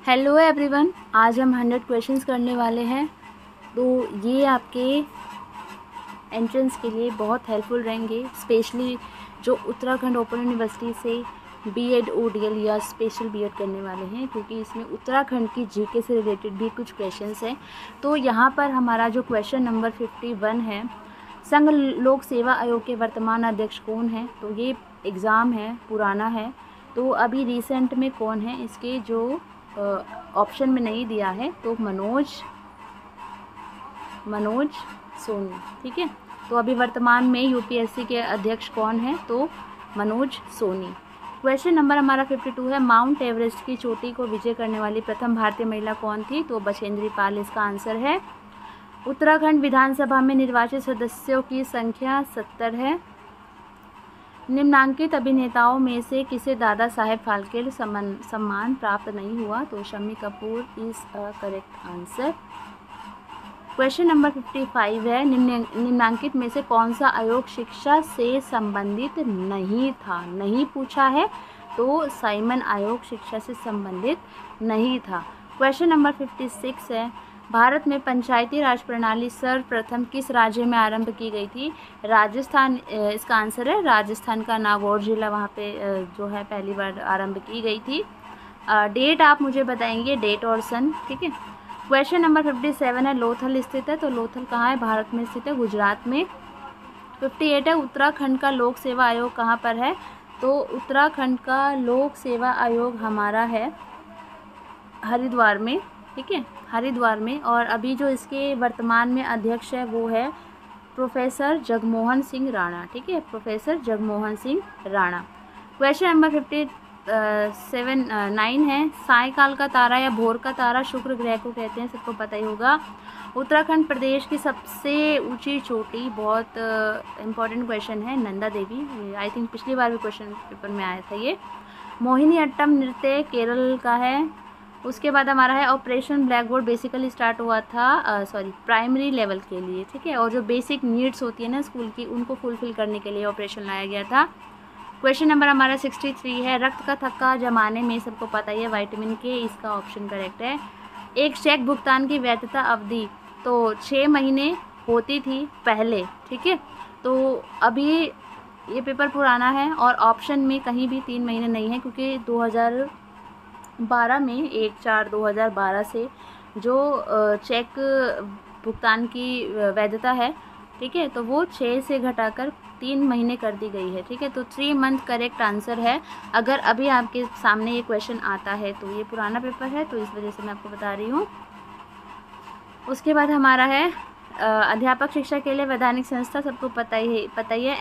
Hello everyone, आज हम 100 questions करने वाले हैं। तो ये आपके एंट्रेंस के लिए बहुत हेल्पफुल रहेंगे, स्पेशली जो उत्तराखंड ओपन यूनिवर्सिटी से बीएड ओडीएल या स्पेशल बीएड करने वाले हैं, क्योंकि इसमें उत्तराखंड की जीके से रिलेटेड भी कुछ क्वेश्चंस हैं। तो यहाँ पर हमारा जो क्वेश्चन नंबर 51 है, संघ लोक सेवा आयोग के वर्तमान अध्यक्ष कौन है। तो ये एग्ज़ाम है, पुराना है, तो अभी रिसेंट में कौन है, इसके जो ऑप्शन में नहीं दिया है, तो मनोज सोनी। ठीक है, तो अभी वर्तमान में यूपीएससी के अध्यक्ष कौन है, तो मनोज सोनी। क्वेश्चन नंबर हमारा 52 है, माउंट एवरेस्ट की चोटी को विजय करने वाली प्रथम भारतीय महिला कौन थी। तो बछेंद्री पाल इसका आंसर है। उत्तराखंड विधानसभा में निर्वाचित सदस्यों की संख्या 70 है। निम्नांकित अभिनेताओं में से किसे दादा साहेब फाल्के सम्मान प्राप्त नहीं हुआ। तो Shammi Kapoor is a correct answer. Question number 55 है, निम्नांकित में से कौन सा आयोग शिक्षा से संबंधित नहीं था। नहीं पूछा है, तो साइमन आयोग शिक्षा से संबंधित नहीं था। क्वेश्चन नंबर 56 है, भारत में पंचायती राज प्रणाली सर्वप्रथम किस राज्य में आरंभ की गई थी। राजस्थान इसका आंसर है। राजस्थान का नागौर जिला वहाँ पे जो है पहली बार आरंभ की गई थी। डेट आप मुझे बताएंगे, डेट और सन। ठीक है। क्वेश्चन नंबर 57 है, लोथल स्थित है। तो लोथल कहाँ है, भारत में स्थित है, गुजरात में। 58 है, उत्तराखंड का लोक सेवा आयोग कहाँ पर है। तो उत्तराखंड का लोक सेवा आयोग हमारा है हरिद्वार में। ठीक है, हरिद्वार में। और अभी जो इसके वर्तमान में अध्यक्ष है वो है प्रोफेसर जगमोहन सिंह राणा। ठीक है, professor Jagmohan Singh Rana. Question number 9 है, सायकाल का तारा या भोर का तारा शुक्र ग्रह को कहते हैं, सबको पता ही होगा। उत्तराखंड प्रदेश की सबसे ऊंची चोटी, बहुत इम्पॉर्टेंट क्वेश्चन है, नंदा देवी। आई थिंक पिछली बार भी क्वेश्चन पेपर में आया था ये। मोहिनी अट्टम नृत्य केरल का है। उसके बाद हमारा है, operation black board basically start हुआ था प्राइमरी लेवल के लिए। ठीक है, और जो बेसिक नीड्स होती है ना स्कूल की, उनको फुलफिल करने के लिए ऑपरेशन लाया गया था। क्वेश्चन नंबर हमारा 63 है, रक्त का थक्का जमाने में, सबको पता ही है, विटामिन के, इसका ऑप्शन करेक्ट है। एक चेक भुगतान की वैधता अवधि तो 6 महीने होती थी पहले। ठीक है, तो अभी ये पेपर पुराना है और ऑप्शन में कहीं भी 3 महीने नहीं है, क्योंकि 2012 में 1/4/2012 से जो चेक भुगतान की वैधता है, ठीक है, तो वो 6 से घटाकर 3 महीने कर दी गई है। ठीक है, तो 3 मंथ करेक्ट आंसर है। अगर अभी आपके सामने ये क्वेश्चन आता है तो ये पुराना पेपर है, तो इस वजह से मैं आपको बता रही हूँ। उसके बाद हमारा है, अध्यापक शिक्षा के लिए वैधानिक संस्था, सबको पता ही है,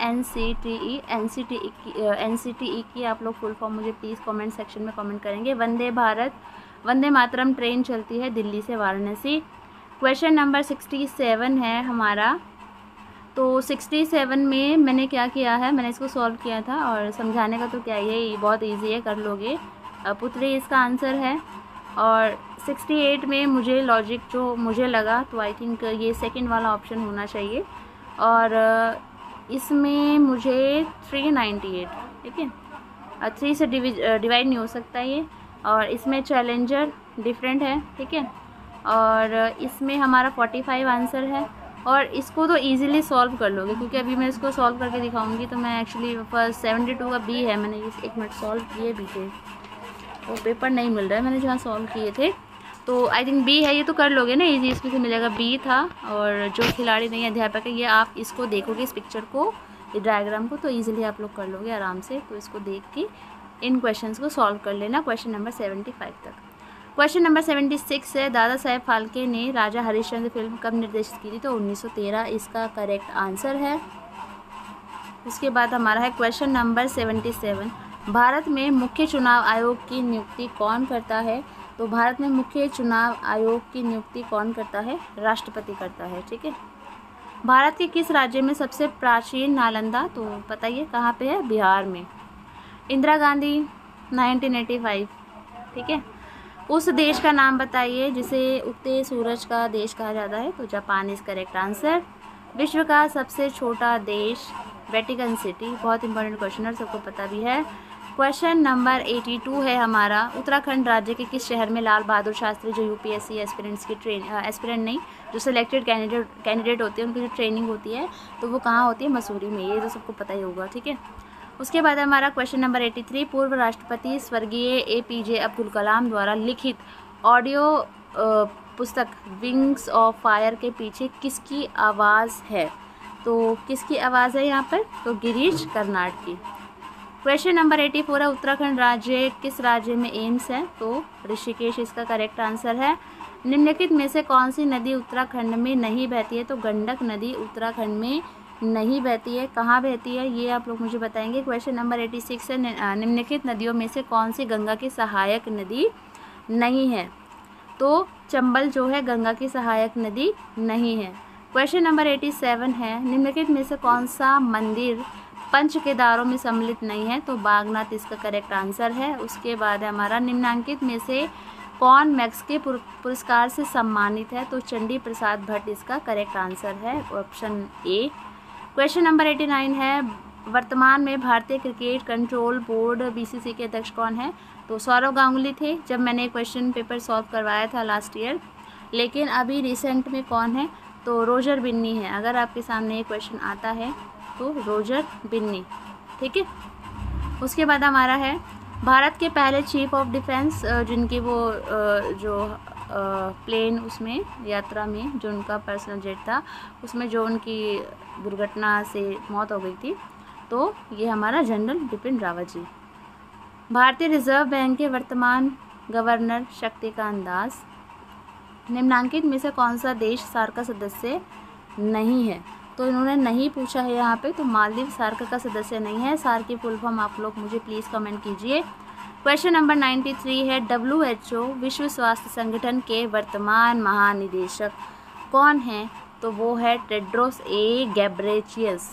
एनसीटीई की आप लोग फुल फॉर्म मुझे प्लीज़ कमेंट सेक्शन में कमेंट करेंगे। वंदे मातरम ट्रेन चलती है दिल्ली से वाराणसी। क्वेश्चन नंबर 67 है हमारा। तो 67 में मैंने क्या किया है, मैंने इसको सॉल्व किया था, और समझाने का तो क्या ही है, ये बहुत ईजी है, कर लोगे। पुत्री इसका आंसर है। और 68 में मुझे लॉजिक जो मुझे लगा, तो आई थिंक ये सेकंड वाला ऑप्शन होना चाहिए। और इसमें मुझे 398, ठीक है, 3 से डिवाइड नहीं हो सकता ये। और इसमें चैलेंजर डिफरेंट है। ठीक है, और इसमें हमारा 45 आंसर है। और इसको तो इजीली सॉल्व कर लोगे, क्योंकि अभी मैं इसको सॉल्व करके दिखाऊंगी। तो मैं एक्चुअली फर्स्ट 72 का बी है, मैंने इस 1 मिनट सॉल्व किए भी थे, वो पेपर नहीं मिल रहा है मैंने जहाँ सॉल्व किए थे। तो आई थिंक बी है, ये तो कर लोगे ना इजी, इसमें से मिलेगा बी था। और जो खिलाड़ी नहीं अध्यापक है, ये आप इसको देखोगे, इस पिक्चर को, इस डायग्राम को, तो ईजिली आप लोग कर लोगे आराम से। तो इसको देख के इन क्वेश्चंस को सॉल्व कर लेना क्वेश्चन नंबर 75 तक। क्वेश्चन नंबर 76 है, दादा साहेब फाल्के ने राजा हरिश्चंद्र फिल्म कब निर्देशित की थी। तो 1913 इसका करेक्ट आंसर है। उसके बाद हमारा है क्वेश्चन नंबर 77, भारत में मुख्य चुनाव आयोग की नियुक्ति कौन करता है। तो भारत में मुख्य चुनाव आयोग की नियुक्ति कौन करता है, राष्ट्रपति करता है। ठीक है, भारत के किस राज्य में सबसे प्राचीन नालंदा, तो पता ही है कहाँ पे है, बिहार में। इंदिरा गांधी 1985। ठीक है, उस देश का नाम बताइए जिसे उगते सूरज का देश कहा जाता है। तो जापान इज करेक्ट आंसर। विश्व का सबसे छोटा देश, वेटिकन सिटी, बहुत इंपॉर्टेंट क्वेश्चन है, सबको पता भी है। क्वेश्चन नंबर 82 है हमारा, उत्तराखंड राज्य के किस शहर में लाल बहादुर शास्त्री जो यूपीएससी एस्पिरेंट्स की एस्पिरेंट नहीं, जो सिलेक्टेड कैंडिडेट होते हैं उनकी जो ट्रेनिंग होती है तो वो कहाँ होती है? मसूरी में। ये तो सबको पता ही होगा, ठीक है। उसके बाद हमारा क्वेश्चन नंबर 83, पूर्व राष्ट्रपति स्वर्गीय APJ अब्दुल कलाम द्वारा लिखित ऑडियो पुस्तक विंग्स ऑफ फायर के पीछे किसकी आवाज़ है? तो किसकी आवाज़ है यहाँ पर? तो गिरीश कर्नाड की। क्वेश्चन नंबर 84 है, उत्तराखंड राज्य किस राज्य में एम्स है? तो ऋषिकेश इसका करेक्ट आंसर है। निम्नलिखित में से कौन सी नदी उत्तराखंड में नहीं बहती है? तो गंडक नदी उत्तराखंड में नहीं बहती है। कहाँ बहती है ये आप लोग मुझे बताएंगे। क्वेश्चन नंबर 86 है, निम्नलिखित नदियों में से कौन सी गंगा की सहायक नदी नहीं है? तो चंबल जो है गंगा की सहायक नदी नहीं है। क्वेश्चन नंबर 87 है, निम्नलिखित में से कौन सा मंदिर पंच केदारों में सम्मिलित नहीं है? तो बागनाथ इसका करेक्ट आंसर है। उसके बाद हमारा निम्नांकित में से कौन मैक्स के पुरस्कार से सम्मानित है? तो चंडी प्रसाद भट्ट इसका करेक्ट आंसर है, ऑप्शन ए। क्वेश्चन नंबर 89 है, वर्तमान में भारतीय क्रिकेट कंट्रोल बोर्ड BCCI के अध्यक्ष कौन है? तो सौरव गांगुली थे जब मैंने क्वेश्चन पेपर सॉल्व करवाया था लास्ट ईयर, लेकिन अभी रिसेंट में कौन है? तो रोजर बिन्नी है। अगर आपके सामने ये क्वेश्चन आता है तो रोजर बिन्नी, ठीक है। उसके बाद हमारा है, भारत के पहले चीफ ऑफ डिफेंस जिनकी वो जो प्लेन उसमें यात्रा में जो उनका पर्सनल जेट था उसमें जो उनकी दुर्घटना से मौत हो गई थी, तो ये हमारा जनरल बिपिन रावत जी। भारतीय रिजर्व बैंक के वर्तमान गवर्नर शक्तिकांत दास। निम्नांकित में से कौन सा देश सार्क का सदस्य नहीं है? तो इन्होंने नहीं पूछा है यहाँ पे, तो मालदीव सार्क का सदस्य नहीं है। सार्क की फुल फॉर्म आप लोग मुझे प्लीज़ कमेंट कीजिए। क्वेश्चन नंबर 93 है, WHO विश्व स्वास्थ्य संगठन के वर्तमान महानिदेशक कौन हैं? तो वो है टेड्रोस गैब्रेयेसस।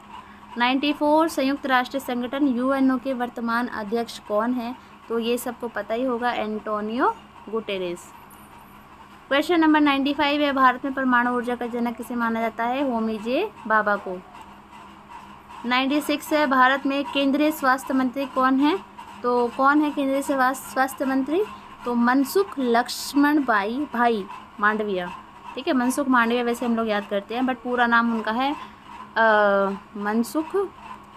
94, संयुक्त राष्ट्र संगठन UNO के वर्तमान अध्यक्ष कौन है? तो ये सबको पता ही होगा, एंटोनियो गुटेरेस। क्वेश्चन नंबर 95 है, भारत में परमाणु ऊर्जा का जनक किसे माना जाता है? होमी जे भाभा को। 96 है, भारत में केंद्रीय स्वास्थ्य मंत्री कौन है? तो कौन है केंद्रीय स्वास्थ्य मंत्री? तो मनसुख लक्ष्मण भाई मांडविया, ठीक है। मनसुख मांडविया वैसे हम लोग याद करते हैं, बट पूरा नाम उनका है मनसुख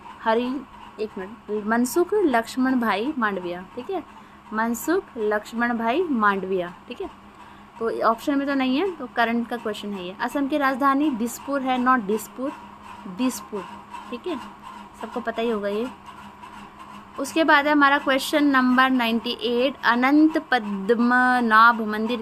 लक्ष्मण भाई मांडविया, ठीक है। मनसुख लक्ष्मण भाई मांडविया, ठीक है। तो ऑप्शन में तो नहीं है, तो करंट का क्वेश्चन है ये। असम की राजधानी दिसपुर है, नॉट दिसपुर, दिसपुर, ठीक है, सबको पता ही होगा ये। उसके बाद है हमारा क्वेश्चन नंबर 98, अनंत पद्मनाभ मंदिर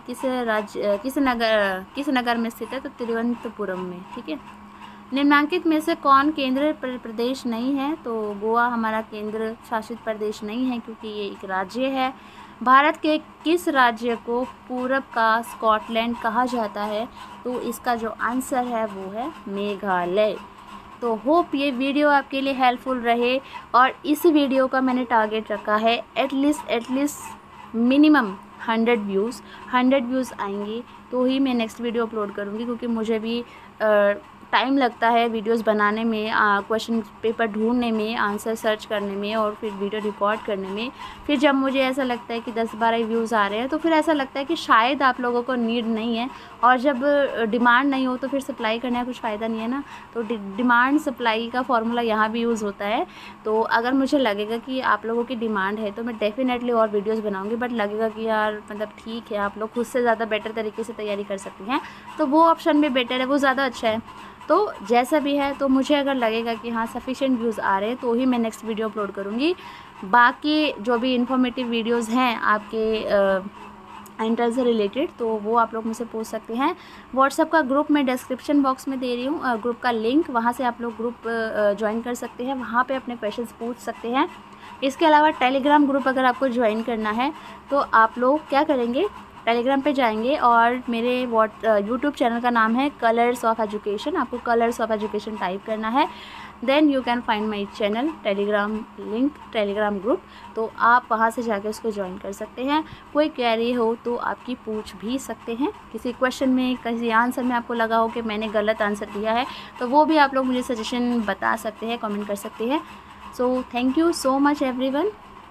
किस नगर में स्थित है? तो तिरुवनंतपुरम में, ठीक है। निम्नांकित में से कौन केंद्र प्रदेश नहीं है? तो गोवा हमारा केंद्र शासित प्रदेश नहीं है क्योंकि ये एक राज्य है। भारत के किस राज्य को पूरब का स्कॉटलैंड कहा जाता है? तो इसका जो आंसर है वो है मेघालय। तो होप ये वीडियो आपके लिए हेल्पफुल रहे, और इस वीडियो का मैंने टारगेट रखा है एटलीस्ट मिनिमम 100 व्यूज़ आएंगे तो ही मैं नेक्स्ट वीडियो अपलोड करूँगी, क्योंकि मुझे भी टाइम लगता है वीडियोस बनाने में, क्वेश्चन पेपर ढूंढने में, आंसर सर्च करने में और फिर वीडियो रिकॉर्ड करने में। फिर जब मुझे ऐसा लगता है कि 10-12 व्यूज़ आ रहे हैं तो फिर ऐसा लगता है कि शायद आप लोगों को नीड नहीं है, और जब डिमांड नहीं हो तो फिर सप्लाई करने का कुछ फ़ायदा नहीं है ना। तो डिमांड सप्लाई का फॉर्मूला यहाँ भी यूज़ होता है। तो अगर मुझे लगेगा कि आप लोगों की डिमांड है तो मैं डेफिनेटली और वीडियोज़ बनाऊँगी, बट लगेगा कि यार मतलब ठीक है आप लोग खुद से ज़्यादा बेटर तरीके से तैयारी कर सकती हैं, तो वो ऑप्शन भी बेटर है, वो ज़्यादा अच्छा है। तो जैसा भी है, तो मुझे अगर लगेगा कि हाँ सफिशिएंट व्यूज़ आ रहे हैं तो ही मैं नेक्स्ट वीडियो अपलोड करूँगी। बाकी जो भी इन्फॉर्मेटिव वीडियोज़ हैं आपके एंट्रेंस से रिलेटेड, तो वो आप लोग मुझसे पूछ सकते हैं। व्हाट्सएप का ग्रुप मैं डिस्क्रिप्शन बॉक्स में दे रही हूँ, ग्रुप का लिंक, वहाँ से आप लोग ग्रुप ज्वाइन कर सकते हैं, वहाँ पे अपने क्वेश्चंस पूछ सकते हैं। इसके अलावा टेलीग्राम ग्रुप अगर आपको ज्वाइन करना है तो आप लोग क्या करेंगे, टेलीग्राम पे जाएंगे और मेरे यूट्यूब चैनल का नाम है कलर्स ऑफ एजुकेशन, आपको कलर्स ऑफ एजुकेशन टाइप करना है, then you can find my channel, Telegram link, Telegram group, तो आप वहाँ से जाके उसको ज्वाइन कर सकते हैं। कोई क्वेरी हो तो आपकी पूछ भी सकते हैं, किसी क्वेश्चन में किसी आंसर में आपको लगा हो कि मैंने गलत आंसर दिया है तो वो भी आप लोग मुझे सजेशन बता सकते हैं, कमेंट कर सकते हैं। So thank you so much everyone.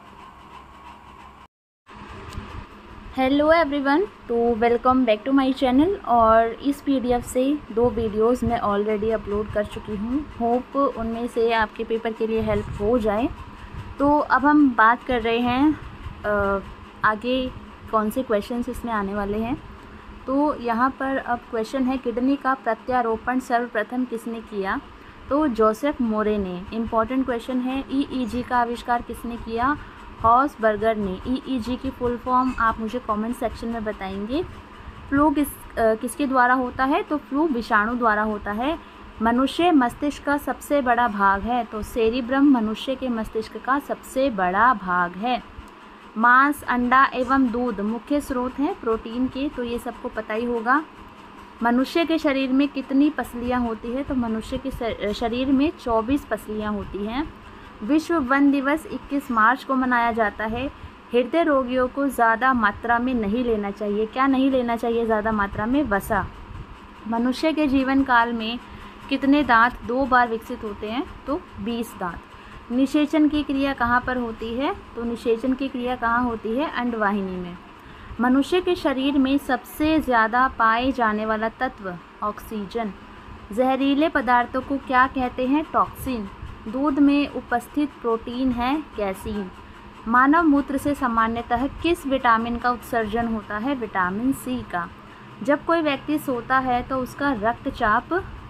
Hello everyone, तो welcome back to my channel. और इस पीडीएफ से 2 वीडियोस मैं ऑलरेडी अपलोड कर चुकी हूँ। होप उनमें से आपके पेपर के लिए हेल्प हो जाए। तो अब हम बात कर रहे हैं आगे कौन से क्वेश्चंस इसमें आने वाले हैं। तो यहाँ पर अब क्वेश्चन है, किडनी का प्रत्यारोपण सर्वप्रथम किसने किया? तो जोसेफ मोरे ने। इम्पॉर्टेंट क्वेश्चन है, ईईजी का आविष्कार किसने किया? हॉसबर्गर ने। ईईजी की फुल फॉर्म आप मुझे कमेंट सेक्शन में बताएंगे। फ्लू किसके द्वारा होता है? तो फ्लू विषाणु द्वारा होता है। मनुष्य मस्तिष्क का सबसे बड़ा भाग है, तो सेरिब्रम मनुष्य के मस्तिष्क का सबसे बड़ा भाग है। मांस, अंडा एवं दूध मुख्य स्रोत हैं प्रोटीन के, तो ये सबको पता ही होगा। मनुष्य के शरीर में कितनी पसलियाँ होती है? तो मनुष्य के शरीर में 24 पसलियाँ होती हैं। विश्व वन दिवस 21 मार्च को मनाया जाता है। हृदय रोगियों को ज़्यादा मात्रा में नहीं लेना चाहिए। क्या नहीं लेना चाहिए ज़्यादा मात्रा में? वसा। मनुष्य के जीवन काल में कितने दांत 2 बार विकसित होते हैं? तो 20 दांत। निषेचन की क्रिया कहाँ पर होती है? तो निषेचन की क्रिया कहाँ होती है? अंडवाहिनी में। मनुष्य के शरीर में सबसे ज़्यादा पाए जाने वाला तत्व ऑक्सीजन। जहरीले पदार्थों को क्या कहते हैं? टॉक्सिन। दूध में उपस्थित प्रोटीन है कैसीन। मानव मूत्र से सामान्यतः किस विटामिन का उत्सर्जन होता है? विटामिन सी का। जब कोई व्यक्ति सोता है तो उसका रक्तचाप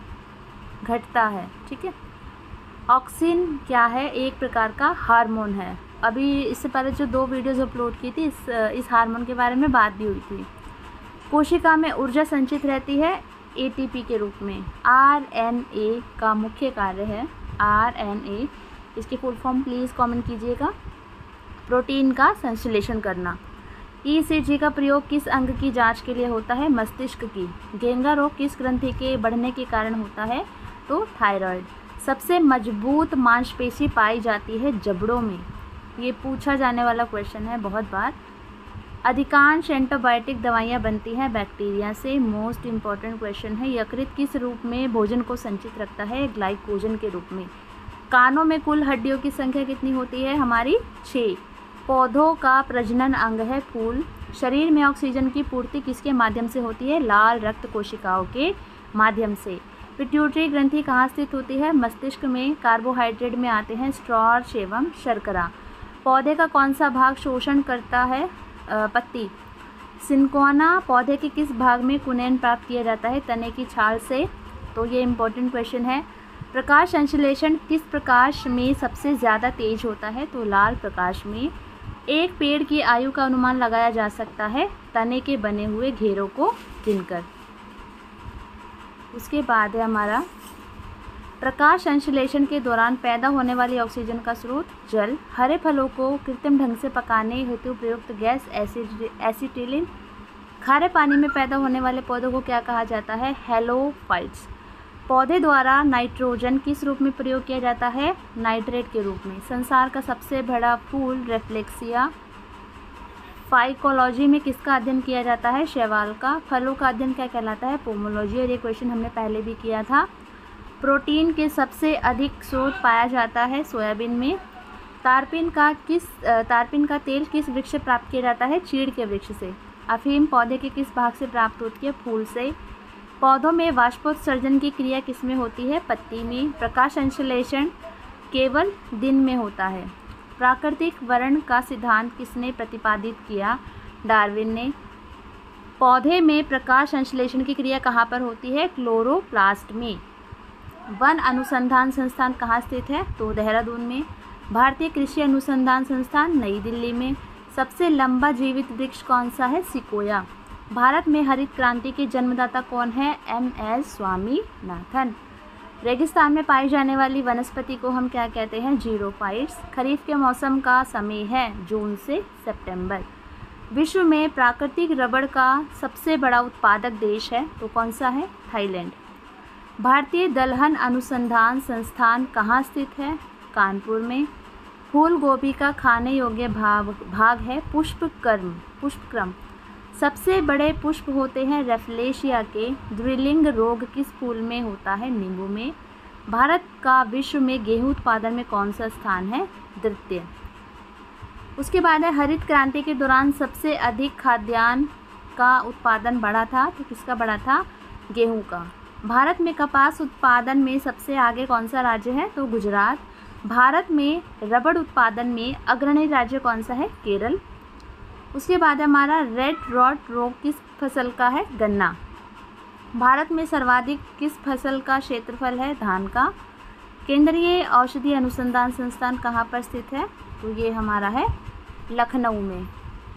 घटता है। ठीक है। ऑक्सिन क्या है? एक प्रकार का हार्मोन है। अभी इससे पहले जो 2 वीडियोज़ अपलोड की थी इस हार्मोन के बारे में बात भी हुई थी। कोशिका में ऊर्जा संचित रहती है एटीपी के रूप में। आरएनए का मुख्य कार्य है, आरएनए, इसकी फुल फॉर्म प्लीज़ कमेंट कीजिएगा। प्रोटीन का संश्लेषण करना। ईसीजी का प्रयोग किस अंग की जांच के लिए होता है? मस्तिष्क की। घेंगा रोग किस ग्रंथि के बढ़ने के कारण होता है? तो थायराइड। सबसे मजबूत मांसपेशी पाई जाती है जबड़ों में। ये पूछा जाने वाला क्वेश्चन है बहुत बार। अधिकांश एंटीबायोटिक दवाइयाँ बनती हैं बैक्टीरिया से। मोस्ट इम्पॉर्टेंट क्वेश्चन है। यकृत किस रूप में भोजन को संचित रखता है? ग्लाइकोजन के रूप में। कानों में कुल हड्डियों की संख्या कितनी होती है? हमारी 6। पौधों का प्रजनन अंग है फूल। शरीर में ऑक्सीजन की पूर्ति किसके माध्यम से होती है? लाल रक्त कोशिकाओं के माध्यम से। पिट्यूटरी ग्रंथि कहाँ स्थित होती है? मस्तिष्क में। कार्बोहाइड्रेट में आते हैं स्टार्च एवं शर्करा। पौधे का कौन सा भाग शोषण करता है? पत्ती। सिनकोना पौधे के किस भाग में कुनैन प्राप्त किया जाता है? तने की छाल से। तो ये इम्पोर्टेंट क्वेश्चन है। प्रकाश संश्लेषण किस प्रकाश में सबसे ज़्यादा तेज होता है? तो लाल प्रकाश में। एक पेड़ की आयु का अनुमान लगाया जा सकता है तने के बने हुए घेरों को गिनकर। उसके बाद है हमारा प्रकाश संश्लेषण के दौरान पैदा होने वाली ऑक्सीजन का स्रोत जल। हरे फलों को कृत्रिम ढंग से पकाने हेतु प्रयुक्त गैस एसिटिलीन। खारे पानी में पैदा होने वाले पौधों को क्या कहा जाता है? हेलोफाइट्स। पौधे द्वारा नाइट्रोजन किस रूप में प्रयोग किया जाता है? नाइट्रेट के रूप में। संसार का सबसे बड़ा फूल रेफ्लेक्सिया। फाइकोलॉजी में किसका अध्ययन किया जाता है? शैवाल का। फलों का अध्ययन क्या कहलाता है? पोमोलॉजी। और ये क्वेश्चन हमने पहले भी किया था। प्रोटीन के सबसे अधिक स्रोत पाया जाता है सोयाबीन में। तारपीन का तेल किस वृक्ष से प्राप्त किया जाता है? चीड़ के वृक्ष से। अफीम पौधे के किस भाग से प्राप्त होती है? फूल से। पौधों में वाष्पोत्सर्जन की क्रिया किस में होती है? पत्ती में। प्रकाश संश्लेषण केवल दिन में होता है। प्राकृतिक वर्ण का सिद्धांत किसने प्रतिपादित किया? डार्विन ने। पौधे में प्रकाश संश्लेषण की क्रिया कहाँ पर होती है? क्लोरोप्लास्ट में। वन अनुसंधान संस्थान कहाँ स्थित है? तो देहरादून में। भारतीय कृषि अनुसंधान संस्थान नई दिल्ली में। सबसे लंबा जीवित वृक्ष कौन सा है? सिकोया। भारत में हरित क्रांति के जन्मदाता कौन है? एम.एस. स्वामीनाथन। रेगिस्तान में पाई जाने वाली वनस्पति को हम क्या कहते हैं? जीरोफाइट्स। खरीफ के मौसम का समय है जून से सितंबर। विश्व में प्राकृतिक रबड़ का सबसे बड़ा उत्पादक देश है, तो कौन सा है? थाईलैंड। भारतीय दलहन अनुसंधान संस्थान कहाँ स्थित है? कानपुर में। फूल गोभी का खाने योग्य भाग है पुष्पक्रम। सबसे बड़े पुष्प होते हैं रेफ्लेशिया के। द्विलिंग रोग किस फूल में होता है? नींबू में। भारत का विश्व में गेहूं उत्पादन में कौन सा स्थान है? द्वितीय। उसके बाद है हरित क्रांति के दौरान सबसे अधिक खाद्यान्न का उत्पादन बढ़ा था, तो किसका बढ़ा था? गेहूं का। भारत में कपास उत्पादन में सबसे आगे कौन सा राज्य है? तो गुजरात। भारत में रबड़ उत्पादन में अग्रणी राज्य कौन सा है? केरल। उसके बाद हमारा रेड रॉट रोग किस फसल का है? गन्ना। भारत में सर्वाधिक किस फसल का क्षेत्रफल है? धान का। केंद्रीय औषधि अनुसंधान संस्थान कहाँ पर स्थित है? तो ये हमारा है लखनऊ में।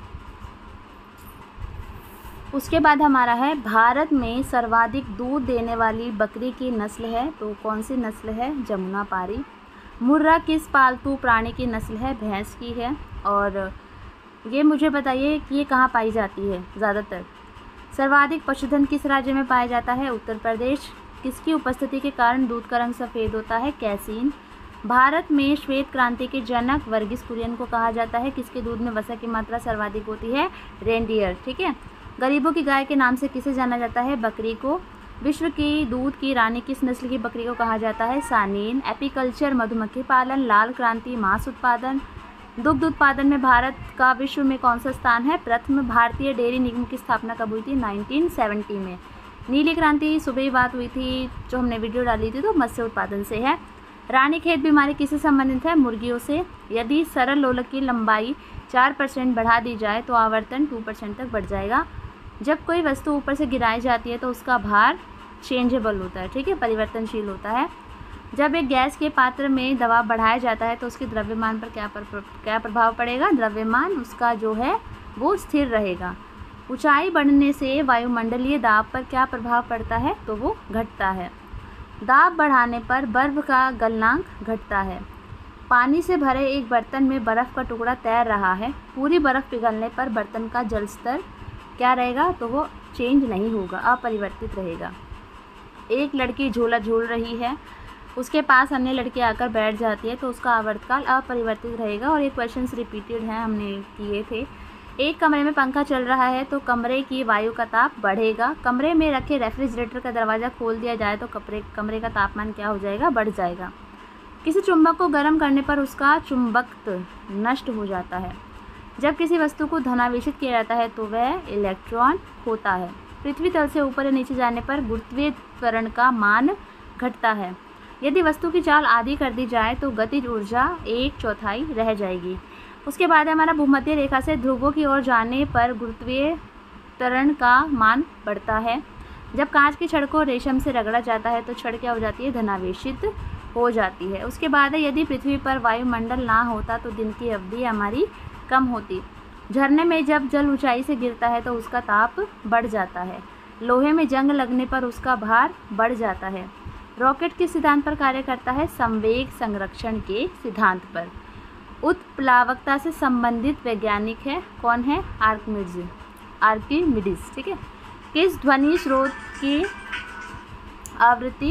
उसके बाद हमारा है भारत में सर्वाधिक दूध देने वाली बकरी की नस्ल है, तो कौन सी नस्ल है? जमुनापारी। मुर्रा किस पालतू प्राणी की नस्ल है? भैंस की है। और ये मुझे बताइए कि ये कहाँ पाई जाती है ज़्यादातर? सर्वाधिक पशुधन किस राज्य में पाया जाता है? उत्तर प्रदेश। किसकी उपस्थिति के कारण दूध का रंग सफ़ेद होता है? कैसीन। भारत में श्वेत क्रांति के जनक वर्गीस कुरियन को कहा जाता है, किसके दूध में वसा की मात्रा सर्वाधिक होती है? रेनडियर। ठीक है। गरीबों की गाय के नाम से किसे जाना जाता है? बकरी को। विश्व की दूध की रानी किस नस्ल की बकरी को कहा जाता है? सानीन। एपीकल्चर मधुमक्खी पालन। लाल क्रांति मांस उत्पादन। दुग्ध उत्पादन में भारत का विश्व में कौन सा स्थान है? प्रथम। भारतीय डेयरी निगम की स्थापना कब हुई थी? 1970 में। नीली क्रांति सुबह ही बात हुई थी, जो हमने वीडियो डाली थी, तो मत्स्य उत्पादन से है। रानीखेत बीमारी किससे संबंधित है? मुर्गियों से। यदि सरल लोलक की लंबाई 4% बढ़ा दी जाए तो आवर्तन 2% तक बढ़ जाएगा। जब कोई वस्तु ऊपर से गिराई जाती है तो उसका भार चेंजेबल होता है, ठीक है, परिवर्तनशील होता है। जब एक गैस के पात्र में दबाव बढ़ाया जाता है तो उसके द्रव्यमान पर क्या प्रभाव पड़ेगा? द्रव्यमान उसका जो है वो स्थिर रहेगा। ऊंचाई बढ़ने से वायुमंडलीय दाब पर क्या प्रभाव पड़ता है? तो वो घटता है। दाब बढ़ाने पर बर्फ का गलनांक घटता है। पानी से भरे एक बर्तन में बर्फ़ का टुकड़ा तैर रहा है, पूरी बर्फ़ पिघलने पर बर्तन का जल स्तर क्या रहेगा? तो वो चेंज नहीं होगा, अपरिवर्तित रहेगा। एक लड़की झूला झूल रही है, उसके पास अन्य लड़की आकर बैठ जाती है तो उसका आवर्तकाल अपरिवर्तित रहेगा। और ये क्वेश्चंस रिपीटेड हैं, हमने किए थे। एक कमरे में पंखा चल रहा है तो कमरे की वायु का ताप बढ़ेगा। कमरे में रखे रेफ्रिजरेटर का दरवाज़ा खोल दिया जाए तो कमरे का तापमान क्या हो जाएगा? बढ़ जाएगा। किसी चुंबक को गर्म करने पर उसका चुंबकत्व नष्ट हो जाता है। जब किसी वस्तु को धनावेशित किया जाता है तो वह इलेक्ट्रॉन होता है। पृथ्वी तल से ऊपर या नीचे जाने पर गुरुत्वीय त्वरण का मान घटता है। यदि वस्तु की चाल आधी कर दी जाए तो गतिज ऊर्जा 1/4 रह जाएगी। उसके बाद हमारा भूमध्य रेखा से ध्रुवों की ओर जाने पर गुरुत्वीय त्वरण का मान बढ़ता है। जब कांच की छड़ को रेशम से रगड़ा जाता है तो छड़ क्या हो जाती है? धनावेशित हो जाती है। उसके बाद यदि पृथ्वी पर वायुमंडल ना होता तो दिन की अवधि हमारी कम होती। झरने में जब जल ऊंचाई से गिरता है तो उसका ताप बढ़ जाता है। लोहे में जंग लगने पर उसका भार बढ़ जाता है। रॉकेट किस सिद्धांत पर कार्य करता है? संवेग संरक्षण के सिद्धांत पर। उत्प्लावकता से संबंधित वैज्ञानिक है कौन है? आर्किमिडीज। ठीक है। किस ध्वनि स्रोत की आवृत्ति?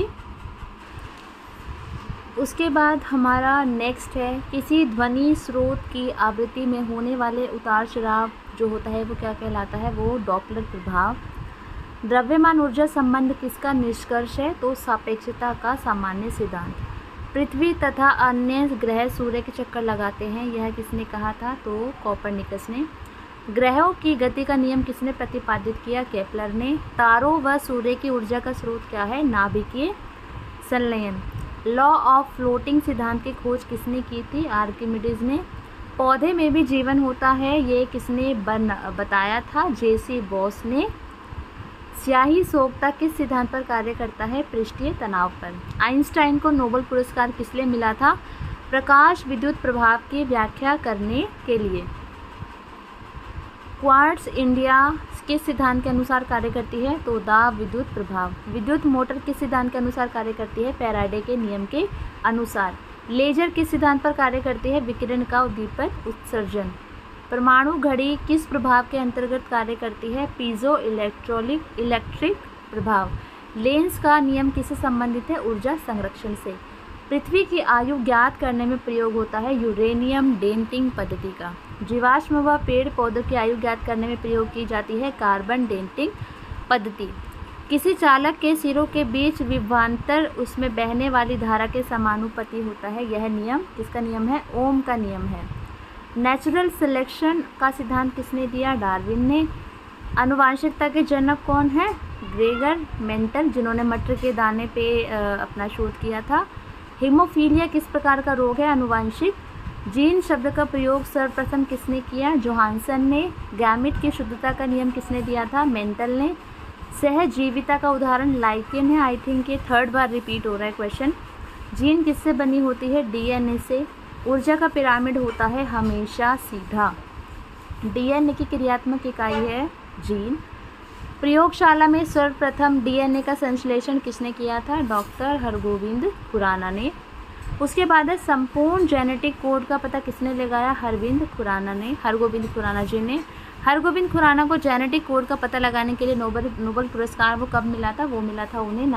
उसके बाद हमारा नेक्स्ट है किसी ध्वनि स्रोत की आवृत्ति में होने वाले उतार चढ़ाव जो होता है वो क्या कहलाता है? वो डॉपलर प्रभाव। द्रव्यमान ऊर्जा संबंध किसका निष्कर्ष है? तो सापेक्षता का सामान्य सिद्धांत। पृथ्वी तथा अन्य ग्रह सूर्य के चक्कर लगाते हैं, यह किसने कहा था? तो कोपरनिकस ने। ग्रहों की गति का नियम किसने प्रतिपादित किया? केपलर ने। तारों व सूर्य की ऊर्जा का स्रोत क्या है? नाभिकीय संलयन। लॉ ऑफ फ्लोटिंग सिद्धांत की खोज किसने की थी? आर्किमिडीज ने। पौधे में भी जीवन होता है, ये किसने बताया था? जे.सी. बॉस ने। स्याही सोखता किस सिद्धांत पर कार्य करता है? पृष्ठीय तनाव पर। आइंस्टाइन को नोबेल पुरस्कार किस लिए मिला था? प्रकाश विद्युत प्रभाव की व्याख्या करने के लिए। क्वार्ट्ज इंडिया किस सिद्धांत के अनुसार कार्य करती है? तो दाब विद्युत प्रभाव। विद्युत मोटर किस सिद्धांत के अनुसार कार्य करती है? फैराडे के नियम के अनुसार। लेजर किस सिद्धांत पर कार्य करती है? विकिरण का उद्दीपक उत्सर्जन। परमाणु घड़ी किस प्रभाव के अंतर्गत कार्य करती है? पीजो इलेक्ट्रिक प्रभाव। लेंस का नियम किससे संबंधित है? ऊर्जा संरक्षण से। पृथ्वी की आयु ज्ञात करने में प्रयोग होता है यूरेनियम डेटिंग पद्धति का। जीवाश्म व पेड़ पौधों की आयु ज्ञात करने में प्रयोग की जाती है कार्बन डेटिंग पद्धति। किसी चालक के सिरों के बीच विभवांतर उसमें बहने वाली धारा के समानुपाती होता है, यह नियम किसका नियम है? ओम का नियम है। नेचुरल सिलेक्शन का सिद्धांत किसने दिया? डार्विन ने। आनुवांशिकता के जनक कौन है? ग्रेगर मेंटल, जिन्होंने मटर के दाने पे अपना शोध किया था। हीमोफीलिया किस प्रकार का रोग है? आनुवांशिक। जीन शब्द का प्रयोग सर्वप्रथम किसने किया? जोहानसन ने। गैमिट की शुद्धता का नियम किसने दिया था? मेंटल ने। सहजीविता का उदाहरण लाइकेन है। आई थिंक ये 3rd बार रिपीट हो रहा है क्वेश्चन। जीन किससे बनी होती है? डीएनए से। ऊर्जा का पिरामिड होता है हमेशा सीधा। डीएनए की क्रियात्मक इकाई है जीन। प्रयोगशाला में सर्वप्रथम डीएनए का संश्लेषण किसने किया था? डॉक्टर हरगोविंद खुराना ने। उसके बाद है संपूर्ण जेनेटिक कोड का पता किसने लगाया? हरगोविंद खुराना जी ने। हरगोविंद खुराना को जेनेटिक कोड का पता लगाने के लिए नोबेल पुरस्कार वो कब मिला था? वो मिला था उन्हें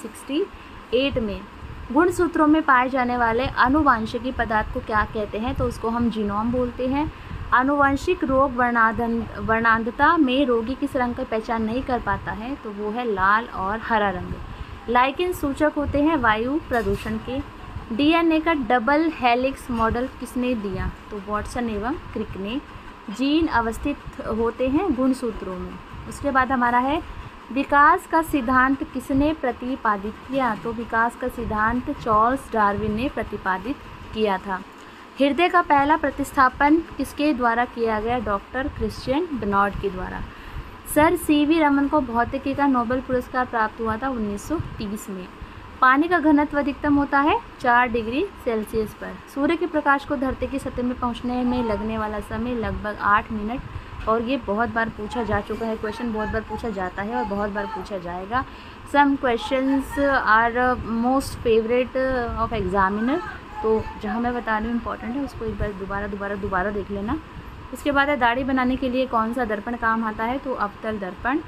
1968 में। गुणसूत्रों में पाए जाने वाले आनुवांशिकी पदार्थ को क्या कहते हैं? तो उसको हम जीनोम बोलते हैं। आनुवंशिक रोग वर्णांधता में रोगी किस रंग की पहचान नहीं कर पाता है? तो वो है लाल और हरा रंग। लाइकेन सूचक होते हैं वायु प्रदूषण के। डीएनए का डबल हेलिक्स मॉडल किसने दिया? तो वॉटसन एवं क्रिक ने। जीन अवस्थित होते हैं गुणसूत्रों में। उसके बाद हमारा है विकास का सिद्धांत किसने प्रतिपादित किया? तो विकास का सिद्धांत चार्ल्स डार्विन ने प्रतिपादित किया था। हृदय का पहला प्रतिस्थापन किसके द्वारा किया गया? डॉक्टर क्रिश्चियन बर्नार्ड के द्वारा। सर सीवी रमन को भौतिकी का नोबेल पुरस्कार प्राप्त हुआ था 1930 में। पानी का घनत्व अधिकतम होता है 4 डिग्री सेल्सियस पर। सूर्य के प्रकाश को धरती की सतह में पहुंचने में लगने वाला समय लगभग 8 मिनट। और ये बहुत बार पूछा जा चुका है क्वेश्चन, बहुत बार पूछा जाता है और बहुत बार पूछा जाएगा। Some questions are most favourite of examiner. तो जहाँ मैं बता रही हूँ इंपॉर्टेंट है, उसको एक बार दोबारा देख लेना। उसके बाद है दाढ़ी बनाने के लिए कौन सा दर्पण काम आता है? तो अवतल दर्पण।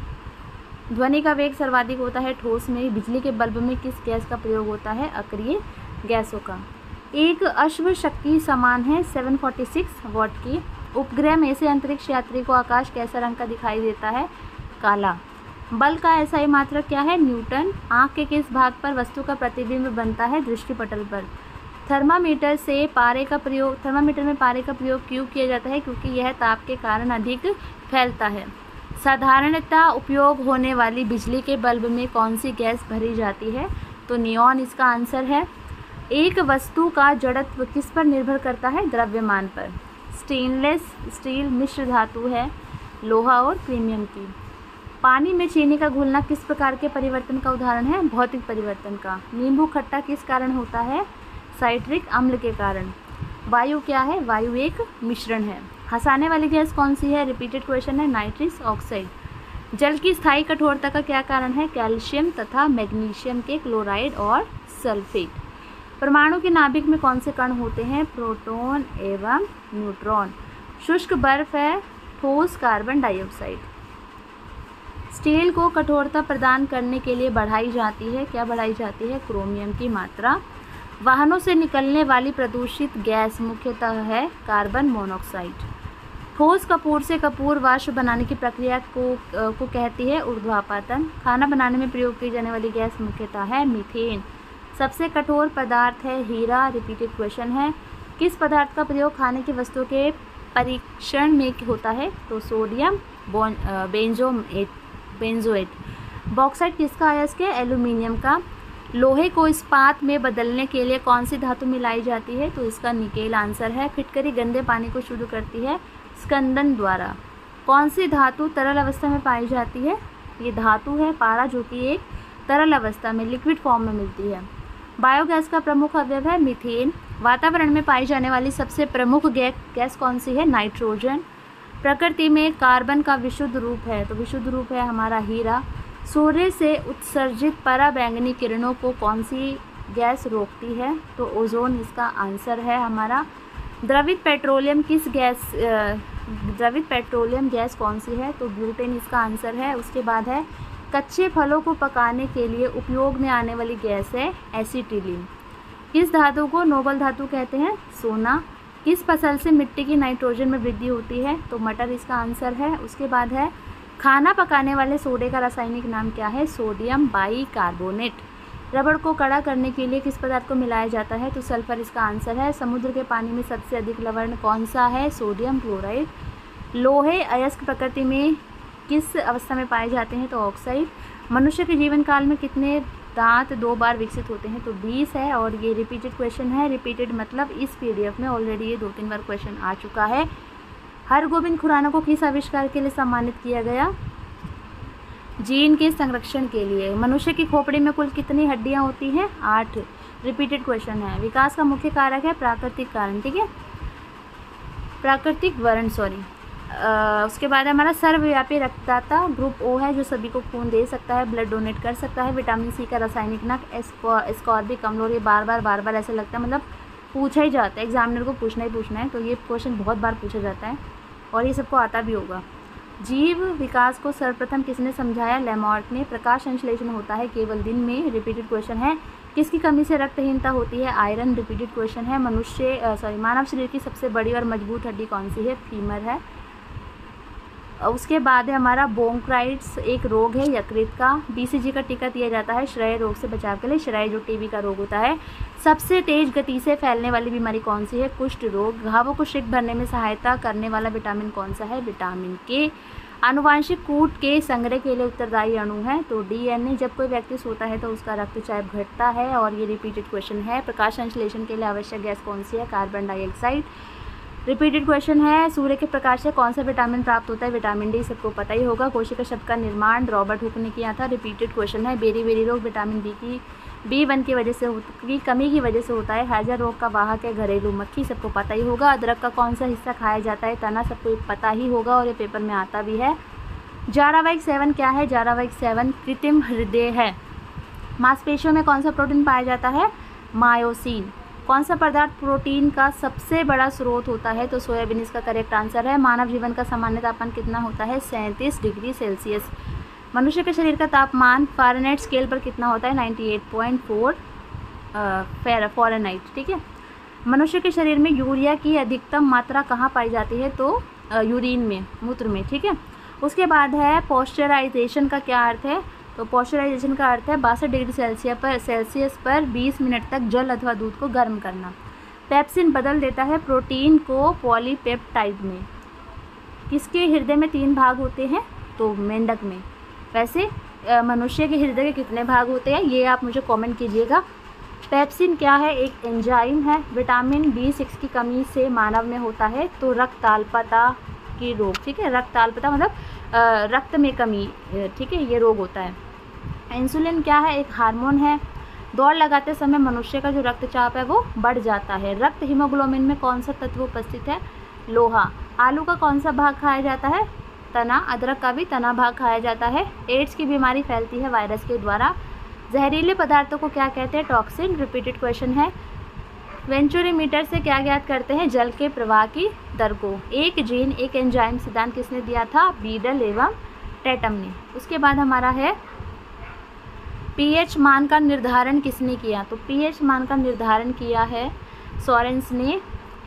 ध्वनि का वेग सर्वाधिक होता है ठोस में। बिजली के बल्ब में किस गैस का प्रयोग होता है? अक्रिय गैसों का। एक अश्व शक्ति समान है 746 वाट की। उपग्रह में से अंतरिक्ष यात्री को आकाश कैसा रंग का दिखाई देता है? काला। बल का एसआई मात्रक क्या है? न्यूटन। आँख के किस भाग पर वस्तु का प्रतिबिंब बनता है? दृष्टिपटल पर। थर्मामीटर में पारे का प्रयोग क्यों किया जाता है? क्योंकि यह ताप के कारण अधिक फैलता है। साधारणतः उपयोग होने वाली बिजली के बल्ब में कौन सी गैस भरी जाती है? तो नियॉन इसका आंसर है। एक वस्तु का जड़त्व किस पर निर्भर करता है? द्रव्यमान पर। स्टेनलेस स्टील मिश्र धातु है लोहा और क्रीमियम की। पानी में चीनी का घुलना किस प्रकार के परिवर्तन का उदाहरण है? भौतिक परिवर्तन का। नींबू खट्टा किस कारण होता है? साइट्रिक अम्ल के कारण। वायु क्या है? वायु एक मिश्रण है। हंसाने वाली गैस कौन सी है? रिपीटेड क्वेश्चन है। Nitrous oxide. जल की स्थायी कठोरता का क्या कारण है? कैल्शियम तथा मैग्नीशियम के क्लोराइड और सल्फेट। परमाणु के नाभिक में कौन से कण होते हैं? प्रोटॉन एवं न्यूट्रॉन। शुष्क बर्फ है ठोस कार्बन डाइऑक्साइड। स्टील को कठोरता प्रदान करने के लिए बढ़ाई जाती है, क्या बढ़ाई जाती है? क्रोमियम की मात्रा। वाहनों से निकलने वाली प्रदूषित गैस मुख्यतः है कार्बन मोनोऑक्साइड। ठोस कपूर से कपूर वाष्प बनाने की प्रक्रिया को कहती है ऊर्ध्वापातन। खाना बनाने में प्रयोग की जाने वाली गैस मुख्यतः है मीथेन। सबसे कठोर पदार्थ है हीरा। रिपीटेड क्वेश्चन है। किस पदार्थ का प्रयोग खाने की वस्तुओं के परीक्षण में होता है? तो सोडियम बेंजोएट। बॉक्साइट किसका अयस्क है? एल्यूमिनियम का। लोहे को इस्पात में बदलने के लिए कौन सी धातु मिलाई जाती है? तो इसका निकेल आंसर है। फिटकरी गंदे पानी को शुद्ध करती है स्कंदन द्वारा। कौन सी धातु तरल अवस्था में पाई जाती है? ये धातु है पारा, जो कि एक तरल अवस्था में लिक्विड फॉर्म में मिलती है। बायोगैस का प्रमुख अवयव है मीथेन। वातावरण में पाई जाने वाली सबसे प्रमुख गैस कौन सी है? नाइट्रोजन। प्रकृति में कार्बन का विशुद्ध रूप है, तो विशुद्ध रूप है हमारा हीरा। सूर्य से उत्सर्जित पराबैंगनी किरणों को कौन सी गैस रोकती है? तो ओजोन इसका आंसर है हमारा। द्रवित पेट्रोलियम गैस कौन सी है? तो ब्यूटेन इसका आंसर है। उसके बाद है कच्चे फलों को पकाने के लिए उपयोग में आने वाली गैस है एसिटिलीन। किस धातु को नोबल धातु कहते हैं? सोना। किस फसल से मिट्टी की नाइट्रोजन में वृद्धि होती है? तो मटर इसका आंसर है। उसके बाद है खाना पकाने वाले सोडे का रासायनिक नाम क्या है? Sodium bicarbonate. रबड़ को कड़ा करने के लिए किस पदार्थ को मिलाया जाता है? तो सल्फर इसका आंसर है। समुद्र के पानी में सबसे अधिक लवण कौन सा है? Sodium chloride. लोहे अयस्क प्रकृति में किस अवस्था में पाए जाते हैं? तो ऑक्साइड। मनुष्य के जीवन काल में कितने दांत 2 बार विकसित होते हैं? तो 20 है। और ये रिपीटेड क्वेश्चन है। रिपीटेड मतलब इस पीडीएफ में ऑलरेडी ये 2-3 बार क्वेश्चन आ चुका है। हरगोविंद खुराना को किस आविष्कार के लिए सम्मानित किया गया? जीन के संरक्षण के लिए। मनुष्य की खोपड़ी में कुल कितनी हड्डियां होती हैं? 8। रिपीटेड क्वेश्चन है। विकास का मुख्य कारक है प्राकृतिक कारण, ठीक है, प्राकृतिक वर्ण, सॉरी। उसके बाद हमारा सर्वव्यापी रक्तदाता ग्रुप ओ है, जो सभी को खून दे सकता है, ब्लड डोनेट कर सकता है। विटामिन सी का रासायनिक नाम एस्कॉर्बिक अम्ल। ये बार बार ऐसा लगता है, मतलब पूछा ही जाता है, एग्जामिनर को पूछना ही पूछना है, तो ये क्वेश्चन बहुत बार पूछा जाता है और ये सबको आता भी होगा। जीव विकास को सर्वप्रथम किसने समझाया? लेमार्क ने। प्रकाश संश्लेषण होता है केवल दिन में। रिपीटेड क्वेश्चन है। किसकी कमी से रक्तहीनता होती है? आयरन। रिपीटेड क्वेश्चन है। मानव शरीर की सबसे बड़ी और मजबूत हड्डी कौन सी है? फीमर है। उसके बाद है हमारा बोंक्राइटिस, एक रोग है यकृत का। बीसीजी का टीका दिया जाता है क्षय रोग से बचाव के लिए। क्षय जो टीबी का रोग होता है। सबसे तेज गति से फैलने वाली बीमारी कौन सी है? कुष्ठ रोग। घावों को शीघ्र भरने में सहायता करने वाला विटामिन कौन सा है? विटामिन के। आनुवांशिक कूट के संग्रह के लिए उत्तरदायी अणु है? तो डीएनए। जब कोई व्यक्ति सोता है तो उसका रक्तचाप घटता है। और ये रिपीटेड क्वेश्चन है। प्रकाश संश्लेषण के लिए आवश्यक गैस कौन सी है? Carbon dioxide. रिपीटेड क्वेश्चन है। सूर्य के प्रकाश से कौन सा विटामिन प्राप्त होता है? विटामिन डी, सबको पता ही होगा। कोशिका शब्द का निर्माण रॉबर्ट हुक ने किया था। रिपीटेड क्वेश्चन है। बेरी रोग विटामिन B1 की वजह से की कमी की वजह से होता है। हैजर रोग का वाहक है घरेलू मक्खी, सबको पता ही होगा। अदरक का कौन सा हिस्सा खाया जाता है? तना, सबको पता ही होगा और ये पेपर में आता भी है। जारावाइक 7 क्या है? जारावाइक 7 कृत्रिम हृदय है। मांसपेशियों में कौन सा प्रोटीन पाया जाता है? मायोसिन। कौन सा पदार्थ प्रोटीन का सबसे बड़ा स्रोत होता है? तो सोयाबीन इसका करेक्ट आंसर है। मानव जीवन का सामान्य तापमान कितना होता है? 37 डिग्री सेल्सियस। मनुष्य के शरीर का तापमान फ़ारेनहाइट स्केल पर कितना होता है? 98.4 फ़ारेनहाइट, ठीक है। मनुष्य के शरीर में यूरिया की अधिकतम मात्रा कहाँ पाई जाती है? तो यूरिन में, मूत्र में, ठीक है। उसके बाद है पॉस्चराइजेशन का क्या अर्थ है? तो पॉस्चराइजेशन का अर्थ है 62 डिग्री सेल्सियस पर 20 मिनट तक जल अथवा दूध को गर्म करना। पेप्सिन बदल देता है प्रोटीन को पॉलीपेप्टाइड में। किसके हृदय में 3 भाग होते हैं? तो मेंढक में। वैसे मनुष्य के हृदय के कितने भाग होते हैं, ये आप मुझे कमेंट कीजिएगा। पेप्सिन क्या है? एक एंजाइम है। विटामिन B6 की कमी से मानव में होता है तो रक्ताल्पता की रोग, ठीक है। रक्ताल्पता मतलब रक्त में कमी, ठीक है, ये रोग होता है। इंसुलिन क्या है? एक हार्मोन है। दौड़ लगाते समय मनुष्य का जो रक्तचाप है वो बढ़ जाता है। रक्त हीमोग्लोबिन में कौन सा तत्व उपस्थित है? लोहा। आलू का कौन सा भाग खाया जाता है? तना। अदरक का भी तना भाग खाया जाता है। एड्स की बीमारी फैलती है वायरस के द्वारा। जहरीले पदार्थों को क्या कहते हैं? टॉक्सिन। रिपीटेड क्वेश्चन है। वेंचुरीमीटर से क्या ज्ञात करते हैं? जल के प्रवाह की दर को। एक जीन एक एंजाइम सिद्धांत किसने दिया था? बीडल एवं टेटम ने। उसके बाद हमारा है पीएच मान का निर्धारण किसने किया? तो पीएच मान का निर्धारण किया है सोरेंस ने।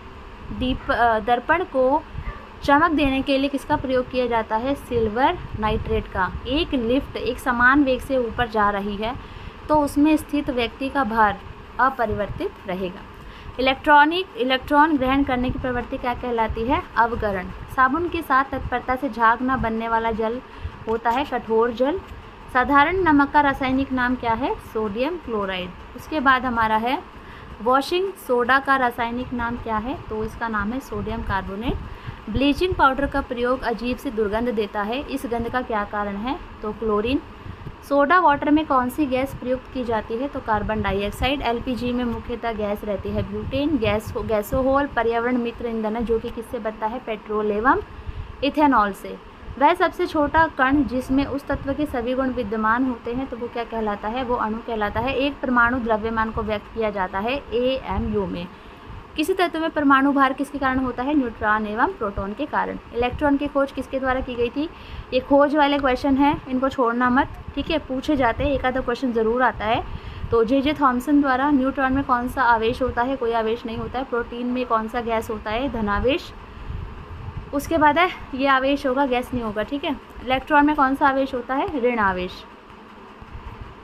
दर्पण को चमक देने के लिए किसका प्रयोग किया जाता है? सिल्वर नाइट्रेट का। एक लिफ्ट एक समान वेग से ऊपर जा रही है तो उसमें स्थित व्यक्ति का भार अपरिवर्तित रहेगा। इलेक्ट्रॉन ग्रहण करने की प्रवृत्ति क्या कहलाती है? अवकरण। साबुन के साथ तत्परता से झाग न बनने वाला जल होता है कठोर जल। साधारण नमक का रासायनिक नाम क्या है? Sodium chloride. उसके बाद हमारा है वॉशिंग सोडा का रासायनिक नाम क्या है? तो इसका नाम है सोडियम कार्बोनेट। ब्लीचिंग पाउडर का प्रयोग अजीब सी दुर्गंध देता है, इस गंध का क्या कारण है? तो क्लोरीन। सोडा वाटर में कौन सी गैस प्रयुक्त की जाती है? तो कार्बन डाइऑक्साइड। एलपीजी में मुख्यतः गैस रहती है ब्यूटेन। गैसोहोल पर्यावरण मित्र ईंधन है जो कि किससे बनता है? पेट्रोल एवं इथेनॉल से। वह सबसे छोटा कण जिसमें उस तत्व के सभी गुण विद्यमान होते हैं तो वो क्या कहलाता है? वो अणु कहलाता है। एक परमाणु द्रव्यमान को व्यक्त किया जाता है AMU में। किसी तत्व में परमाणु भार किसके कारण होता है? न्यूट्रॉन एवं प्रोटॉन के कारण। इलेक्ट्रॉन की खोज किसके द्वारा की गई थी? ये खोज वाले क्वेश्चन हैं, इनको छोड़ना मत, ठीक है, पूछे जाते हैं, एक आधा क्वेश्चन ज़रूर आता है। तो जे थॉमसन द्वारा। न्यूट्रॉन में कौन सा आवेश होता है? कोई आवेश नहीं होता है। प्रोटीन में कौन सा गैस होता है? धनावेश। उसके बाद है ये आवेश होगा, गैस नहीं होगा, ठीक है। इलेक्ट्रॉन में कौन सा आवेश होता है? ऋण आवेश।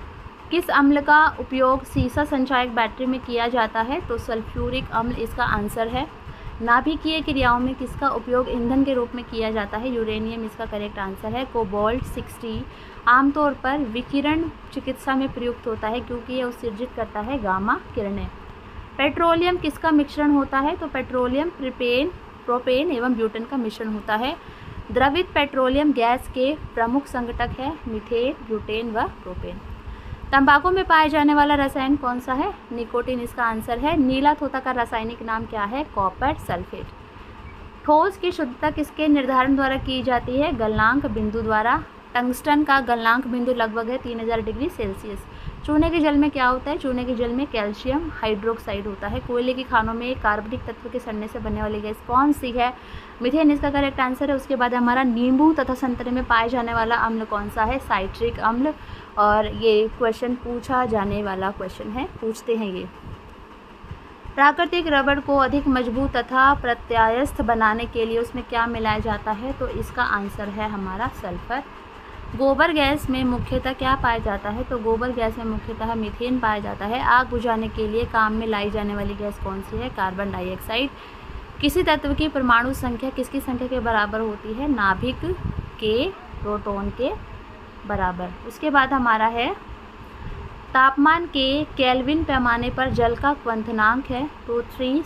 किस अम्ल का उपयोग सीसा संचायक बैटरी में किया जाता है? तो सल्फ्यूरिक अम्ल इसका आंसर है। नाभिकीय क्रियाओं में किसका उपयोग ईंधन के रूप में किया जाता है? यूरेनियम इसका करेक्ट आंसर है। कोबाल्ट 60 आमतौर पर विकिरण चिकित्सा में प्रयुक्त होता है क्योंकि यह उत्सर्जित करता है गामा किरणें। पेट्रोलियम किसका मिश्रण होता है? तो पेट्रोलियम प्रोपेन एवं ब्यूटेन का मिश्रण होता है। द्रवित पेट्रोलियम गैस के प्रमुख संघटक है मीथेन, ब्यूटेन व प्रोपेन। तंबाकू में पाया जाने वाला रसायन कौन सा है? निकोटीन इसका आंसर है। नीला तोता का रासायनिक नाम क्या है? Copper sulphate. ठोस की शुद्धता किसके निर्धारण द्वारा की जाती है? गलनांक बिंदु द्वारा। टंगस्टन का गलनांक बिंदु लगभग है 3000 डिग्री सेल्सियस। चूने के जल में क्या होता है? चूने के जल में कैल्शियम हाइड्रोक्साइड होता है। कोयले की खानों में कार्बनिक तत्व के सड़ने से बनने वाली गैस कौन सी है? मीथेन इसका करेक्ट आंसर है। उसके बाद हमारा नींबू तथा संतरे में पाए जाने वाला अम्ल कौन सा है? साइट्रिक अम्ल। और ये क्वेश्चन पूछा जाने वाला क्वेश्चन है, पूछते हैं ये। प्राकृतिक रबड़ को अधिक मजबूत तथा प्रत्यायस्थ बनाने के लिए उसमें क्या मिलाया जाता है? तो इसका आंसर है हमारा सल्फर। गोबर गैस में मुख्यतः क्या पाया जाता है? तो गोबर गैस में मुख्यतः मीथेन पाया जाता है। आग बुझाने के लिए काम में लाई जाने वाली गैस कौन सी है? Carbon dioxide. किसी तत्व की परमाणु संख्या किसकी संख्या के बराबर होती है? नाभिक के प्रोटॉन के बराबर। उसके बाद हमारा है तापमान के केल्विन पैमाने पर जल का क्वथनांक है तो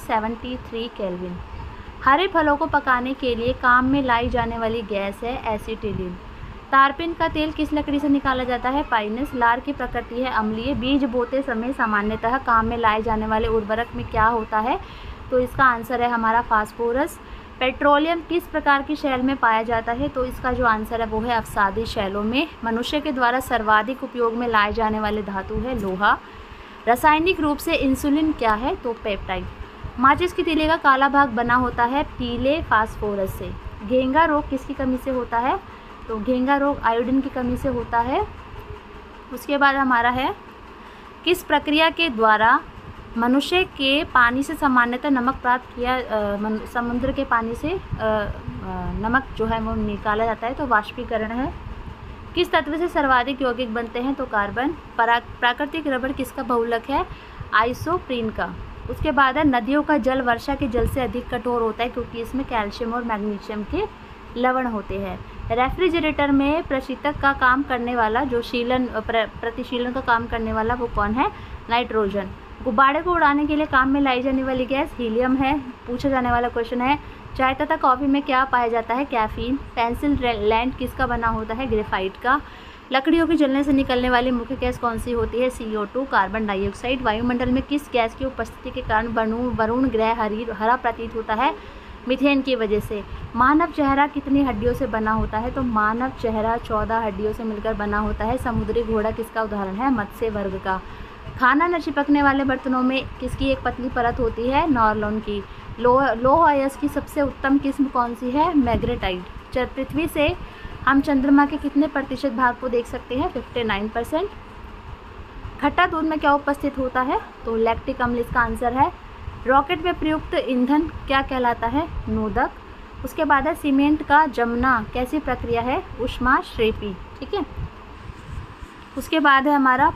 373 केल्विन। हरे फलों को पकाने के लिए काम में लाई जाने वाली गैस है एसिटिलीन। तारपीन का तेल किस लकड़ी से निकाला जाता है? पाइनस। लार की प्रकृति है अम्लीय। बीज बोते समय सामान्यतः काम में लाए जाने वाले उर्वरक में क्या होता है? तो इसका आंसर है हमारा फास्फोरस। पेट्रोलियम किस प्रकार की शैल में पाया जाता है? तो इसका जो आंसर है वो है अवसादी शैलों में। मनुष्य के द्वारा सर्वाधिक उपयोग में लाए जाने वाले धातु है लोहा। रासायनिक रूप से इंसुलिन क्या है? तो पेप्टाइड। माचिस की तीली का काला भाग बना होता है पीले फास्फोरस से। घेंगा रोग किसकी कमी से होता है? तो घेंगा रोग आयोडीन की कमी से होता है। उसके बाद हमारा है किस प्रक्रिया के द्वारा मनुष्य के पानी से सामान्यतः नमक प्राप्त किया समुद्र के पानी से नमक जो है वो निकाला जाता है? तो वाष्पीकरण है। किस तत्व से सर्वाधिक यौगिक बनते हैं? तो कार्बन। प्राकृतिक रबड़ किसका बहुलक है? आइसोप्रीन का। उसके बाद है नदियों का जल वर्षा के जल से अधिक कठोर होता है क्योंकि इसमें कैल्शियम और मैग्नीशियम के लवण होते हैं। रेफ्रिजरेटर में प्रशीतक का काम करने वाला जो प्रतिशीलन का काम करने वाला वो कौन है? नाइट्रोजन। गुब्बारे को उड़ाने के लिए काम में लाई जाने वाली गैस हीलियम है। पूछा जाने वाला क्वेश्चन है चाय तथा कॉफ़ी में क्या पाया जाता है? कैफीन। पेंसिल लैंड किसका बना होता है? ग्रेफाइट का। लकड़ियों के जलने से निकलने वाली मुख्य गैस कौन सी होती है? CO2 carbon dioxide. वायुमंडल में किस गैस की उपस्थिति के कारण वरुण ग्रह हरा प्रतीत होता है? मीथेन की वजह से। मानव चेहरा कितनी हड्डियों से बना होता है? तो मानव चेहरा 14 हड्डियों से मिलकर बना होता है। समुद्री घोड़ा किसका उदाहरण है? मत्स्य वर्ग का। खाना न चिपकने वाले बर्तनों में किसकी एक पतली परत होती है? नॉर्लॉन की। लोह अयस्क की सबसे उत्तम किस्म कौन सी है? मैग्नेटाइट। पृथ्वी से हम चंद्रमा के कितने प्रतिशत भाग को देख सकते हैं? 59%। खट्टा दूध में क्या उपस्थित होता है? तो लैक्टिक अम्ल इसका आंसर है। रॉकेट में प्रयुक्त ईंधन क्या कहलाता है? नोदक। उसके बाद है सीमेंट का जमना कैसी प्रक्रिया है? ऊष्माश्रेपी। ठीक है। उसके बाद है हमारा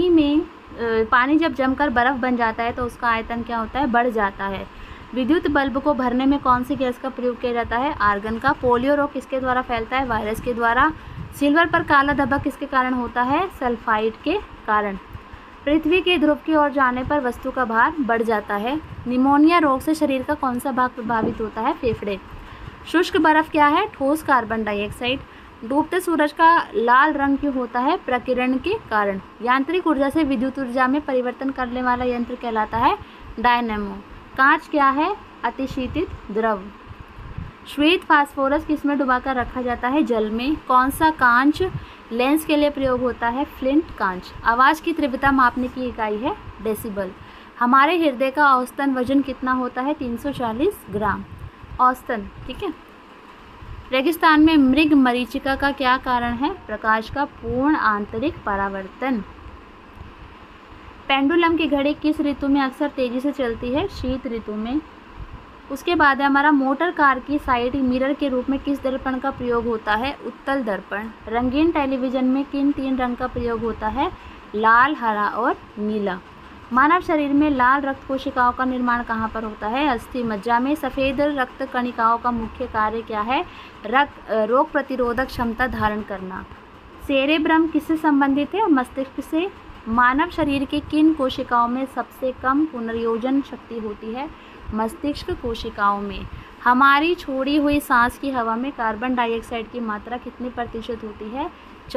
पानी जब जमकर बर्फ़ बन जाता है तो उसका आयतन क्या होता है? बढ़ जाता है। विद्युत बल्ब को भरने में कौन सी गैस का प्रयोग किया जाता है? आर्गन का। पोलियो रोग किसके द्वारा फैलता है? वायरस के द्वारा। सिल्वर पर काला धब्बा किसके कारण होता है? सल्फाइड के कारण। पृथ्वी के ध्रुव की ओर जाने पर वस्तु का भार बढ़ जाता है। निमोनिया रोग से शरीर का कौन सा भाग प्रभावित होता है? फेफड़े। शुष्क बर्फ क्या है? ठोस कार्बन डाइऑक्साइड। डूबते सूरज का लाल रंग क्यों होता है? प्रकीर्ण के कारण। यांत्रिक ऊर्जा से विद्युत ऊर्जा में परिवर्तन करने वाला यंत्र कहलाता है? डायनेमो। कांच क्या है? अतिशीतित द्रव। श्वेत फास्फोरस किसमें डुबाकर रखा जाता है? जल में। कौन सा कांच लेंस के लिए प्रयोग होता है? फ्लिंट कांच। आवाज़ की तीव्रता मापने की इकाई है डेसिबल। हमारे हृदय का औसतन वजन कितना होता है? 340 ग्राम औसतन। ठीक है। रेगिस्तान में मृग मरीचिका का क्या कारण है? प्रकाश का पूर्ण आंतरिक परावर्तन। पेंडुलम की घड़ी किस ऋतु में अक्सर तेजी से चलती है? शीत ऋतु में। उसके बाद है हमारा मोटर कार की साइड मिरर के रूप में किस दर्पण का प्रयोग होता है? उत्तल दर्पण। रंगीन टेलीविज़न में किन 3 रंग का प्रयोग होता है? लाल, हरा और नीला। मानव शरीर में लाल रक्त कोशिकाओं का निर्माण कहाँ पर होता है? अस्थि मज्जा में। सफ़ेद रक्त कणिकाओं का मुख्य कार्य क्या है? रोग प्रतिरोधक क्षमता धारण करना। सेरेब्रम किससे संबंधित है? मस्तिष्क से। मानव शरीर के किन कोशिकाओं में सबसे कम पुनर्योजन शक्ति होती है? मस्तिष्क कोशिकाओं में। हमारी छोड़ी हुई सांस की हवा में कार्बन डाइऑक्साइड की मात्रा कितने प्रतिशत होती है?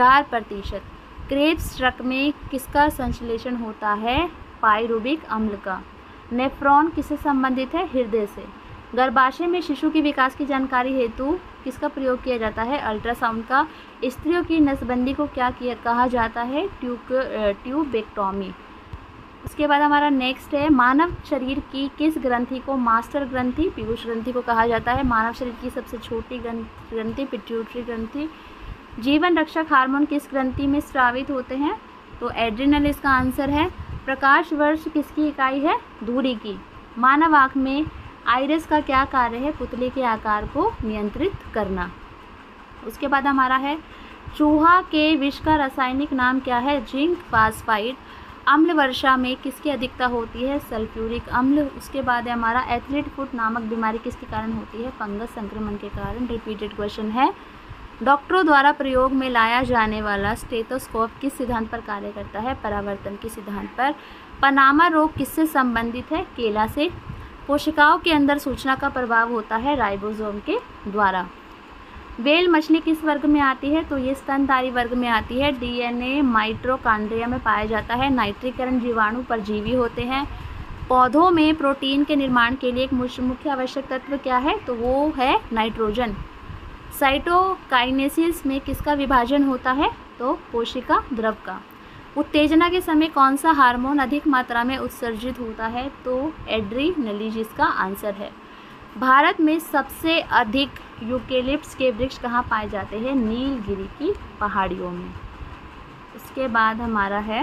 4%। क्रेब्स ट्रक में किसका संश्लेषण होता है? पाइरुविक अम्ल का। नेफ्रॉन किससे संबंधित है? हृदय से। गर्भाशय में शिशु की विकास की जानकारी हेतु किसका प्रयोग किया जाता है? अल्ट्रासाउंड का। स्त्रियों की नसबंदी को क्या कहा जाता है? ट्यूबेक्टोमी। उसके बाद हमारा नेक्स्ट है, मानव शरीर की किस ग्रंथि को मास्टर ग्रंथि, पीयूष ग्रंथि को कहा जाता है? मानव शरीर की सबसे छोटी ग्रंथि पिट्यूटरी ग्रंथि। जीवन रक्षक हार्मोन किस ग्रंथि में स्रावित होते हैं? तो एड्रिनल इसका आंसर है। प्रकाश वर्ष किसकी इकाई है? दूरी की। मानव आँख में आइरिस का क्या कार्य है? पुतले के आकार को नियंत्रित करना। उसके बाद हमारा है, चूहा के विष का रासायनिक नाम क्या है? Zinc phosphide. अम्ल वर्षा में किसकी अधिकता होती है? सल्फ्यूरिक अम्ल। उसके बाद है हमारा, एथलीट फुट नामक बीमारी किसके कारण होती है? फंगस संक्रमण के कारण। रिपीटेड क्वेश्चन है। डॉक्टरों द्वारा प्रयोग में लाया जाने वाला स्टेथोस्कोप किस सिद्धांत पर कार्य करता है? परावर्तन के सिद्धांत पर। पनामा रोग किससे संबंधित है? केला से। कोशिकाओं के अंदर सूचना का प्रभाव होता है राइबोसोम के द्वारा। व्हेल मछली किस वर्ग में आती है? तो ये स्तनधारी वर्ग में आती है। डीएनए माइटोकॉन्ड्रिया में पाया जाता है। नाइट्रीकरण जीवाणु परजीवी होते हैं। पौधों में प्रोटीन के निर्माण के लिए एक मुख्य आवश्यक तत्व क्या है? तो वो है नाइट्रोजन। साइटोकाइनेसिस में किसका विभाजन होता है? तो कोशिका द्रव का। उत्तेजना के समय कौन सा हार्मोन अधिक मात्रा में उत्सर्जित होता है? तो एड्रीनलिन जिसका आंसर है। भारत में सबसे अधिक यूकेलिप्टस के वृक्ष कहाँ पाए जाते हैं? नीलगिरी की पहाड़ियों में। उसके बाद हमारा है,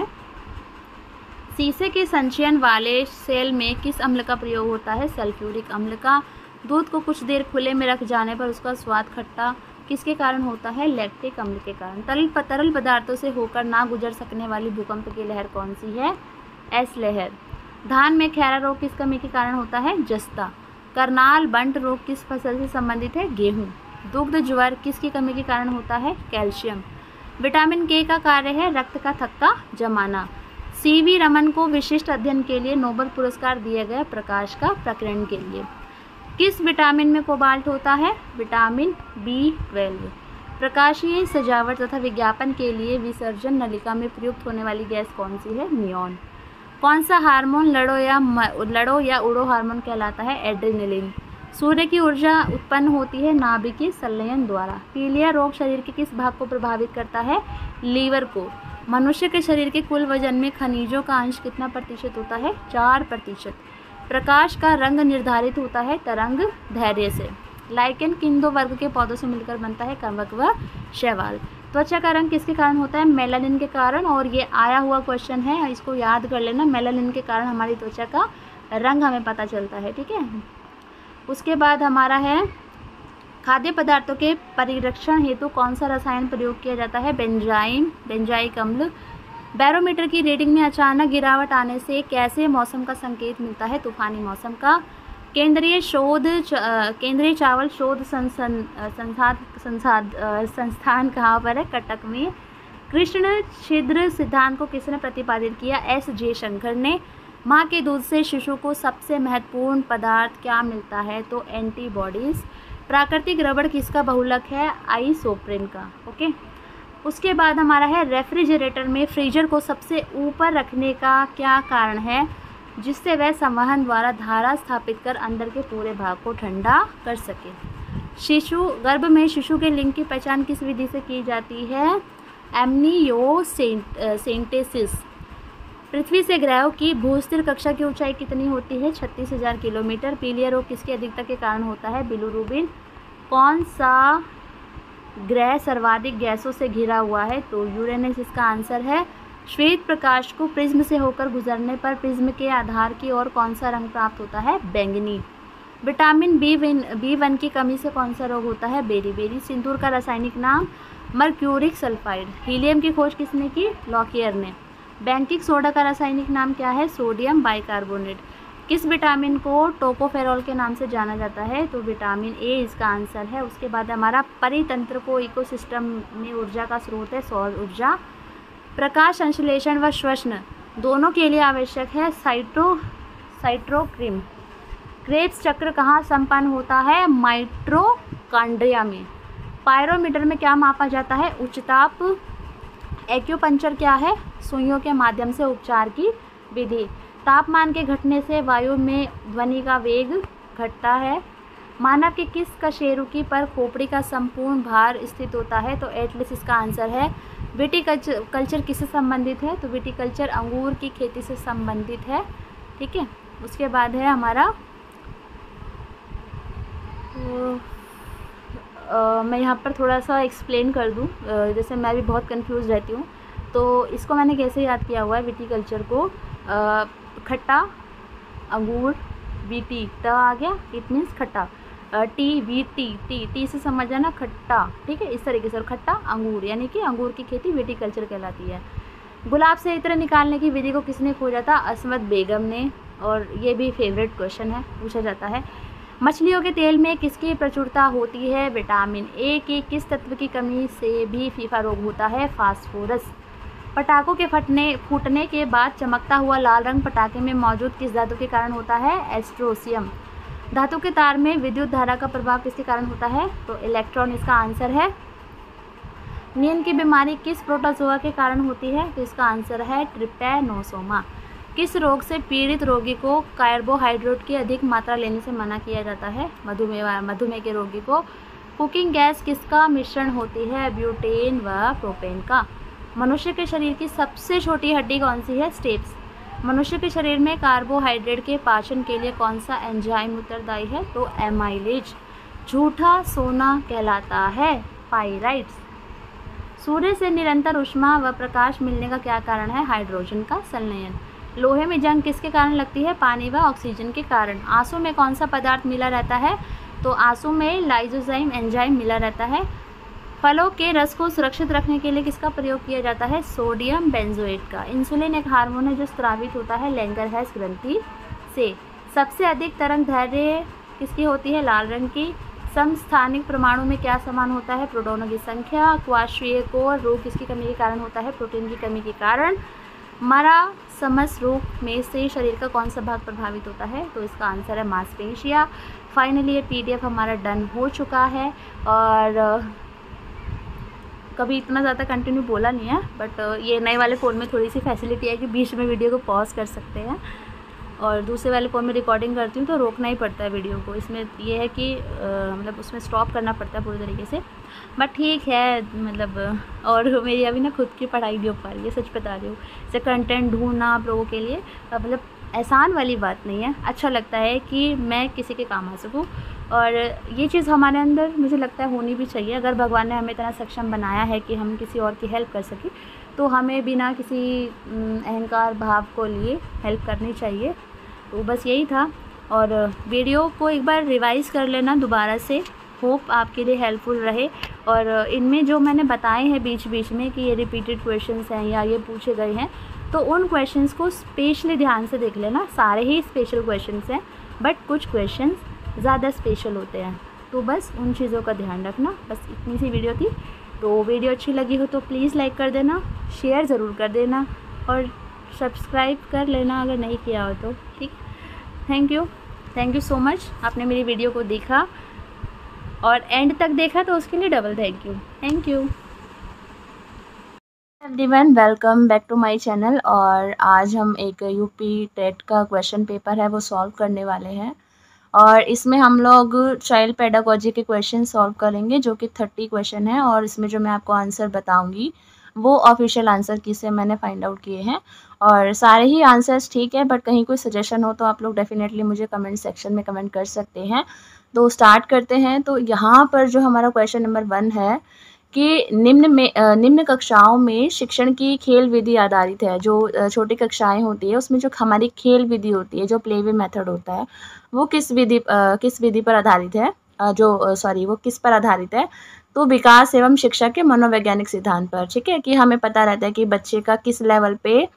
शीशे के संचयन वाले सेल में किस अम्ल का प्रयोग होता है? सल्फ्यूरिक अम्ल का। दूध को कुछ देर खुले में रख जाने पर उसका स्वाद खट्टा किसके कारण होता है? लैक्टिक अम्ल के कारण। तरल पदार्थों से होकर ना गुजर सकने वाली भूकंप की लहर कौन सी है? एस लहर। धान में खैरा रोग किस कमी के कारण होता है? जस्ता। करनाल बंट रोग किस फसल से संबंधित है? गेहूँ। दुग्ध ज्वर किसकी कमी के कारण होता है? कैल्शियम। विटामिन के का कार्य है रक्त का थक्का जमाना। सीवी रमन को विशिष्ट अध्ययन के लिए नोबेल पुरस्कार दिया गया प्रकाश का प्रकीर्णन के लिए। किस विटामिन में कोबाल्ट होता है? Vitamin B12। प्रकाशीय सजावट तथा विज्ञापन के लिए विसर्जन नलिका में प्रयुक्त होने वाली गैस कौन सी है? नियॉन। कौन सा हार्मोन लड़ो या उड़ो हार्मोन कहलाता है? एड्रेनलिन। सूर्य की ऊर्जा उत्पन्न होती है नाभिकीय संलयन द्वारा। पीलिया रोग शरीर के किस भाग को प्रभावित करता है? लीवर को। मनुष्य के शरीर के कुल वजन में खनिजों का अंश कितना प्रतिशत होता है? 4%। प्रकाश का रंग निर्धारित होता है तरंग दैर्ध्य से। लाइकेन किन दो वर्ग के पौधों से मिलकर बनता है? कवक व शैवाल। त्वचा का रंग किसके कारण होता है? मेलानिन के कारण। और ये आया हुआ क्वेश्चन है, इसको याद कर लेना। मेलानिन के कारण हमारी त्वचा का रंग हमें पता चलता है, ठीक है। उसके बाद हमारा है, खाद्य पदार्थों के परिरक्षण हेतु कौन सा रसायन प्रयोग किया जाता है? बेंजाइक अम्ल। बैरोमीटर की रीडिंग में अचानक गिरावट आने से कैसे मौसम का संकेत मिलता है? तूफानी मौसम का। केंद्रीय चावल शोध संस्थान कहाँ पर है? कटक में। कृष्ण छिद्र सिद्धांत को किसने प्रतिपादित किया? S.J. शंकर ने। माँ के दूध से शिशु को सबसे महत्वपूर्ण पदार्थ क्या मिलता है? तो एंटीबॉडीज। प्राकृतिक रबड़ किसका बहुलक है? आइसोप्रेन का। ओके। उसके बाद हमारा है, रेफ्रिजरेटर में फ्रीजर को सबसे ऊपर रखने का क्या कारण है जिससे वह संवहन द्वारा धारा स्थापित कर अंदर के पूरे भाग को ठंडा कर सके? गर्भ में शिशु के लिंग की पहचान किस विधि से की जाती है? एमनियोसेंटेसिस। पृथ्वी से ग्रहों की भूस्थिर कक्षा की ऊंचाई कितनी होती है? 36,000 किलोमीटर। पीलिया रोग किसकी अधिकता के कारण होता है? बिलिरुबिन। कौन सा ग्रह सर्वाधिक गैसों से घिरा हुआ है? तो यूरेनस इसका आंसर है। श्वेत प्रकाश को प्रिज्म से होकर गुजरने पर प्रिज्म के आधार की ओर कौन सा रंग प्राप्त होता है? बैंगनी। विटामिन B1 की कमी से कौन सा रोग होता है? बेरी। सिंदूर का रासायनिक नाम? Mercuric sulphide. हीलियम की खोज किसने की? लॉकियर ने। बैंकिंग सोडा का रासायनिक नाम क्या है? Sodium bicarbonate. किस विटामिन को टोकोफेरॉल के नाम से जाना जाता है? तो विटामिन ए इसका आंसर है। उसके बाद हमारा परितंत्र को इकोसिस्टम में ऊर्जा का स्रोत है सौर ऊर्जा। प्रकाश संश्लेषण व श्वसन दोनों के लिए आवश्यक है साइटोक्रोम। क्रेब्स चक्र कहाँ संपन्न होता है? माइटोकॉन्ड्रिया में। पायरोमीटर में क्या मापा जाता है? उच्च ताप। एक्यूपंक्चर क्या है? सुइयों के माध्यम से उपचार की विधि। तापमान के घटने से वायु में ध्वनि का वेग घटता है। मानव के किस कशेरुकी पर खोपड़ी का संपूर्ण भार स्थित होता है? तो एटलस इसका आंसर है। विटिकल्चर किससे संबंधित है? तो विटिकल्चर अंगूर की खेती से संबंधित है। ठीक है, उसके बाद है हमारा मैं यहाँ पर थोड़ा सा एक्सप्लेन कर दूँ, जैसे मैं भी बहुत कंफ्यूज रहती हूँ। तो इसको मैंने कैसे याद किया हुआ है विटिकल्चर को? खट्टा अंगूर, वीटी त आ गया, इट मीन्स खट्टा। टी वी टी से समझ जाना खट्टा। ठीक है, इस तरीके से। और खट्टा अंगूर यानी कि अंगूर की खेती विटिकल्चर कहलाती है। गुलाब से इत्र निकालने की विधि को किसने खोजा था? अस्मत बेगम ने। और ये भी फेवरेट क्वेश्चन है, पूछा जाता है। मछलियों के तेल में किसकी प्रचुरता होती है? विटामिन ए की। किस तत्व की कमी से भी फीफा रोग होता है? फास्फोरस। पटाखों के फूटने के बाद चमकता हुआ लाल रंग पटाखे में मौजूद किस धातु के कारण होता है? एस्ट्रोसियम। धातु के तार में विद्युत धारा का प्रभाव किसके कारण होता है? तो इलेक्ट्रॉन इसका आंसर है। नींद की बीमारी किस प्रोटोजोआ के कारण होती है? तो इसका आंसर है ट्रिपैनोसोमा। किस रोग से पीड़ित रोगी को कार्बोहाइड्रेट की अधिक मात्रा लेने से मना किया जाता है? मधुमेह के रोगी को। कुकिंग गैस किसका मिश्रण होती है? ब्यूटेन व प्रोपेन का। मनुष्य के शरीर की सबसे छोटी हड्डी कौन सी है? स्टेप्स। मनुष्य के शरीर में कार्बोहाइड्रेट के पाचन के लिए कौन सा एंजाइम उत्तरदायी है? तो एमाइलेज। झूठा सोना कहलाता है पाइराइट्स। सूर्य से निरंतर ऊष्मा व प्रकाश मिलने का क्या कारण है? हाइड्रोजन का संलयन। लोहे में जंग किसके कारण लगती है? पानी व ऑक्सीजन के कारण। आंसू में कौन सा पदार्थ मिला रहता है? तो आंसू में लाइसोजाइम एंजाइम मिला रहता है। फलों के रस को सुरक्षित रखने के लिए किसका प्रयोग किया जाता है? सोडियम बेंजोएट का। इंसुलिन एक हार्मोन है जो स्रावित होता है लैंगरहैंस ग्रंथि से। सबसे अधिक तरंग दैर्घ्य किसकी होती है? लाल रंग की। समस्थानिक परमाणु में क्या समान होता है? प्रोटॉनों की संख्या। क्वार्शीय कोर रोग किसकी कमी के कारण होता है? प्रोटीन की कमी के कारण। मरासमस रोग में से शरीर का कौन सा भाग प्रभावित होता है? तो इसका आंसर है मांसपेशियाँ। फाइनली ये PDF हमारा डन हो चुका है। और कभी इतना ज़्यादा कंटिन्यू बोला नहीं है, बट ये नए वाले फ़ोन में थोड़ी सी फैसिलिटी है कि बीच में वीडियो को पॉज कर सकते हैं। और दूसरे वाले फ़ोन में रिकॉर्डिंग करती हूँ तो रोकना ही पड़ता है वीडियो को। इसमें ये है कि मतलब उसमें स्टॉप करना पड़ता है पूरी तरीके से, बट ठीक है मतलब। और मेरी अभी ना खुद की पढ़ाई नहीं हो पा रही है, सच बता रही हूँ। जैसे कंटेंट ढूंढना आप लोगों के लिए मतलब आसान वाली बात नहीं है। अच्छा लगता है कि मैं किसी के काम आ सकूँ, और ये चीज़ हमारे अंदर मुझे लगता है होनी भी चाहिए। अगर भगवान ने हमें इतना सक्षम बनाया है कि हम किसी और की हेल्प कर सकें, तो हमें बिना किसी अहंकार भाव को लिए हेल्प करनी चाहिए। तो बस यही था। और वीडियो को एक बार रिवाइज़ कर लेना दोबारा से, होप आपके लिए हेल्पफुल रहे। और इनमें जो मैंने बताए हैं बीच बीच में कि ये रिपीटेड क्वेश्चंस हैं या ये पूछे गए हैं, तो उन क्वेश्चंस को स्पेशली ध्यान से देख लेना। सारे ही स्पेशल क्वेश्चंस हैं, बट कुछ क्वेश्चंस ज़्यादा स्पेशल होते हैं, तो बस उन चीज़ों का ध्यान रखना। बस इतनी सी वीडियो थी। तो वीडियो अच्छी लगी हो तो प्लीज़ लाइक कर देना, शेयर ज़रूर कर देना, और सब्सक्राइब कर लेना अगर नहीं किया हो तो। ठीक, थैंक यू सो मच। आपने मेरी वीडियो को देखा और एंड तक देखा तो उसके लिए double thank you everyone. Welcome back to my channel. और आज हम एक यूपी टेट का क्वेश्चन पेपर है वो सॉल्व करने वाले हैं, और इसमें हम लोग चाइल्ड पेडागोजी के क्वेश्चन सॉल्व करेंगे, जो कि 30 क्वेश्चन है। और इसमें जो मैं आपको आंसर बताऊंगी वो ऑफिशियल आंसर की से मैंने फाइंड आउट किए हैं, और सारे ही आंसर्स ठीक है, बट कहीं कोई सजेशन हो तो आप लोग डेफिनेटली मुझे कमेंट सेक्शन में कमेंट कर सकते हैं। तो स्टार्ट करते हैं। तो यहाँ पर जो हमारा क्वेश्चन नंबर 1 है कि निम्न कक्षाओं में शिक्षण की खेल विधि आधारित है। जो छोटी कक्षाएं होती है उसमें जो हमारी खेल विधि होती है, जो प्लेवे मेथड होता है, वो किस विधि पर आधारित है? वो किस पर आधारित है? तो विकास एवं शिक्षा के मनोवैज्ञानिक सिद्धांत पर। ठीक है, कि हमें पता रहता है कि बच्चे का किस लेवल पे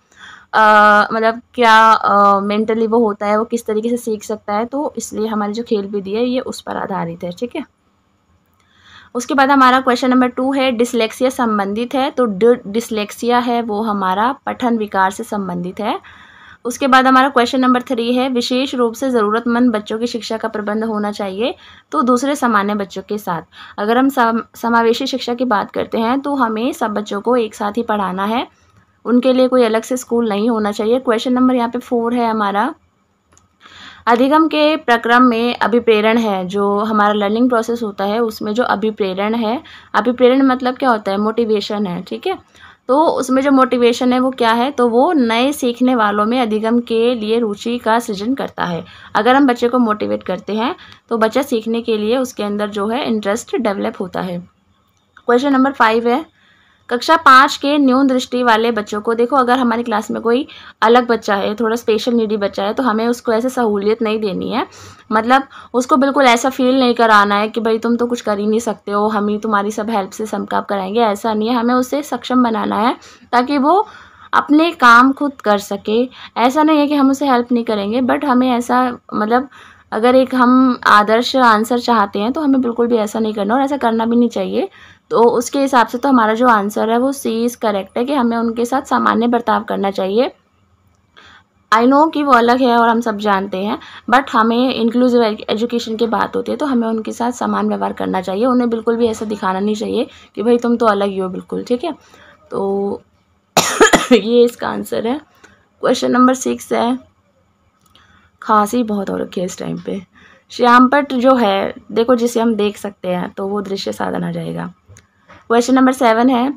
मतलब क्या मेंटली वो होता है, वो किस तरीके से सीख सकता है, तो इसलिए हमारी जो खेल विधि है ये उस पर आधारित है। ठीक है, उसके बाद हमारा क्वेश्चन नंबर 2 है डिसलेक्सिया संबंधित है, तो डिसलेक्सिया है वो हमारा पठन विकार से संबंधित है। उसके बाद हमारा क्वेश्चन नंबर 3 है विशेष रूप से ज़रूरतमंद बच्चों की शिक्षा का प्रबंध होना चाहिए, तो दूसरे सामान्य बच्चों के साथ। अगर हम समावेशी शिक्षा की बात करते हैं तो हमें सब बच्चों को एक साथ ही पढ़ाना है, उनके लिए कोई अलग से स्कूल नहीं होना चाहिए। क्वेश्चन नंबर यहाँ पे 4 है हमारा अधिगम के प्रक्रम में अभिप्रेरण है, जो हमारा लर्निंग प्रोसेस होता है उसमें जो अभिप्रेरण है, अभिप्रेरण मतलब क्या होता है, मोटिवेशन है। ठीक है, तो उसमें जो मोटिवेशन है वो क्या है, तो वो नए सीखने वालों में अधिगम के लिए रुचि का सृजन करता है। अगर हम बच्चे को मोटिवेट करते हैं तो बच्चा सीखने के लिए उसके अंदर जो है इंटरेस्ट डेवलप होता है। क्वेश्चन नंबर 5 है कक्षा 5 के न्यून दृष्टि वाले बच्चों को, देखो अगर हमारी क्लास में कोई अलग बच्चा है, थोड़ा स्पेशल नीडी बच्चा है, तो हमें उसको ऐसे सहूलियत नहीं देनी है, मतलब उसको बिल्कुल ऐसा फील नहीं कराना है कि भाई तुम तो कुछ कर ही नहीं सकते हो, हम ही तुम्हारी सब हेल्प से सब काम कराएंगे, ऐसा नहीं है। हमें उसे सक्षम बनाना है ताकि वो अपने काम खुद कर सके। ऐसा नहीं है कि हम उसे हेल्प नहीं करेंगे, बट हमें ऐसा मतलब अगर एक हम आदर्श आंसर चाहते हैं तो हमें बिल्कुल भी ऐसा नहीं करना और ऐसा करना भी नहीं चाहिए। तो उसके हिसाब से तो हमारा जो आंसर है वो सी इज़ करेक्ट है कि हमें उनके साथ सामान्य बर्ताव करना चाहिए। आई नो कि वो अलग है और हम सब जानते हैं, बट हमें इंक्लूसिव एजुकेशन की बात होती है तो हमें उनके साथ समान व्यवहार करना चाहिए। उन्हें बिल्कुल भी ऐसा दिखाना नहीं चाहिए कि भाई तुम तो अलग ही हो बिल्कुल। ठीक है, तो ये इसका आंसर है। क्वेश्चन नंबर 6 है खांसी बहुत हो रखी है इस टाइम पे। श्यामपट्ट जो है देखो जिसे हम देख सकते हैं तो वो दृश्य साधन आ जाएगा। क्वेश्चन नंबर 7 है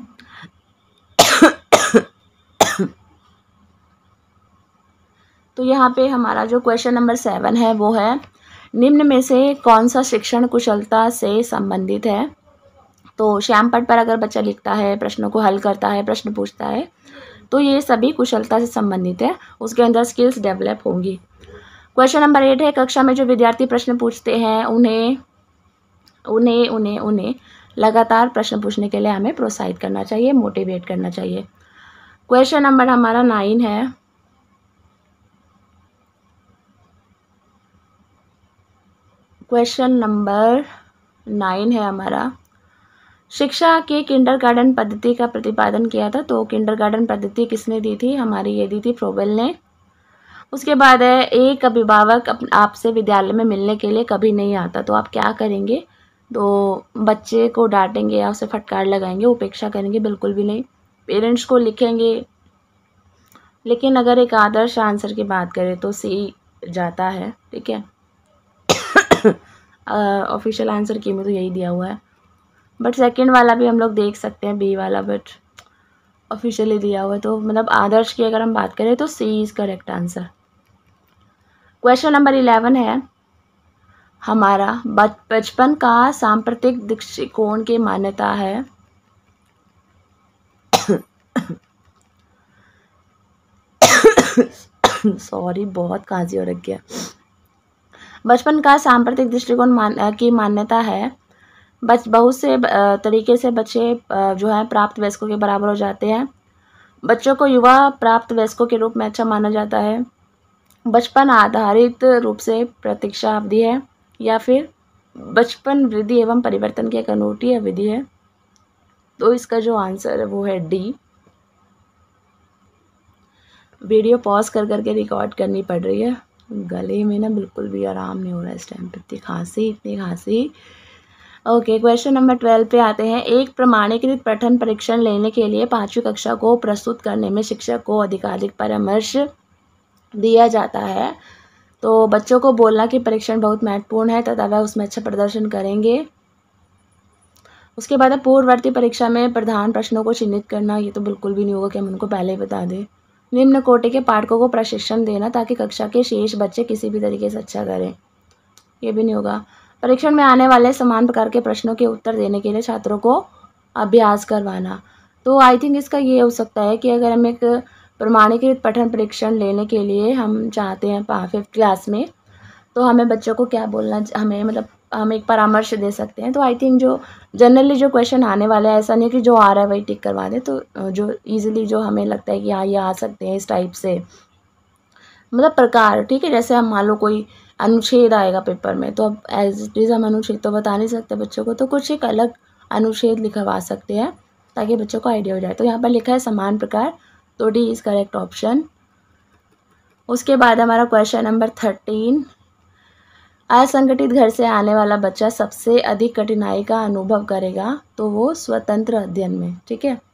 तो यहाँ पे हमारा जो क्वेश्चन नंबर 7 है वो है निम्न में से कौन सा शिक्षण कुशलता से संबंधित है। तो श्यामपट्ट पर अगर बच्चा लिखता है, प्रश्नों को हल करता है, प्रश्न पूछता है, तो ये सभी कुशलता से संबंधित है, उसके अंदर स्किल्स डेवलप होंगी। क्वेश्चन नंबर 8 है कक्षा में जो विद्यार्थी प्रश्न पूछते हैं उन्हें उन्हें उन्हें उन्हें लगातार प्रश्न पूछने के लिए हमें प्रोत्साहित करना चाहिए, मोटिवेट करना चाहिए। क्वेश्चन नंबर हमारा 9 है क्वेश्चन नंबर 9 है हमारा शिक्षा के किंडरगार्टन पद्धति का प्रतिपादन किया था। तो किंडरगार्टन पद्धति किसने दी थी, हमारी ये दी थी फ्रोबेल ने। उसके बाद है एक अभिभावक आपसे विद्यालय में मिलने के लिए कभी नहीं आता, तो आप क्या करेंगे, तो बच्चे को डांटेंगे या उसे फटकार लगाएंगे, उपेक्षा करेंगे, बिल्कुल भी नहीं। पेरेंट्स को लिखेंगे, लेकिन अगर एक आदर्श आंसर की बात करें तो सी जाता है। ठीक है, ऑफिशियल आंसर की में तो यही दिया हुआ है, बट सेकंड वाला भी हम लोग देख सकते हैं, बी वाला, बट ऑफिशियली दिया हुआ है। तो मतलब आदर्श की अगर हम बात करें तो C is correct answer. Question number 11 है हमारा बचपन का सांप्रतिक दृष्टिकोण की मान्यता है। सॉरी, बहुत खांसी हो रखी है। बचपन का सांप्रतिक दृष्टिकोण की मान्यता है बहुत से तरीके से बच्चे जो है प्राप्त वयस्कों के बराबर हो जाते हैं। बच्चों को युवा प्राप्त वयस्कों के रूप में अच्छा माना जाता है। बचपन आधारित रूप से प्रतीक्षा अवधि है, या फिर बचपन वृद्धि एवं परिवर्तन की एक अनूठी अवधि है। तो इसका जो आंसर है वो है डी। वीडियो पॉज कर करके रिकॉर्ड करनी पड़ रही है, गले में ना बिल्कुल भी आराम नहीं हो रहा है इस टाइम पे, इतनी खांसी। ओके, क्वेश्चन नंबर 12 पे आते हैं। एक प्रमाणीकृत पठन परीक्षण लेने के लिए 5वीं कक्षा को प्रस्तुत करने में शिक्षक को अधिकारिक परामर्श दिया जाता है। तो बच्चों को बोलना कि परीक्षण बहुत महत्वपूर्ण है तथा वह उसमें अच्छा प्रदर्शन करेंगे। उसके बाद पूर्ववर्ती परीक्षा में प्रधान प्रश्नों को चिन्हित करना, ये तो बिल्कुल भी नहीं होगा कि हम उनको पहले ही बता दें। निम्न कोटि के पाठकों को प्रशिक्षण देना ताकि कक्षा के शेष बच्चे किसी भी तरीके से अच्छा करें, ये भी नहीं होगा। परीक्षण में आने वाले समान प्रकार के प्रश्नों के उत्तर देने के लिए छात्रों को अभ्यास करवाना। तो आई थिंक इसका ये हो सकता है कि अगर हम एक प्रमाणीकृत पठन परीक्षण लेने के लिए हम चाहते हैं 5th क्लास में, तो हमें बच्चों को क्या बोलना, हमें मतलब हम एक परामर्श दे सकते हैं। तो आई थिंक जो जनरली जो क्वेश्चन आने वाला है, ऐसा नहीं कि जो आ रहा है वही टिक करवा दें। तो जो ईजिली जो हमें लगता है कि हाँ ये आ सकते हैं इस टाइप से, मतलब प्रकार, ठीक है। जैसे हम मान लो कोई अनुच्छेद आएगा पेपर में, तो अब एज इट इज़ हम अनुच्छेद तो बता नहीं सकते बच्चों को, तो कुछ एक अलग अनुच्छेद लिखवा सकते हैं ताकि बच्चों को आइडिया हो जाए। तो यहाँ पर लिखा है समान प्रकार, तो डी इज़ करेक्ट ऑप्शन। उसके बाद हमारा क्वेश्चन नंबर 13, असंगठित घर से आने वाला बच्चा सबसे अधिक कठिनाई का अनुभव करेगा, तो वो स्वतंत्र अध्ययन में, ठीक है।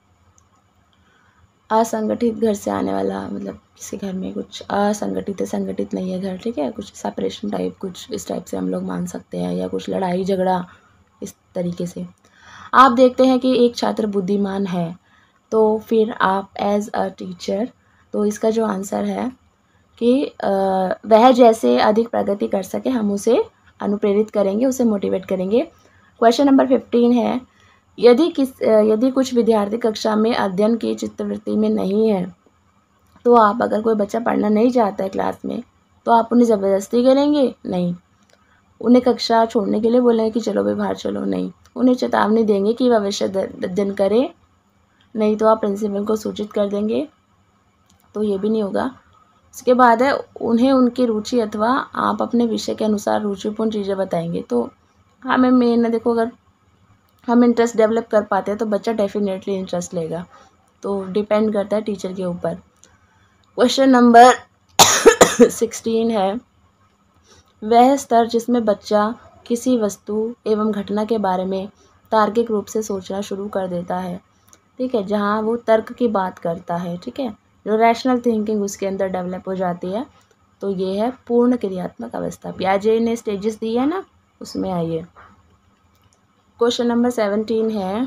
असंगठित घर से आने वाला मतलब किसी घर में कुछ असंगठित है, संगठित नहीं है घर, ठीक है, कुछ सेपरेशन टाइप, कुछ इस टाइप से हम लोग मान सकते हैं, या कुछ लड़ाई झगड़ा इस तरीके से। आप देखते हैं कि एक छात्र बुद्धिमान है, तो फिर आप एज अ टीचर, तो इसका जो आंसर है कि वह जैसे अधिक प्रगति कर सके हम उसे अनुप्रेरित करेंगे, उसे मोटिवेट करेंगे। क्वेश्चन नंबर 15 है, यदि कुछ विद्यार्थी कक्षा में अध्ययन की चित्तवृत्ति में नहीं है, तो आप अगर कोई बच्चा पढ़ना नहीं चाहता है क्लास में, तो आप उन्हें ज़बरदस्ती करेंगे? नहीं। उन्हें कक्षा छोड़ने के लिए बोलेंगे कि चलो भाई बाहर चलो? नहीं। उन्हें चेतावनी देंगे कि वह विषय अध्ययन करे? नहीं। तो आप प्रिंसिपल को सूचित कर देंगे? तो ये भी नहीं होगा। उसके बाद है, उन्हें उनकी रुचि अथवा आप अपने विषय के अनुसार रुचिपूर्ण चीज़ें बताएंगे। तो हमें मेन है, देखो, अगर हम इंटरेस्ट डेवलप कर पाते हैं तो बच्चा डेफिनेटली इंटरेस्ट लेगा। तो डिपेंड करता है टीचर के ऊपर। क्वेश्चन नंबर 16 है, वह स्तर जिसमें बच्चा किसी वस्तु एवं घटना के बारे में तार्किक रूप से सोचना शुरू कर देता है, ठीक है, जहाँ वो तर्क की बात करता है, ठीक है, जो रैशनल थिंकिंग उसके अंदर डेवलप हो जाती है, तो ये है पूर्ण क्रियात्मक अवस्था। पियाजे ने स्टेजेस दी है ना, उसमें आइए। क्वेश्चन नंबर 17 है,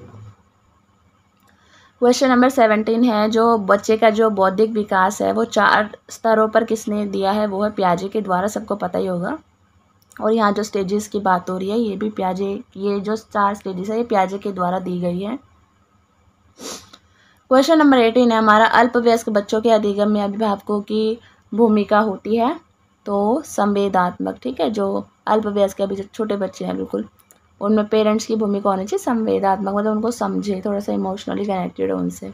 जो बच्चे का जो बौद्धिक विकास है वो 4 स्तरों पर किसने दिया है? वो है पियाजे के द्वारा, सबको पता ही होगा। और यहाँ जो स्टेजेस की बात हो रही है, ये भी पियाजे, ये जो 4 स्टेजेस है ये पियाजे के द्वारा दी गई है। क्वेश्चन नंबर 18 है हमारा, अल्पवयस्क बच्चों के अधिगम में अभिभावकों की भूमिका होती है, तो संवेदात्मक, ठीक है। जो अल्पवयस्क अभी जो छोटे बच्चे हैं बिल्कुल, उनमें पेरेंट्स की भूमिका होनी चाहिए संवेदात्मक, मतलब उनको समझे, थोड़ा सा इमोशनली कनेक्टेड हो उनसे।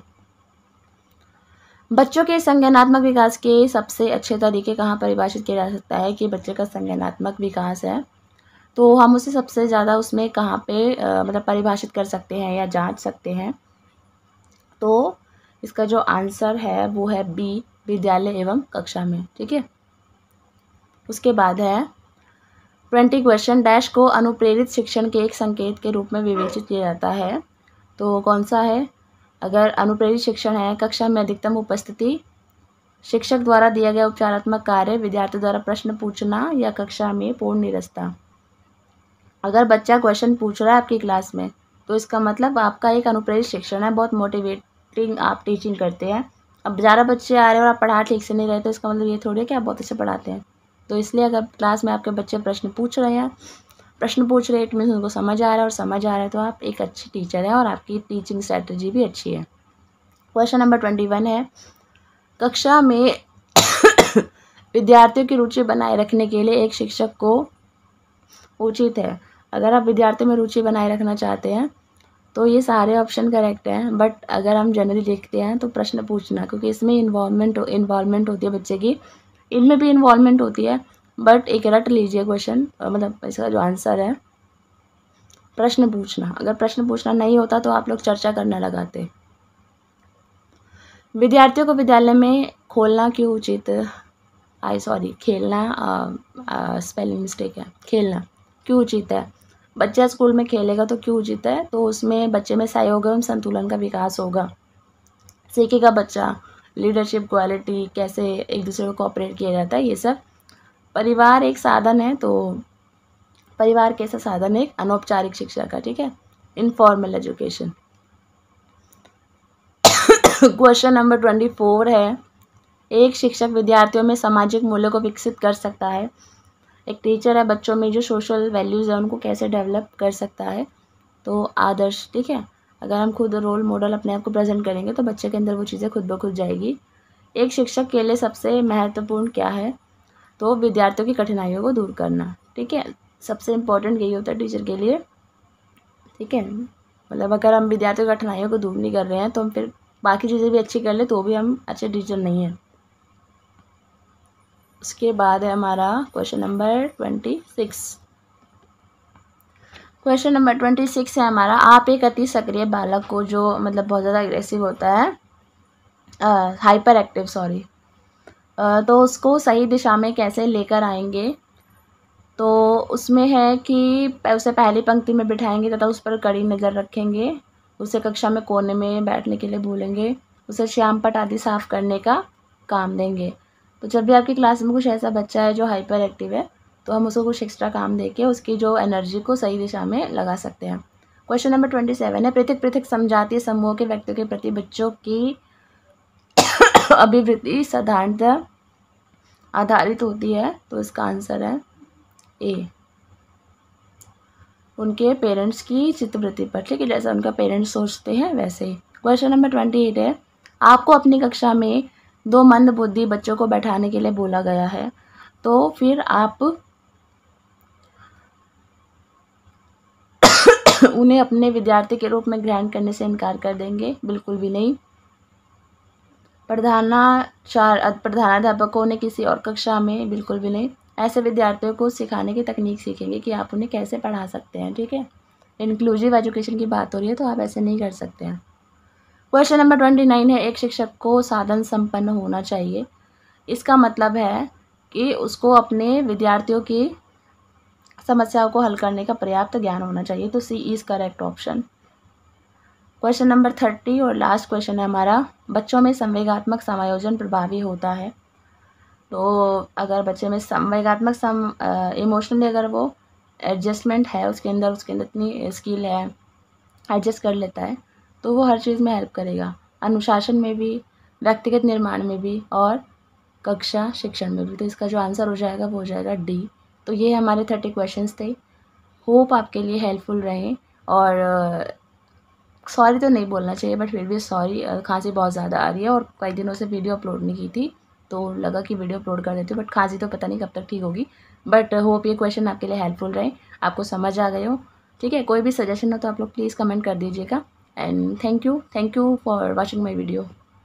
बच्चों के संज्ञानात्मक विकास के सबसे अच्छे तरीके कहाँ परिभाषित किया जा सकता है कि बच्चे का संज्ञानात्मक विकास है, तो हम उसे सबसे ज़्यादा उसमें कहाँ पे मतलब परिभाषित कर सकते हैं या जांच सकते हैं? तो इसका जो आंसर है वो है बी, विद्यालय एवं कक्षा में, ठीक है। उसके बाद है 20 क्वेश्चन, डैश को अनुप्रेरित शिक्षण के एक संकेत के रूप में विवेचित किया जाता है, तो कौन सा है? अगर अनुप्रेरित शिक्षण है, कक्षा में अधिकतम उपस्थिति, शिक्षक द्वारा दिया गया उपचारात्मक कार्य, विद्यार्थी द्वारा प्रश्न पूछना, या कक्षा में पूर्ण निरस्ता। अगर बच्चा क्वेश्चन पूछ रहा है आपकी क्लास में, तो इसका मतलब आपका एक अनुप्रेरित शिक्षण है, बहुत मोटिवेटिंग आप टीचिंग करते हैं। अब ज़्यादा बच्चे आ रहे हैं और आप पढ़ा ठीक से नहीं रहे, तो इसका मतलब ये थोड़ी है कि आप बहुत अच्छे पढ़ाते हैं। तो इसलिए अगर क्लास में आपके बच्चे प्रश्न पूछ रहे हैं, इट मीन्स उनको समझ आ रहा है, और समझ आ रहा है तो आप एक अच्छी टीचर हैं और आपकी टीचिंग स्ट्रैटेजी भी अच्छी है। क्वेश्चन नंबर 21 है, कक्षा में विद्यार्थियों की रुचि बनाए रखने के लिए एक शिक्षक को उचित है। अगर आप विद्यार्थियों में रुचि बनाए रखना चाहते हैं तो ये सारे ऑप्शन करेक्ट हैं, बट अगर हम जनरली देखते हैं तो प्रश्न पूछना, क्योंकि इसमें इन्वॉल्वमेंट होती है बच्चे की, इनमें भी इन्वॉल्वमेंट होती है, बट एक रट लीजिए क्वेश्चन, मतलब इसका जो आंसर है प्रश्न पूछना। अगर प्रश्न पूछना नहीं होता तो आप लोग चर्चा करने लगाते। विद्यार्थियों को विद्यालय में खोलना क्यों उचित, खेलना, स्पेलिंग मिस्टेक है, खेलना क्यों उचित है? बच्चा स्कूल में खेलेगा तो क्यों उचित है? तो उसमें बच्चे में सहयोग एवं संतुलन का विकास होगा, सीखेगा बच्चा लीडरशिप क्वालिटी, कैसे एक दूसरे को कोऑपरेट किया जाता है, ये सब। परिवार एक साधन है, तो परिवार कैसा साधन है? एक अनौपचारिक शिक्षा का, ठीक है, इनफॉर्मल एजुकेशन। क्वेश्चन नंबर 24 है, एक शिक्षक विद्यार्थियों में सामाजिक मूल्यों को विकसित कर सकता है। एक टीचर है, बच्चों में जो सोशल वैल्यूज़ है उनको कैसे डेवलप कर सकता है? तो आदर्श, ठीक है। अगर हम खुद रोल मॉडल अपने आप को प्रेजेंट करेंगे तो बच्चे के अंदर वो चीज़ें खुद ब खुद जाएगी। एक शिक्षक के लिए सबसे महत्वपूर्ण क्या है? तो विद्यार्थियों की कठिनाइयों को दूर करना, ठीक है। सबसे इम्पोर्टेंट यही होता है टीचर के लिए, ठीक है। मतलब अगर हम विद्यार्थियों की कठिनाइयों को दूर नहीं कर रहे हैं तो हम फिर बाकी चीज़ें भी अच्छी कर ले तो भी हम अच्छे टीचर नहीं हैं। उसके बाद है हमारा क्वेश्चन नंबर 26। क्वेश्चन नंबर 26 है हमारा, आप एक अति सक्रिय बालक को जो मतलब बहुत ज़्यादा एग्रेसिव होता है, हाइपर एक्टिव सॉरी, तो उसको सही दिशा में कैसे लेकर आएंगे। तो उसमें है कि उसे पहली पंक्ति में बिठाएंगे तथा उस पर कड़ी नज़र रखेंगे, उसे कक्षा में कोने में बैठने के लिए बोलेंगे, उसे श्याम पट आदि साफ करने का काम देंगे। तो जब भी आपकी क्लास में कुछ ऐसा बच्चा है जो हाइपर एक्टिव है तो हम उसको कुछ एक्स्ट्रा काम देके उसकी जो एनर्जी को सही दिशा में लगा सकते हैं। क्वेश्चन नंबर 27 है, पृथक पृथक समझातीय समूह के व्यक्तियों के प्रति बच्चों की अभिवृद्धि साधारणतः आधारित होती है। तो इसका आंसर है ए, उनके पेरेंट्स की चित्तवृत्ति पर, ठीक है, जैसा उनका पेरेंट्स सोचते हैं वैसे ही। क्वेश्चन नंबर 28 है, आपको अपनी कक्षा में 2 मंद बुद्धि बच्चों को बैठाने के लिए बोला गया है, तो फिर आप उन्हें अपने विद्यार्थी के रूप में ग्रहण करने से इनकार कर देंगे? बिल्कुल भी नहीं। प्रधानाध्यापकों ने किसी और कक्षा में? बिल्कुल भी नहीं। ऐसे विद्यार्थियों को सिखाने की तकनीक सीखेंगे कि आप उन्हें कैसे पढ़ा सकते हैं, ठीक है। इंक्लूसिव एजुकेशन की बात हो रही है तो आप ऐसे नहीं कर सकते हैं। क्वेश्चन नंबर 29 है, एक शिक्षक को साधन संपन्न होना चाहिए। इसका मतलब है कि उसको अपने विद्यार्थियों की समस्याओं को हल करने का पर्याप्त ज्ञान होना चाहिए। तो C is correct option. Question number 30 और लास्ट क्वेश्चन है हमारा, बच्चों में संवेगात्मक समायोजन प्रभावी होता है। तो अगर बच्चे में संवेगात्मक इमोशनली अगर वो एडजस्टमेंट है उसके अंदर इतनी स्किल है, एडजस्ट कर लेता है, तो वो हर चीज़ में हेल्प करेगा, अनुशासन में भी, व्यक्तिगत निर्माण में भी और कक्षा शिक्षण में भी। तो इसका जो आंसर हो जाएगा वो हो जाएगा डी। तो ये हमारे 30 क्वेश्चंस थे। होप आपके लिए हेल्पफुल रहे। और सॉरी तो नहीं बोलना चाहिए बट फिर भी सॉरी, खांसी बहुत ज़्यादा आ रही है और कई दिनों से वीडियो अपलोड नहीं की थी तो लगा कि वीडियो अपलोड कर देती हूँ, बट खांसी तो पता नहीं कब तक ठीक होगी। बट होप ये क्वेश्चन आपके लिए हेल्पफुल रहे, आपको समझ आ गए हो, ठीक है। कोई भी सजेशन हो तो आप लोग प्लीज़ कमेंट कर दीजिएगा। And thank you for watching my video.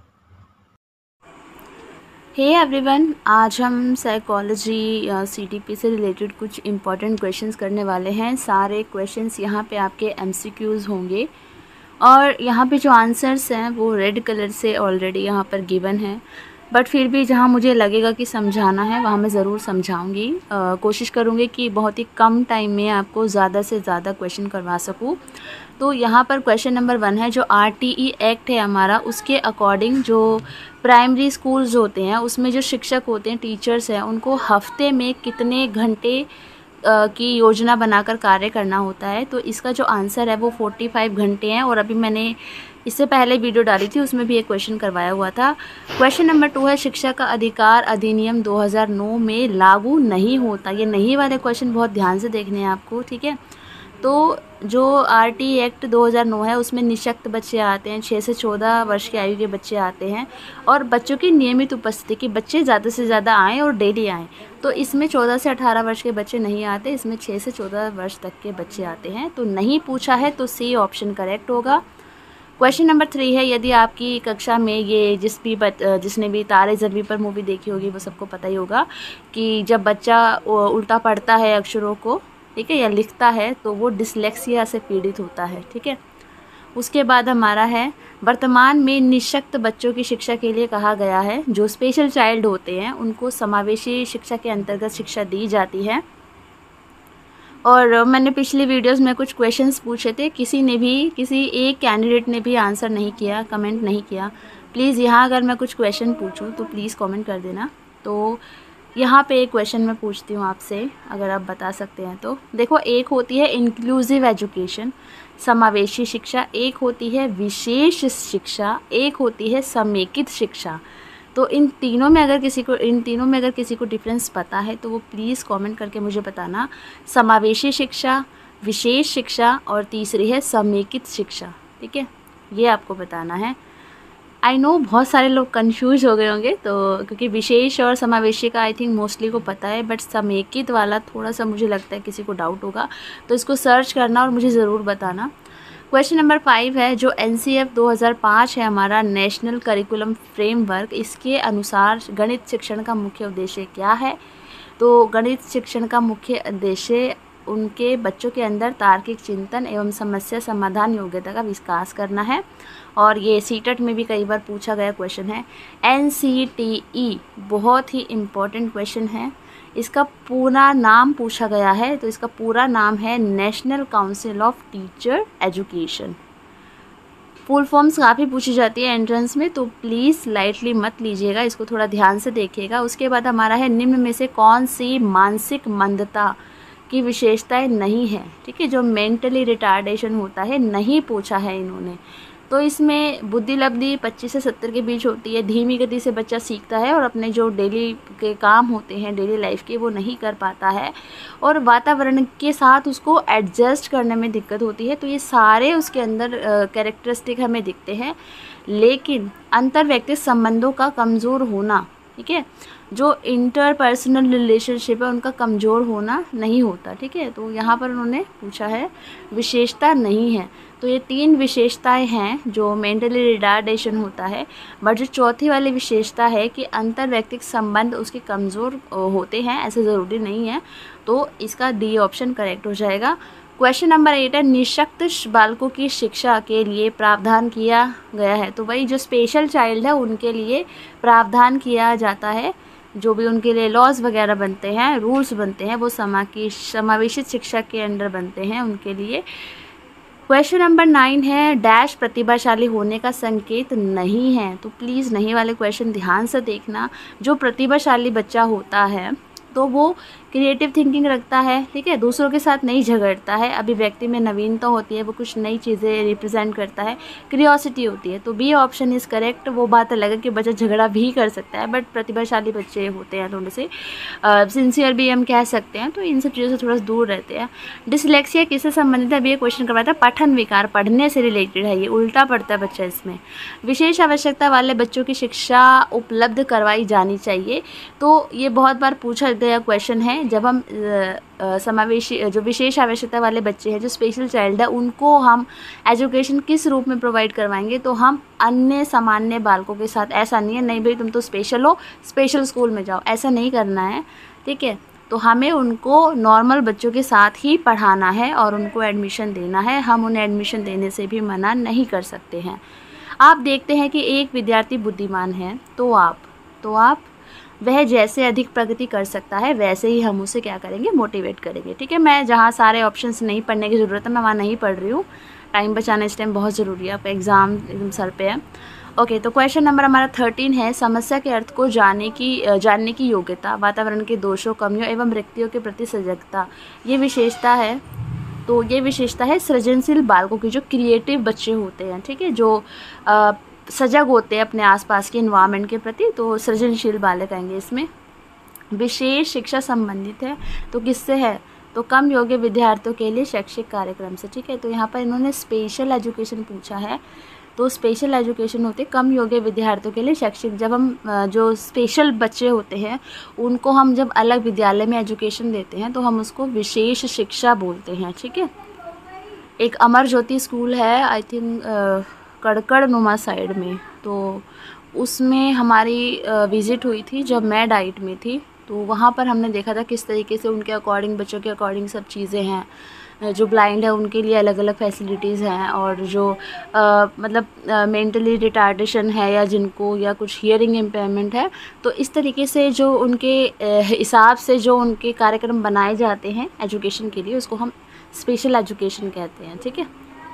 Hey everyone, आज हम साइकोलॉजी CTP से रिलेटेड कुछ इम्पॉर्टेंट क्वेश्चंस करने वाले हैं। सारे क्वेश्चंस यहाँ पे आपके MCQs होंगे और यहाँ पे जो आंसर्स हैं वो रेड कलर से ऑलरेडी यहाँ पर गिवन है, बट फिर भी जहाँ मुझे लगेगा कि समझाना है वहाँ मैं ज़रूर समझाऊँगी। कोशिश करूँगी कि बहुत ही कम टाइम में आपको ज़्यादा से ज़्यादा क्वेश्चन करवा सकूँ। तो यहाँ पर क्वेश्चन नंबर 1 है, जो RTE एक्ट है हमारा, उसके अकॉर्डिंग जो प्राइमरी स्कूल्स होते हैं उसमें जो शिक्षक होते हैं, टीचर्स हैं, उनको हफ्ते में कितने घंटे की योजना बनाकर कार्य करना होता है। तो इसका जो आंसर है वो 45 घंटे हैं। और अभी मैंने इससे पहले वीडियो डाली थी उसमें भी एक क्वेश्चन करवाया हुआ था। क्वेश्चन नंबर 2 है, शिक्षा का अधिकार अधिनियम 2009 में लागू नहीं होता। ये नहीं वाले क्वेश्चन बहुत ध्यान से देखने हैं आपको, ठीक है। तो जो RTE एक्ट 2009 है उसमें निःशक्त बच्चे आते हैं, 6 से 14 वर्ष की आयु के बच्चे आते हैं और बच्चों की नियमित उपस्थिति, कि बच्चे ज़्यादा से ज़्यादा आएँ और डेली आएँ। तो इसमें 14 से 18 वर्ष के बच्चे नहीं आते, इसमें 6 से 14 वर्ष तक के बच्चे आते हैं। तो नहीं पूछा है तो सी ऑप्शन करेक्ट होगा। क्वेश्चन नंबर 3 है, यदि आपकी कक्षा में ये जिसने भी तारे ज़मीं पर मूवी देखी होगी वो सबको पता ही होगा कि जब बच्चा उल्टा पढ़ता है अक्षरों को, ठीक है, या लिखता है तो वो डिसलेक्सिया से पीड़ित होता है, ठीक है। उसके बाद हमारा है, वर्तमान में निःशक्त बच्चों की शिक्षा के लिए कहा गया है, जो स्पेशल चाइल्ड होते हैं उनको समावेशी शिक्षा के अंतर्गत शिक्षा दी जाती है। और मैंने पिछली वीडियोस में कुछ क्वेश्चंस पूछे थे, किसी एक कैंडिडेट ने भी आंसर नहीं किया, कमेंट नहीं किया। प्लीज़ यहाँ अगर मैं कुछ क्वेश्चन पूछूं तो प्लीज़ कमेंट कर देना। तो यहाँ पे एक क्वेश्चन मैं पूछती हूँ आपसे, अगर आप बता सकते हैं तो। देखो, एक होती है इंक्लूसिव एजुकेशन, समावेशी शिक्षा, एक होती है विशेष शिक्षा, एक होती है समेकित शिक्षा। तो इन तीनों में अगर किसी को डिफरेंस पता है तो वो प्लीज़ कमेंट करके मुझे बताना। समावेशी शिक्षा, विशेष शिक्षा और तीसरी है समेकित शिक्षा, ठीक है, ये आपको बताना है। आई नो बहुत सारे लोग कंफ्यूज हो गए होंगे, तो क्योंकि विशेष और समावेशी का आई थिंक मोस्टली को पता है, बट समेकित वाला थोड़ा सा मुझे लगता है किसी को डाउट होगा, तो इसको सर्च करना और मुझे ज़रूर बताना। क्वेश्चन नंबर 5 है, जो NCF 2005 है हमारा नेशनल करिकुलम फ्रेमवर्क, इसके अनुसार गणित शिक्षण का मुख्य उद्देश्य क्या है? तो गणित शिक्षण का मुख्य उद्देश्य उनके बच्चों के अंदर तार्किक चिंतन एवं समस्या समाधान योग्यता का विकास करना है। और ये सीटेट में भी कई बार पूछा गया क्वेश्चन है। NCTE बहुत ही इम्पोर्टेंट क्वेश्चन है, इसका पूरा नाम पूछा गया है, तो इसका पूरा नाम है national council of teacher education. Full forms काफ़ी पूछी जाती है एंट्रेंस में, तो प्लीज़ लाइटली मत लीजिएगा, इसको थोड़ा ध्यान से देखिएगा। उसके बाद हमारा है, निम्न में से कौन सी मानसिक मंदता की विशेषताएं नहीं है? ठीक है, जो मेंटली रिटार्डेशन होता है नहीं पूछा है इन्होंने। तो इसमें बुद्धि लब्धि 25 से 70 के बीच होती है, धीमी गति से बच्चा सीखता है और अपने जो डेली के काम होते हैं डेली लाइफ के वो नहीं कर पाता है, और वातावरण के साथ उसको एडजस्ट करने में दिक्कत होती है। तो ये सारे उसके अंदर कैरेक्टरिस्टिक हमें दिखते हैं। लेकिन अंतर व्यक्तिगत संबंधों का कमज़ोर होना, ठीक है, जो इंटरपर्सनल रिलेशनशिप है उनका कमज़ोर होना नहीं होता। ठीक है, तो यहाँ पर उन्होंने पूछा है विशेषता नहीं है। तो ये 3 विशेषताएं हैं जो मेंटली रिटार्डेशन होता है, बट जो चौथी वाली विशेषता है कि अंतर व्यक्तिगत संबंध उसके कमज़ोर होते हैं, ऐसे ज़रूरी नहीं है। तो इसका डी ऑप्शन करेक्ट हो जाएगा। क्वेश्चन नंबर 8 है, निःशक्त बालकों की शिक्षा के लिए प्रावधान किया गया है। तो वही जो स्पेशल चाइल्ड है उनके लिए प्रावधान किया जाता है, जो भी उनके लिए लॉज वगैरह बनते हैं, रूल्स बनते हैं, वो समावेशित शिक्षा के अंडर बनते हैं उनके लिए। क्वेश्चन नंबर 9 है, डैश प्रतिभाशाली होने का संकेत नहीं है। तो प्लीज़ नहीं वाले क्वेश्चन ध्यान से देखना। जो प्रतिभाशाली बच्चा होता है तो वो क्रिएटिव थिंकिंग रखता है, ठीक है, दूसरों के साथ नहीं झगड़ता है, अभिव्यक्ति में नवीनता होती है, वो कुछ नई चीज़ें रिप्रेजेंट करता है, क्यूरियोसिटी होती है। तो बी ऑप्शन इज़ करेक्ट। वो बात अलग है कि बच्चा झगड़ा भी कर सकता है, बट प्रतिभाशाली बच्चे होते हैं थोड़े से सिंसियर भी हम कह सकते हैं, तो इन सब चीज़ों से थोड़ा दूर रहते हैं। डिसलेक्सिया किससे संबंधित है? अभी ये क्वेश्चन करवाया था, पठन विकार, पढ़ने से रिलेटेड है, ये उल्टा पढ़ता है बच्चा इसमें। विशेष आवश्यकता वाले बच्चों की शिक्षा उपलब्ध करवाई जानी चाहिए। तो ये बहुत बार पूछा गया क्वेश्चन है। जब हम समावेशी जो विशेष आवश्यकता वाले बच्चे हैं, जो स्पेशल चाइल्ड है, उनको हम एजुकेशन किस रूप में प्रोवाइड करवाएंगे? तो हम अन्य सामान्य बालकों के साथ। ऐसा नहीं है नहीं भाई तुम तो स्पेशल हो, स्पेशल स्कूल में जाओ, ऐसा नहीं करना है, ठीक है। तो हमें उनको नॉर्मल बच्चों के साथ ही पढ़ाना है और उनको एडमिशन देना है। हम उन्हें एडमिशन देने से भी मना नहीं कर सकते हैं। आप देखते हैं कि एक विद्यार्थी बुद्धिमान है, तो आप वह जैसे अधिक प्रगति कर सकता है वैसे ही हम उसे क्या करेंगे? मोटिवेट करेंगे, ठीक है। मैं जहाँ सारे ऑप्शंस नहीं पढ़ने की ज़रूरत है मैं वहाँ नहीं पढ़ रही हूँ, टाइम बचाना इस टाइम बहुत ज़रूरी है, आपका एग्ज़ाम एकदम सर पे है। ओके, तो क्वेश्चन नंबर हमारा 13 है, समस्या के अर्थ को जानने की योग्यता, वातावरण के दोषों, कमियों एवं रिक्तियों के प्रति सजगता, ये विशेषता है। तो ये विशेषता है सृजनशील बालकों की, जो क्रिएटिव बच्चे होते हैं, ठीक है, जो सजग होते हैं अपने आसपास के इन्वायरमेंट के प्रति, तो सृजनशील बालक आएंगे इसमें। विशेष शिक्षा संबंधित है, तो किससे है? तो कम योग्य विद्यार्थियों के लिए शैक्षिक कार्यक्रम से, ठीक है। तो यहाँ पर इन्होंने स्पेशल एजुकेशन पूछा है, तो स्पेशल एजुकेशन होते कम योग्य विद्यार्थियों के लिए शैक्षिक। जब हम जो स्पेशल बच्चे होते हैं उनको हम जब अलग विद्यालय में एजुकेशन देते हैं तो हम उसको विशेष शिक्षा बोलते हैं, ठीक है। एक अमर ज्योति स्कूल है आई थिंक कड़कड़नुमा साइड में, तो उसमें हमारी विज़िट हुई थी जब मैं डाइट में थी। तो वहाँ पर हमने देखा था किस तरीके से उनके अकॉर्डिंग, बच्चों के अकॉर्डिंग सब चीज़ें हैं। जो ब्लाइंड है उनके लिए अलग अलग फैसिलिटीज़ हैं, और जो मतलब मेंटली रिटार्डेशन है या जिनको या कुछ हियरिंग इम्पेयरमेंट है, तो इस तरीके से जो उनके हिसाब से जो उनके कार्यक्रम बनाए जाते हैं एजुकेशन के लिए, उसको हम स्पेशल एजुकेशन कहते हैं, ठीक है।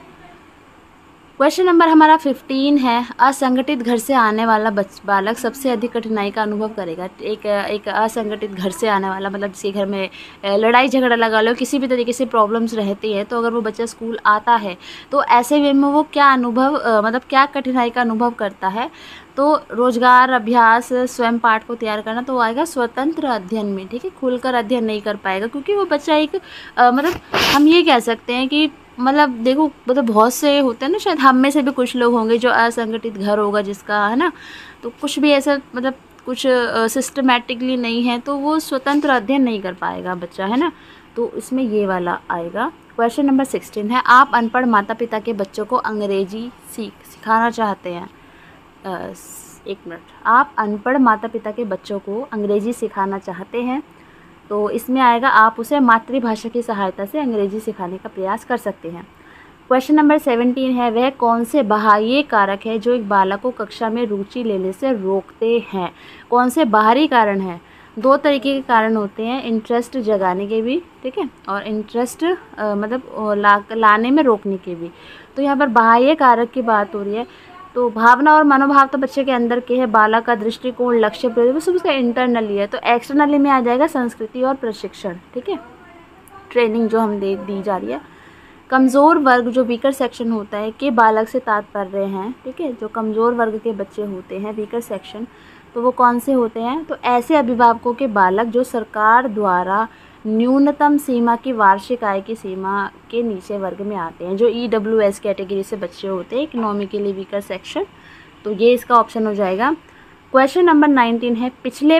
क्वेश्चन नंबर हमारा 15 है, असंगठित घर से आने वाला बालक सबसे अधिक कठिनाई का अनुभव करेगा। एक असंगठित घर से आने वाला, मतलब जिसके घर में लड़ाई झगड़ा लगा लो, किसी भी तरीके से प्रॉब्लम्स रहती है, तो अगर वो बच्चा स्कूल आता है तो ऐसे वे में वो क्या अनुभव मतलब क्या कठिनाई का अनुभव करता है? तो रोजगार, अभ्यास, स्वयं पाठ को तैयार करना, तो वो आएगा स्वतंत्र अध्ययन में, ठीक है। खुलकर अध्ययन नहीं कर पाएगा क्योंकि वो बच्चा एक मतलब हम ये कह सकते हैं कि मतलब देखो मतलब बहुत से होते हैं ना, शायद हम में से भी कुछ लोग होंगे जो असंगठित घर होगा जिसका, है ना, तो कुछ भी ऐसा मतलब कुछ सिस्टमेटिकली नहीं है तो वो स्वतंत्र अध्ययन नहीं कर पाएगा बच्चा, है ना, तो इसमें ये वाला आएगा। क्वेश्चन नंबर 16 है, आप अनपढ़ माता पिता के बच्चों को अंग्रेजी सिखाना चाहते हैं। एक मिनट, आप अनपढ़ माता पिता के बच्चों को अंग्रेजी सिखाना चाहते हैं, तो इसमें आएगा आप उसे मातृभाषा की सहायता से अंग्रेजी सिखाने का प्रयास कर सकते हैं। क्वेश्चन नंबर 17 है, वह कौन से बाह्य कारक है जो एक बालक को कक्षा में रुचि लेने से रोकते हैं। कौन से बाहरी कारण हैं? दो तरीके के कारण होते हैं, इंटरेस्ट जगाने के भी, ठीक है, और इंटरेस्ट मतलब लाने में रोकने के भी। तो यहाँ पर बाह्य कारक की बात हो रही है, तो भावना और मनोभाव तो बच्चे के अंदर के है, बालक का दृष्टिकोण, लक्ष्य, वो सब उसका इंटरनली है। तो एक्सटर्नली में आ जाएगा संस्कृति और प्रशिक्षण, ठीक है, ट्रेनिंग जो हम दी जा रही है। कमज़ोर वर्ग जो वीकर सेक्शन होता है के बालक से तात्पर्य हैं, ठीक है, जो कमज़ोर वर्ग के बच्चे होते हैं वीकर सेक्शन, तो वो कौन से होते हैं? तो ऐसे अभिभावकों के बालक जो सरकार द्वारा न्यूनतम सीमा की वार्षिक आय की सीमा के नीचे वर्ग में आते हैं, जो EWS कैटेगरी से बच्चे होते हैं, इकोनॉमिकली वीकर सेक्शन, तो ये इसका ऑप्शन हो जाएगा। क्वेश्चन नंबर 19 है, पिछड़े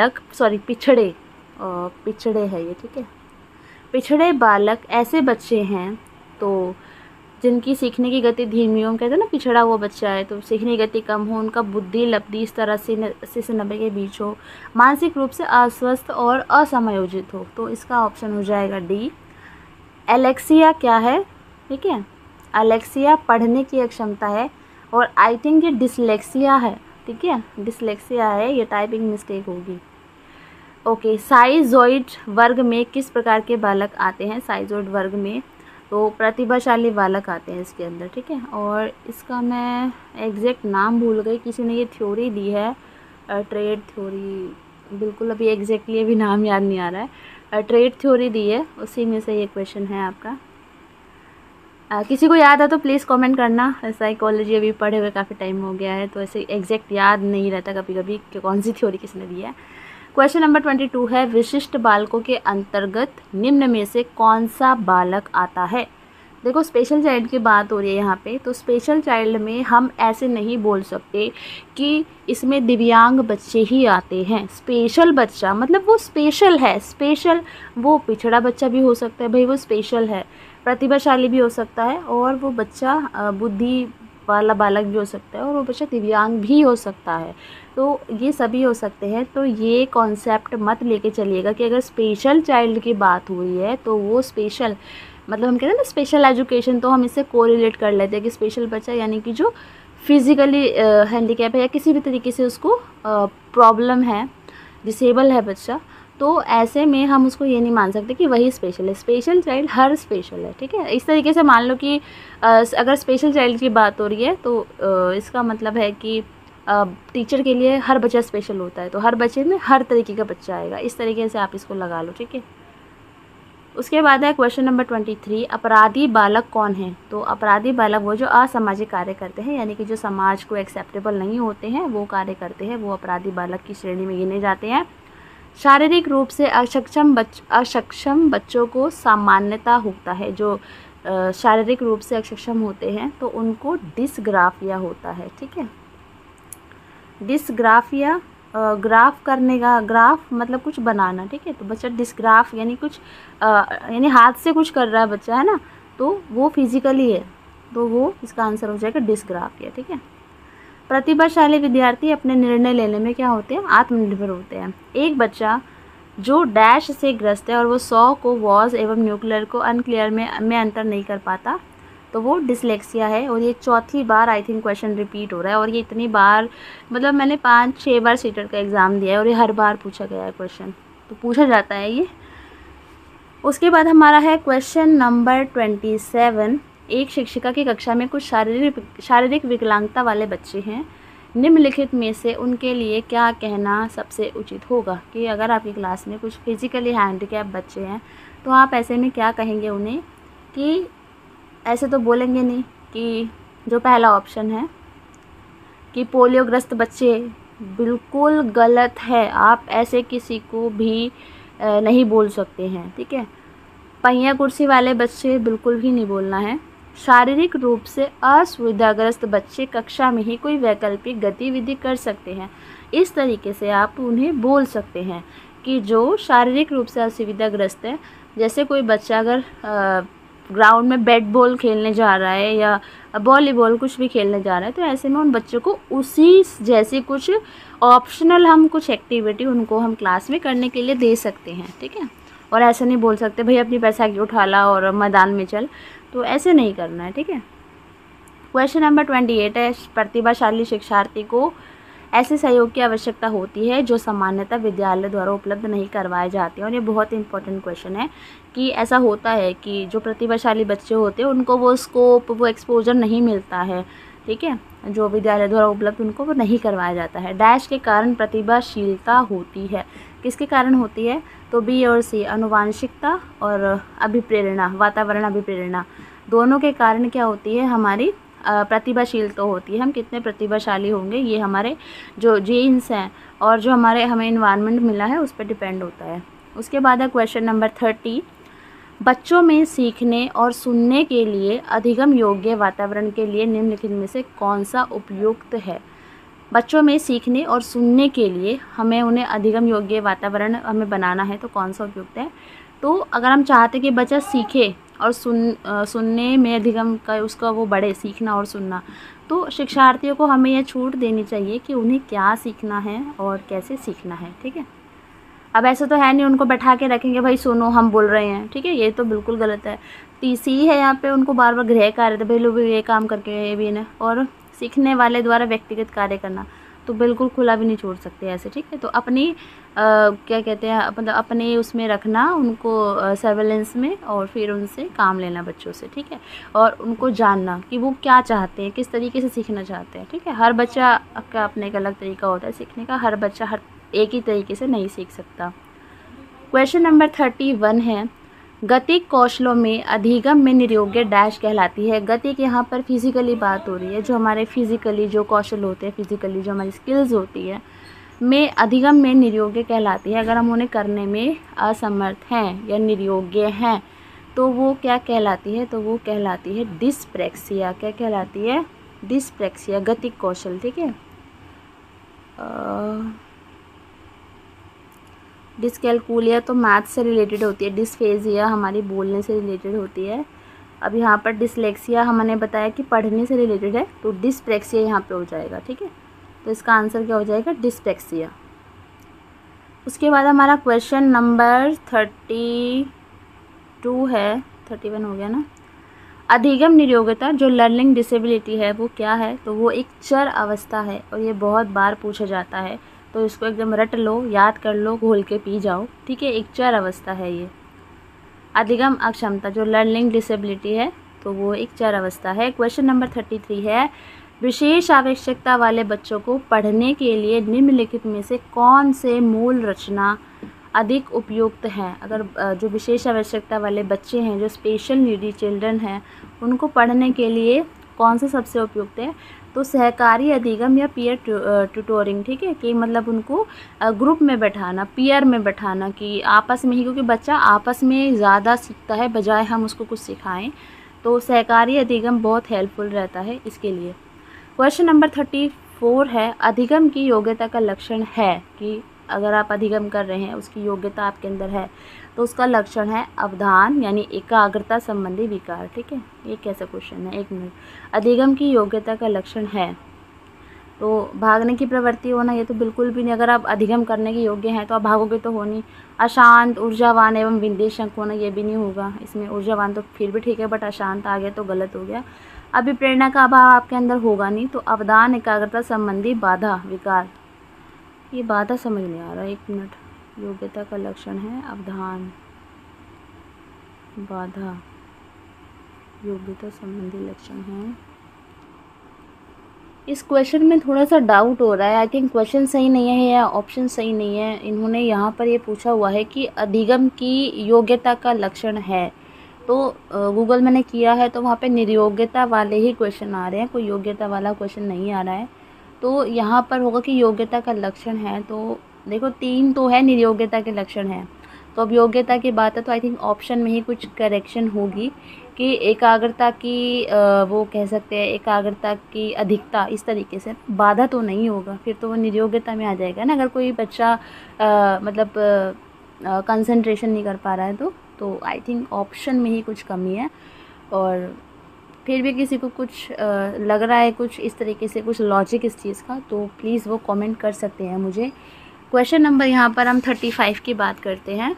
है ये, ठीक है, पिछड़े बालक ऐसे बच्चे हैं तो जिनकी सीखने की गति धीमी हो, कहते हैं ना पिछड़ा वो बच्चा है, तो सीखने की गति कम हो, उनका बुद्धि लब्धि इस तरह से 80 से 90 के बीच हो, मानसिक रूप से अस्वस्थ और असमायोजित हो, तो इसका ऑप्शन हो जाएगा डी। एलेक्सिया क्या है? ठीक है, एलेक्सिया पढ़ने की अक्षमता है, और आई थिंक ये डिसलेक्सिया है, ठीक है, डिसलेक्सिया है, ये टाइपिंग मिस्टेक होगी। ओके, साइजोइड वर्ग में किस प्रकार के बालक आते हैं? साइजोइड वर्ग में तो प्रतिभाशाली बालक आते हैं इसके अंदर, ठीक है, और इसका मैं एग्जैक्ट नाम भूल गई, किसी ने ये थ्योरी दी है, ट्रेड थ्योरी, बिल्कुल अभी एग्जैक्टली अभी नाम याद नहीं आ रहा है, ट्रेड थ्योरी दी है, उसी में से ये क्वेश्चन है आपका। किसी को याद है तो प्लीज़ कमेंट करना। साइकोलॉजी अभी पढ़े हुए काफ़ी टाइम हो गया है, तो ऐसे एग्जैक्ट याद नहीं रहता कभी कभी कि कौन सी थ्योरी किसने दी है। क्वेश्चन नंबर 22 है, विशिष्ट बालकों के अंतर्गत निम्न में से कौन सा बालक आता है? देखो स्पेशल चाइल्ड की बात हो रही है यहाँ पे, तो स्पेशल चाइल्ड में हम ऐसे नहीं बोल सकते कि इसमें दिव्यांग बच्चे ही आते हैं। स्पेशल बच्चा मतलब वो स्पेशल है, स्पेशल वो पिछड़ा बच्चा भी हो सकता है, भाई वो स्पेशल है, प्रतिभाशाली भी हो सकता है, और वो बच्चा बुद्धि वाला बालक भी हो सकता है, और वो बच्चा दिव्यांग भी हो सकता है, तो ये सभी हो सकते हैं। तो ये कॉन्सेप्ट मत लेके चलिएगा कि अगर स्पेशल चाइल्ड की बात हुई है तो वो स्पेशल मतलब हम कहते हैं ना स्पेशल एजुकेशन, तो हम इससे कोरिलेट कर लेते हैं कि स्पेशल बच्चा यानी कि जो फिज़िकली हैंडीकैप है या किसी भी तरीके से उसको प्रॉब्लम है, डिसेबल है बच्चा, तो ऐसे में हम उसको ये नहीं मान सकते कि वही स्पेशल है। स्पेशल चाइल्ड हर स्पेशल है, ठीक है, इस तरीके से मान लो कि अगर स्पेशल चाइल्ड की बात हो रही है तो इसका मतलब है कि टीचर के लिए हर बच्चा स्पेशल होता है, तो हर बच्चे में हर तरीके का बच्चा आएगा, इस तरीके से आप इसको लगा लो, ठीक है। उसके बाद है क्वेश्चन नंबर 23, अपराधी बालक कौन है? तो अपराधी बालक वो जो असामाजिक कार्य करते हैं, यानी कि जो समाज को एक्सेप्टेबल नहीं होते हैं वो कार्य करते हैं, वो अपराधी बालक की श्रेणी में गिने जाते हैं। शारीरिक रूप से अक्षम बच्चों को सामान्यता होता है, जो शारीरिक रूप से अक्षम होते हैं तो उनको डिसग्राफिया होता है, ठीक है, डिसग्राफिया ग्राफ करने का, ग्राफ मतलब कुछ बनाना, ठीक है, तो बच्चा डिसग्राफ यानी कुछ यानी हाथ से कुछ कर रहा है बच्चा, है ना, तो वो फिजिकली है, तो वो इसका आंसर हो जाएगा डिसग्राफिया, ठीक है। प्रतिभाशाली विद्यार्थी अपने निर्णय लेने में क्या होते हैं? आत्मनिर्भर होते हैं। एक बच्चा जो डैश से ग्रस्त है और वो 100 को वॉज एवं न्यूक्लियर को अनक्लियर में अंतर नहीं कर पाता, तो वो डिसलेक्सिया है। और ये चौथी बार आई थिंक क्वेश्चन रिपीट हो रहा है, और ये इतनी बार मतलब मैंने 5-6 बार सीटर का एग्ज़ाम दिया है और ये हर बार पूछा गया है क्वेश्चन, तो पूछा जाता है ये। उसके बाद हमारा है क्वेश्चन नंबर 27, एक शिक्षिका की कक्षा में कुछ शारीरिक विकलांगता वाले बच्चे हैं, निम्नलिखित में से उनके लिए क्या कहना सबसे उचित होगा? कि अगर आपकी क्लास में कुछ फिजिकली हैंडीकैप बच्चे हैं तो आप ऐसे में क्या कहेंगे उन्हें? कि ऐसे तो बोलेंगे नहीं कि जो पहला ऑप्शन है कि पोलियोग्रस्त बच्चे, बिल्कुल गलत है, आप ऐसे किसी को भी नहीं बोल सकते हैं, ठीक है। पहिया कुर्सी वाले बच्चे बिल्कुल भी नहीं बोलना है। शारीरिक रूप से असुविधाग्रस्त बच्चे कक्षा में ही कोई वैकल्पिक गतिविधि कर सकते हैं। इस तरीके से आप उन्हें बोल सकते हैं कि जो शारीरिक रूप से असुविधाग्रस्त है, जैसे कोई बच्चा अगर ग्राउंड में बैट बॉल खेलने जा रहा है या वॉलीबॉल कुछ भी खेलने जा रहा है, तो ऐसे में उन बच्चों को उसी जैसी कुछ ऑप्शनल हम कुछ एक्टिविटी उनको हम क्लास में करने के लिए दे सकते हैं, ठीक है। और ऐसे नहीं बोल सकते भाई अपनी बैसाखी उठा ला और मैदान में चल, तो ऐसे नहीं करना है, ठीक है। क्वेश्चन नंबर 28 है, प्रतिभाशाली शिक्षार्थी को ऐसे सहयोग की आवश्यकता होती है जो सामान्यतः विद्यालय द्वारा उपलब्ध नहीं करवाए जाते हैं। और ये बहुत इंपॉर्टेंट क्वेश्चन है कि ऐसा होता है कि जो प्रतिभाशाली बच्चे होते हैं उनको वो स्कोप, वो एक्सपोजर नहीं मिलता है, ठीक है, जो विद्यालय द्वारा उपलब्ध उनको वो नहीं करवाया जाता है। डैश के कारण प्रतिभाशीलता होती है, किसके कारण होती है? तो बी और सी, अनुवांशिकता और अभिप्रेरणा, वातावरण अभिप्रेरणा, दोनों के कारण क्या होती है? हमारी प्रतिभाशील तो होती है। हम कितने प्रतिभाशाली होंगे ये हमारे जो जीन्स हैं और जो हमें इन्वायरमेंट मिला है उस पर डिपेंड होता है। उसके बाद है क्वेश्चन नंबर 30, बच्चों में सीखने और सुनने के लिए अधिगम योग्य वातावरण के लिए निम्नलिखित में से कौन सा उपयुक्त है? बच्चों में सीखने और सुनने के लिए हमें उन्हें अधिगम योग्य वातावरण हमें बनाना है, तो कौन सा उपयुक्त है? तो अगर हम चाहते कि बच्चा सीखे और सुनने में अधिगम का उसका वो बढ़े, सीखना और सुनना, तो शिक्षार्थियों को हमें यह छूट देनी चाहिए कि उन्हें क्या सीखना है और कैसे सीखना है, ठीक है। अब ऐसा तो है नहीं उनको बैठा के रखेंगे भाई सुनो हम बोल रहे हैं, ठीक है, ये तो बिल्कुल गलत है। तीसरी है यहाँ पे उनको बार बार गृह कार्य थे, भाई लोग ये काम करके ये भी ना, और सीखने वाले द्वारा व्यक्तिगत कार्य करना, तो बिल्कुल खुला भी नहीं छोड़ सकते ऐसे, ठीक है। तो अपनी क्या कहते हैं, मतलब अपने उसमें रखना उनको सर्वेलेंस में, और फिर उनसे काम लेना बच्चों से, ठीक है, और उनको जानना कि वो क्या चाहते हैं, किस तरीके से सीखना चाहते हैं, ठीक है। हर बच्चा का अपने एक अलग तरीका होता है सीखने का, हर बच्चा हर एक ही तरीके से नहीं सीख सकता। क्वेश्चन नंबर 31 है, गतिक कौशलों में अधिगम में निर्योग्य डैश कहलाती है। गतिक यहाँ पर फिजिकली बात हो रही है, जो हमारे फिजिकली जो कौशल होते हैं, फिजिकली जो हमारी स्किल्स होती है, में अधिगम में निर्योग्य कहलाती है। अगर हम उन्हें करने में असमर्थ हैं या निर्योग्य हैं तो वो क्या कहलाती है? तो वो कहलाती है डिस्प्रैक्सिया। क्या कहलाती है? डिस्प्रैक्सिया, गतिक कौशल, ठीक है। डिसकैलकुलिया तो मैथ से रिलेटेड होती है, डिस्फेजिया हमारी बोलने से रिलेटेड होती है। अब यहाँ पर डिसलेक्सिया हमने बताया कि पढ़ने से रिलेटेड है, तो डिस्प्रैक्सिया यहाँ पे हो जाएगा, ठीक है। तो इसका आंसर क्या हो जाएगा? डिस्प्रैक्सिया। उसके बाद हमारा क्वेश्चन नंबर 32 है, 31 हो गया ना। अधिगम निर्योग्यता जो लर्निंग डिसेबिलिटी है वो क्या है? तो वो एक चर अवस्था है और ये बहुत बार पूछा जाता है, तो इसको एकदम रट लो, याद कर लो, घोल के पी जाओ, ठीक है। एक चर अवस्था है ये। अधिगम अक्षमता जो लर्निंग डिसेबिलिटी है तो वो एक चर अवस्था है। क्वेश्चन नंबर 33 है, विशेष आवश्यकता वाले बच्चों को पढ़ने के लिए निम्नलिखित में से कौन से मूल रचना अधिक उपयुक्त हैं? अगर जो विशेष आवश्यकता वाले बच्चे हैं, जो स्पेशल नीडी चिल्ड्रन हैं, उनको पढ़ने के लिए कौन सा सबसे उपयुक्त है? तो सहकारी अधिगम या पीयर ट्यूटोरिंग, ठीक है, कि मतलब उनको ग्रुप में बैठाना, पीयर में बैठाना, कि आपस में ही, क्योंकि बच्चा आपस में ज़्यादा सीखता है बजाय हम उसको कुछ सिखाएं, तो सहकारी अधिगम बहुत हेल्पफुल रहता है इसके लिए। क्वेश्चन नंबर 34 है, अधिगम की योग्यता का लक्षण है कि अगर आप अधिगम कर रहे हैं उसकी योग्यता आपके अंदर है, तो उसका लक्षण है अवधान यानी एकाग्रता संबंधी विकार, ठीक है। ये कैसा क्वेश्चन है? 1 मिनट। अधिगम की योग्यता का लक्षण है तो भागने की प्रवृत्ति होना, ये तो बिल्कुल भी नहीं। अगर आप अधिगम करने के योग्य हैं तो आप भागोगे तो हो नहीं। अशांत, ऊर्जावान एवं विदेशक होना, ये भी नहीं होगा इसमें। ऊर्जावान तो फिर भी ठीक है, बट अशांत आ गया तो गलत हो गया। अभिप्रेरणा का अभाव आपके अंदर होगा नहीं, तो अवधान एकाग्रता संबंधी बाधा विकार, ये बाधा समझ नहीं आ रहा, 1 मिनट। योग्यता का लक्षण है अवधान, बाधा, योग्यता संबंधी लक्षण है। इस क्वेश्चन में थोड़ा सा डाउट हो रहा है, आई थिंक क्वेश्चन सही नहीं है या ऑप्शन सही नहीं है। इन्होंने यहाँ पर ये पूछा हुआ है कि अधिगम की योग्यता का लक्षण है, तो गूगल मैंने किया है तो वहाँ पे निर्योग्यता वाले ही क्वेश्चन आ रहे हैं, कोई योग्यता वाला क्वेश्चन नहीं आ रहा है। तो यहाँ पर होगा कि योग्यता का लक्षण है, तो देखो 3 तो है निर्योग्यता के लक्षण हैं, तो अब योग्यता की बात है तो आई थिंक ऑप्शन में ही कुछ करेक्शन होगी कि एकाग्रता की वो कह सकते हैं एकाग्रता की अधिकता, इस तरीके से बाधा तो नहीं होगा, फिर तो वो निर्योग्यता में आ जाएगा ना, अगर कोई बच्चा मतलब कंसंट्रेशन नहीं कर पा रहा है तो आई थिंक ऑप्शन में ही कुछ कमी है। और फिर भी किसी को कुछ लग रहा है कुछ इस तरीके से कुछ लॉजिक इस चीज़ का, तो प्लीज़ वो कमेंट कर सकते हैं मुझे। क्वेश्चन नंबर यहाँ पर हम 35 की बात करते हैं।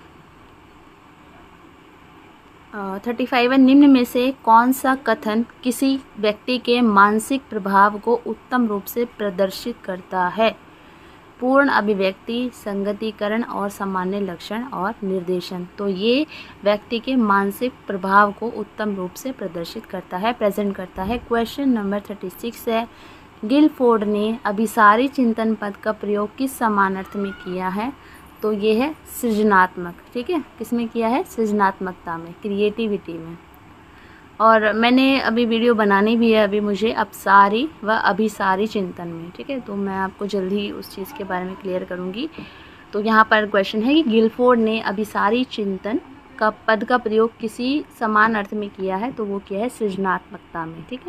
35 है, निम्न में से कौन सा कथन किसी व्यक्ति के मानसिक प्रभाव को उत्तम रूप से प्रदर्शित करता है? पूर्ण अभिव्यक्ति, संगतिकरण और सामान्य लक्षण और निर्देशन। तो ये व्यक्ति के मानसिक प्रभाव को उत्तम रूप से प्रदर्शित करता है, प्रेजेंट करता है। क्वेश्चन नंबर 36 है, गिलफोर्ड ने अभिसारी चिंतन पद का प्रयोग किस समान अर्थ में किया है? तो ये है सृजनात्मक, ठीक है, किसमें किया है? सृजनात्मकता में, क्रिएटिविटी में। और मैंने अभी वीडियो बनानी भी है अभी मुझे अपसारी व अभिसारी चिंतन में, ठीक है, तो मैं आपको जल्दी उस चीज़ के बारे में क्लियर करूँगी। तो यहाँ पर क्वेश्चन है कि गिलफोर्ड ने अभिसारी चिंतन का पद का प्रयोग किसी समान अर्थ में किया है? तो वो किया है सृजनात्मकता में, ठीक है।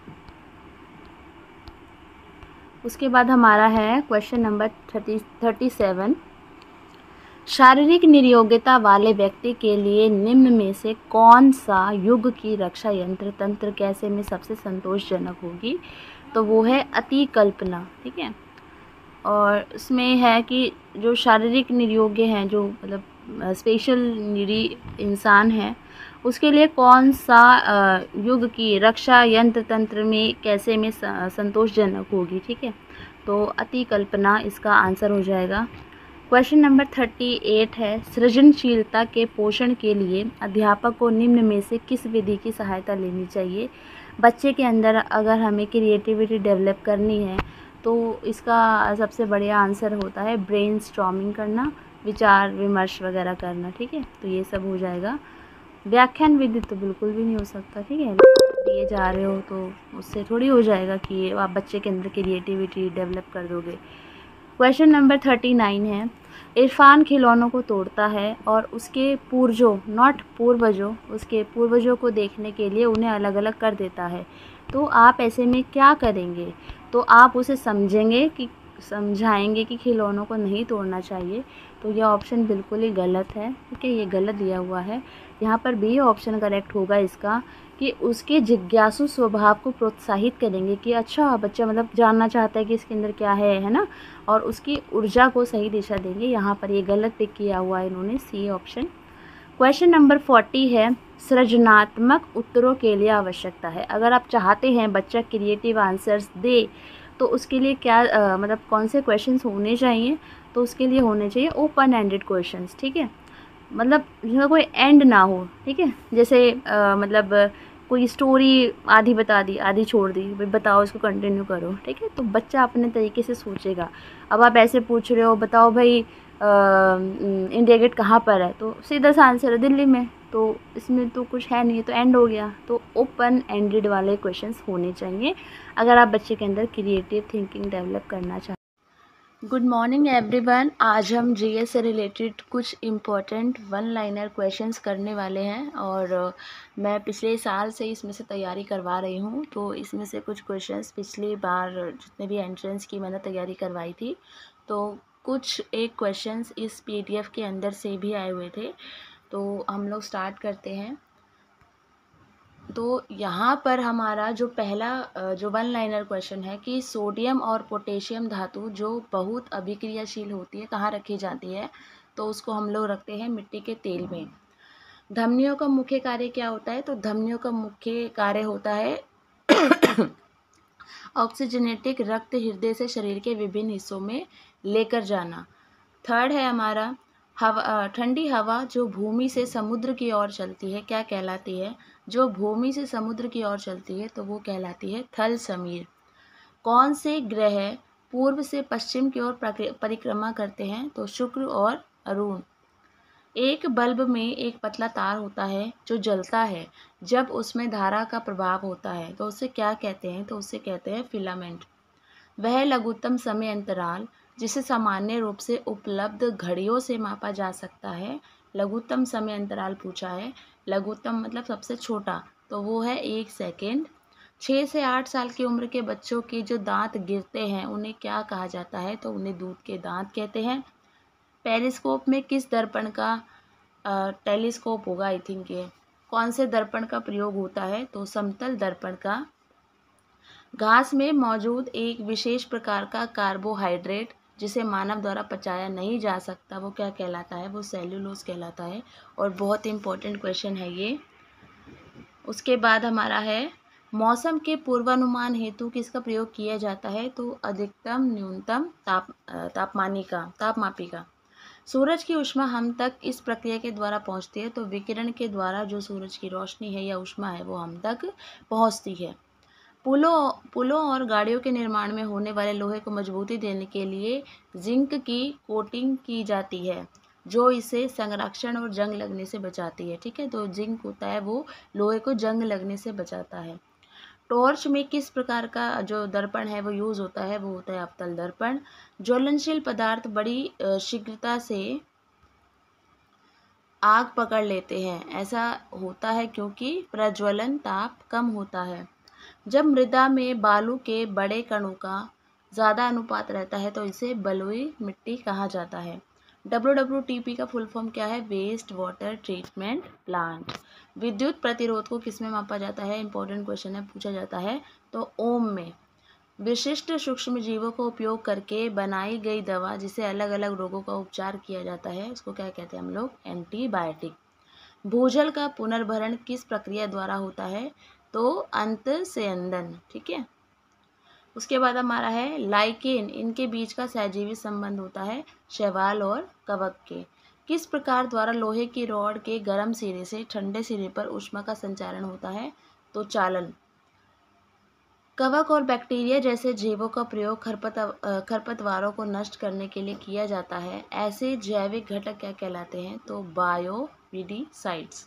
उसके बाद हमारा है क्वेश्चन नंबर 37, शारीरिक निर्योग्यता वाले व्यक्ति के लिए निम्न में से कौन सा युग की रक्षा यंत्र तंत्र कैसे में सबसे संतोषजनक होगी? तो वो है अतिकल्पना, ठीक है। और उसमें है कि जो शारीरिक निर्योग्य हैं, जो मतलब स्पेशल नीडी इंसान है, उसके लिए कौन सा युग की रक्षा यंत्र तंत्र में कैसे में संतोषजनक होगी, ठीक है। तो अतिकल्पना इसका आंसर हो जाएगा। क्वेश्चन नंबर 38 है, सृजनशीलता के पोषण के लिए अध्यापक को निम्न में से किस विधि की सहायता लेनी चाहिए? बच्चे के अंदर अगर हमें क्रिएटिविटी डेवलप करनी है तो इसका सबसे बढ़िया आंसर होता है ब्रेन स्टॉर्मिंग करना, विचार विमर्श वगैरह करना, ठीक है, तो ये सब हो जाएगा। व्याख्यान विधि तो बिल्कुल भी नहीं हो सकता, ठीक है, दिए जा रहे हो तो उससे थोड़ी हो जाएगा कि आप बच्चे के अंदर क्रिएटिविटी डेवलप कर दोगे। क्वेश्चन नंबर 39 है, इरफान खिलौनों को तोड़ता है और उसके पूर्वजों, नॉट पूर्वजों, उसके पूर्वजों को देखने के लिए उन्हें अलग अलग कर देता है। तो आप ऐसे में क्या करेंगे? तो आप उसे समझाएंगे कि खिलौनों को नहीं तोड़ना चाहिए। तो यह ऑप्शन बिल्कुल ही गलत है, ठीक है, ये गलत दिया हुआ है। यहाँ पर बी ऑप्शन करेक्ट होगा इसका, कि उसके जिज्ञासु स्वभाव को प्रोत्साहित करेंगे कि अच्छा बच्चा मतलब जानना चाहता है कि इसके अंदर क्या है ना, और उसकी ऊर्जा को सही दिशा देंगे। यहाँ पर ये गलत पिक किया हुआ है इन्होंने, सी ऑप्शन। क्वेश्चन नंबर 40 है, सृजनात्मक उत्तरों के लिए आवश्यकता है। अगर आप चाहते हैं बच्चा क्रिएटिव आंसर्स दे तो उसके लिए क्या मतलब कौन से क्वेश्चंस होने चाहिए? तो उसके लिए होने चाहिए ओपन एंडेड क्वेश्चंस, ठीक है, मतलब जिसका कोई एंड ना हो, ठीक है। जैसे मतलब कोई स्टोरी आधी बता दी, आधी छोड़ दी, भाई बताओ इसको कंटिन्यू करो, ठीक है, तो बच्चा अपने तरीके से सोचेगा। अब आप ऐसे पूछ रहे हो, बताओ भाई इंडिया गेट कहाँ पर है? तो सीधा सा आंसर है दिल्ली में, तो इसमें तो कुछ है नहीं, तो एंड हो गया। तो ओपन एंडेड वाले क्वेश्चंस होने चाहिए अगर आप बच्चे के अंदर क्रिएटिव थिंकिंग डेवलप करना चाहते हैं। गुड मॉर्निंग एवरीवन, आज हम जीएस से रिलेटेड कुछ इम्पोर्टेंट वन लाइनर क्वेश्चंस करने वाले हैं और मैं पिछले साल से इसमें से तैयारी करवा रही हूँ। तो इसमें से कुछ क्वेश्चंस पिछली बार जितने भी एंट्रेंस की मैंने तैयारी करवाई थी, तो कुछ एक क्वेश्चंस इस पीडीएफ के अंदर से भी आए हुए थे। तो हम लोग स्टार्ट करते हैं। तो यहाँ पर हमारा जो पहला जो वन लाइनर क्वेश्चन है कि सोडियम और पोटेशियम धातु जो बहुत अभिक्रियाशील होती है कहाँ रखी जाती है? तो उसको हम लोग रखते हैं मिट्टी के तेल में। धमनियों का मुख्य कार्य क्या होता है? तो धमनियों का मुख्य कार्य होता है ऑक्सीजनेटिक रक्त हृदय से शरीर के विभिन्न हिस्सों में लेकर जाना। थर्ड है हमारा हवा, ठंडी हवा जो भूमि से समुद्र की ओर चलती है क्या कहलाती है? जो भूमि से समुद्र की ओर चलती है तो वो कहलाती है थल समीर। कौन से ग्रह पूर्व से पश्चिम की ओर परिक्रमा करते हैं? तो शुक्र और अरुण। एक बल्ब में एक पतला तार होता है जो जलता है जब उसमें धारा का प्रभाव होता है, तो उसे क्या कहते हैं? तो उसे कहते हैं फिलामेंट। वह लघुत्तम समय अंतराल जिसे सामान्य रूप से उपलब्ध घड़ियों से मापा जा सकता है लघुत्तम समय अंतराल पूछा है, लघुत्तम मतलब सबसे छोटा, तो वो है 1 सेकेंड। 6 से 8 साल की उम्र के बच्चों के जो दांत गिरते हैं उन्हें क्या कहा जाता है, तो उन्हें दूध के दांत कहते हैं। पेरिस्कोप में किस दर्पण का टेलीस्कोप होगा, आई थिंक ये, कौन से दर्पण का प्रयोग होता है, तो समतल दर्पण का। घास में मौजूद एक विशेष प्रकार का कार्बोहाइड्रेट जिसे मानव द्वारा पचाया नहीं जा सकता, वो क्या कहलाता है, वो सेल्यूलोज कहलाता है। और बहुत इंपॉर्टेंट क्वेश्चन है ये। उसके बाद हमारा है, मौसम के पूर्वानुमान हेतु किसका प्रयोग किया जाता है, तो अधिकतम न्यूनतम तापमापी का। सूरज की ऊष्मा हम तक इस प्रक्रिया के द्वारा पहुंचती है, तो विकिरण के द्वारा जो सूरज की रोशनी है या ऊष्मा है वो हम तक पहुंचती है। पुलों और गाड़ियों के निर्माण में होने वाले लोहे को मजबूती देने के लिए जिंक की कोटिंग की जाती है, जो इसे संरक्षण और जंग लगने से बचाती है। ठीक है, तो जिंक होता है वो लोहे को जंग लगने से बचाता है। टॉर्च में किस प्रकार का जो दर्पण है वो यूज़ होता है, वो होता है अवतल दर्पण। ज्वलनशील पदार्थ बड़ी शीघ्रता से आग पकड़ लेते हैं, ऐसा होता है क्योंकि प्रज्वलन ताप कम होता है। जब मृदा में बालू के बड़े कणों का ज़्यादा अनुपात रहता है तो इसे बलुई मिट्टी कहा जाता है। WWTP का फुल फॉर्म क्या है, वेस्ट वाटर ट्रीटमेंट प्लांट। विद्युत प्रतिरोध को किस में मापा जाता है, इंपॉर्टेंट क्वेश्चन है, पूछा जाता है, तो ओम में। विशिष्ट सूक्ष्म जीवों को उपयोग करके बनाई गई दवा जिसे अलग अलग रोगों का उपचार किया जाता है उसको क्या कहते हैं हम लोग, एंटीबायोटिक। भूजल का पुनर्भरण किस प्रक्रिया द्वारा होता है, तो अंतःस्यंदन। ठीक है, उसके बाद हमारा है लाइकेन, इनके बीच का सहजीवी संबंध होता है शैवाल और कवक के। किस प्रकार द्वारा लोहे की रॉड के गर्म सिरे से ठंडे सिरे पर ऊष्मा का संचारण होता है, तो चालन। कवक और बैक्टीरिया जैसे जीवों का प्रयोग खरपतवारों को नष्ट करने के लिए किया जाता है, ऐसे जैविक घटक क्या कहलाते हैं, तो बायोविडिसाइड्स।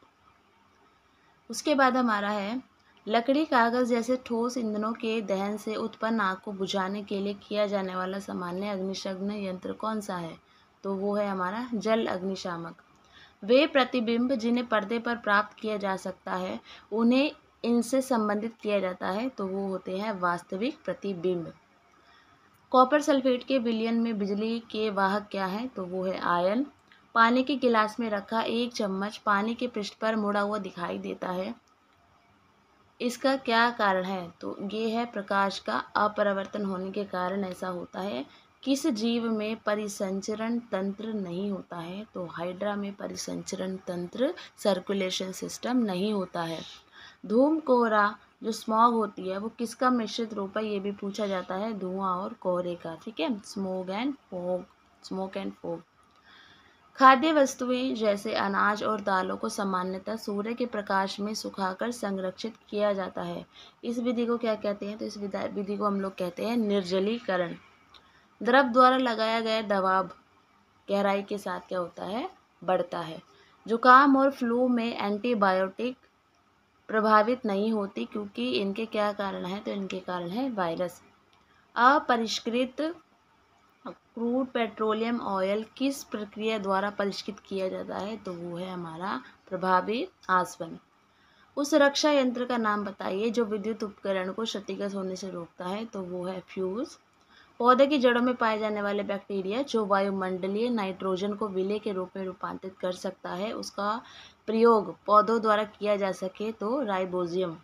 उसके बाद हमारा है, लकड़ी कागज जैसे ठोस ईंधनों के दहन से उत्पन्न आग को बुझाने के लिए किया जाने वाला सामान्य अग्निशमन यंत्र कौन सा है, तो वो है हमारा जल अग्निशामक। वे प्रतिबिंब जिन्हें पर्दे पर प्राप्त किया जा सकता है उन्हें इनसे संबंधित किया जाता है, तो वो होते हैं वास्तविक प्रतिबिंब। कॉपर सल्फेट के विलयन में बिजली के वाहक क्या है, तो वो है आयन। पानी के गिलास में रखा एक चम्मच पानी के पृष्ठ पर मुड़ा हुआ दिखाई देता है, इसका क्या कारण है, तो ये है प्रकाश का अपरावर्तन होने के कारण ऐसा होता है। किस जीव में परिसंचरण तंत्र नहीं होता है, तो हाइड्रा में परिसंचरण तंत्र सर्कुलेशन सिस्टम नहीं होता है। धूम कोहरा जो स्मॉग होती है वो किसका मिश्रित रूप है, ये भी पूछा जाता है, धुआं और कोहरे का। ठीक है, स्मोक एंड फोग। खाद्य वस्तुएं जैसे अनाज और दालों को सामान्यतः सूर्य के प्रकाश में सुखाकर संरक्षित किया जाता है, इस विधि को क्या कहते हैं, तो इस विधि को हम लोग कहते हैं निर्जलीकरण। द्रव द्वारा लगाया गया दबाव गहराई के साथ क्या होता है, बढ़ता है। जुकाम और फ्लू में एंटीबायोटिक प्रभावित नहीं होती क्योंकि इनके क्या कारण है, तो इनके कारण है वायरस। अपरिष्कृत क्रूड पेट्रोलियम ऑयल किस प्रक्रिया द्वारा परिष्कृत किया जाता है, तो वो है हमारा प्रभावी आसवन। उस रक्षा यंत्र का नाम बताइए जो विद्युत उपकरण को क्षतिग्रस्त होने से रोकता है, तो वो है फ्यूज। पौधे की जड़ों में पाए जाने वाले बैक्टीरिया जो वायुमंडलीय नाइट्रोजन को विलेय के रूप में रूपांतरित कर सकता है, उसका प्रयोग पौधों द्वारा किया जा सके, तो राइबोजियम।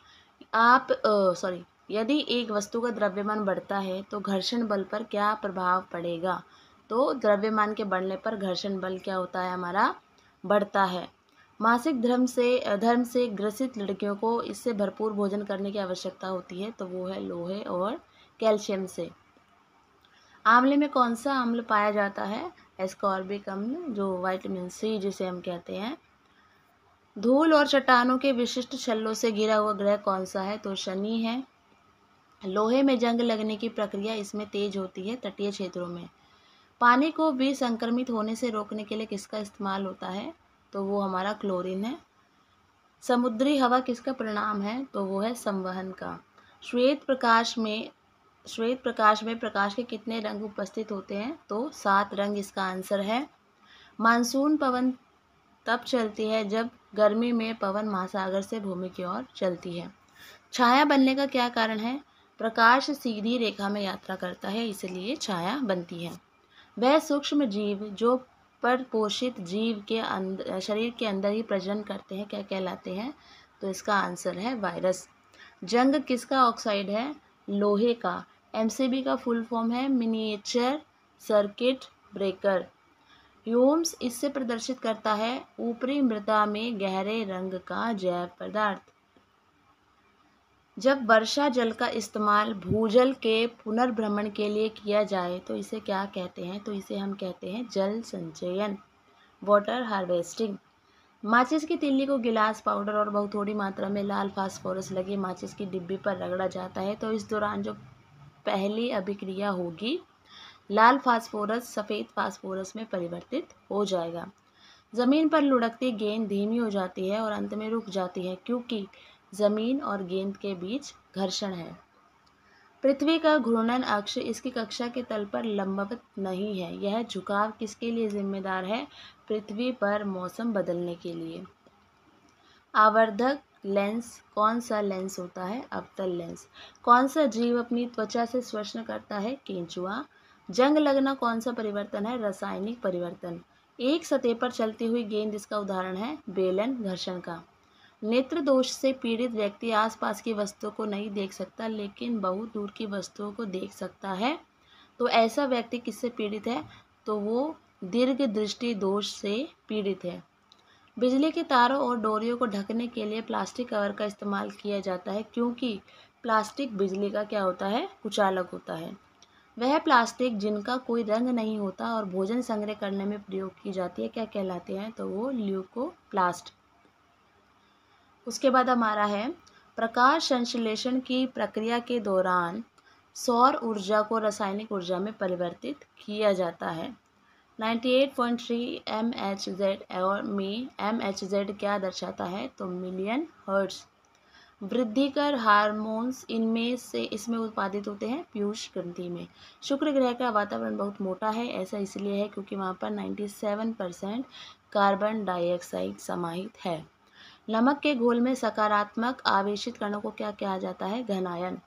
यदि एक वस्तु का द्रव्यमान बढ़ता है तो घर्षण बल पर क्या प्रभाव पड़ेगा, तो द्रव्यमान के बढ़ने पर घर्षण बल क्या होता है, हमारा बढ़ता है। मासिक धर्म से ग्रसित लड़कियों को इससे भरपूर भोजन करने की आवश्यकता होती है, तो वो है लोहे और कैल्शियम से। आंवले में कौन सा अम्ल पाया जाता है, एस्कॉर्बिक अम्ल, जो विटामिन सी जिसे हम कहते हैं। धूल और चट्टानों के विशिष्ट छल्लों से घिरा हुआ ग्रह कौन सा है, तो शनि है। लोहे में जंग लगने की प्रक्रिया इसमें तेज होती है तटीय क्षेत्रों में। पानी को भी संक्रमित होने से रोकने के लिए किसका इस्तेमाल होता है, तो वो हमारा क्लोरीन है। समुद्री हवा किसका परिणाम है, तो वो है संवहन का। श्वेत प्रकाश में प्रकाश के कितने रंग उपस्थित होते हैं, तो 7 रंग इसका आंसर है। मानसून पवन तब चलती है जब गर्मी में पवन महासागर से भूमि की ओर चलती है। छाया बनने का क्या कारण है? प्रकाश सीधी रेखा में यात्रा करता है, इसलिए छाया बनती है। वह सूक्ष्म जीव जो परपोषित जीव के शरीर के अंदर ही प्रजनन करते हैं क्या कहलाते हैं? तो इसका आंसर है वायरस। जंग किसका ऑक्साइड है? लोहे का। एमसीबी का फुल फॉर्म है मिनिएचर सर्किट ब्रेकर। ह्यूम्स इससे प्रदर्शित करता है ऊपरी मृदा में गहरे रंग का जैव पदार्थ। जब वर्षा जल का इस्तेमाल भूजल के पुनर्भ्रमण के लिए किया जाए तो इसे क्या कहते हैं? तो इसे हम कहते हैं जल संचयन, वाटर हार्वेस्टिंग। माचिस की तिल्ली को गिलास पाउडर और बहुत थोड़ी मात्रा में लाल फास्फोरस लगे माचिस की डिब्बी पर रगड़ा जाता है तो इस दौरान जो पहली अभिक्रिया होगी लाल फास्फोरस सफ़ेद फास्फोरस में परिवर्तित हो जाएगा। ज़मीन पर लुढ़कती गेंद धीमी हो जाती है और अंत में रुक जाती है क्योंकि ज़मीन और गेंद के बीच घर्षण है। पृथ्वी का घूर्णन अक्ष इसकी कक्षा के तल पर लंबवत नहीं है। यह झुकाव किसके लिए जिम्मेदार है? पृथ्वी पर मौसम बदलने के लिए। आवर्धक लेंस कौन सा लेंस होता है? अवतल लेंस। कौन सा जीव अपनी त्वचा से श्वसन करता है? केंचुआ। जंग लगना कौन सा परिवर्तन है? रासायनिक परिवर्तन। एक सतह पर चलती हुई गेंद इसका उदाहरण है बेलन घर्षण का। नेत्र दोष से पीड़ित व्यक्ति आसपास की वस्तुओं को नहीं देख सकता लेकिन बहुत दूर की वस्तुओं को देख सकता है। तो ऐसा व्यक्ति किससे पीड़ित है? तो वो दीर्घ दृष्टि दोष से पीड़ित है। बिजली के तारों और डोरियों को ढकने के लिए प्लास्टिक कवर का इस्तेमाल किया जाता है क्योंकि प्लास्टिक बिजली का क्या होता है? कुचालक होता है। वह प्लास्टिक जिनका कोई रंग नहीं होता और भोजन संग्रह करने में प्रयोग की जाती है क्या कहलाते हैं? तो वो ल्यूकोप्लास्ट। उसके बाद हमारा है प्रकाश संश्लेषण की प्रक्रिया के दौरान सौर ऊर्जा को रासायनिक ऊर्जा में परिवर्तित किया जाता है। 98.3 MHz और में MHz क्या दर्शाता है? तो मिलियन हर्ट्ज। वृद्धिकर हार्मोन्स इसमें उत्पादित होते हैं पीयूष ग्रंथि में। शुक्र ग्रह का वातावरण बहुत मोटा है, ऐसा इसलिए है क्योंकि वहाँ पर 97% कार्बन डाइऑक्साइड समाहित है। नमक के घोल में सकारात्मक आवेशित कणों को क्या कहा जाता है? घनायन।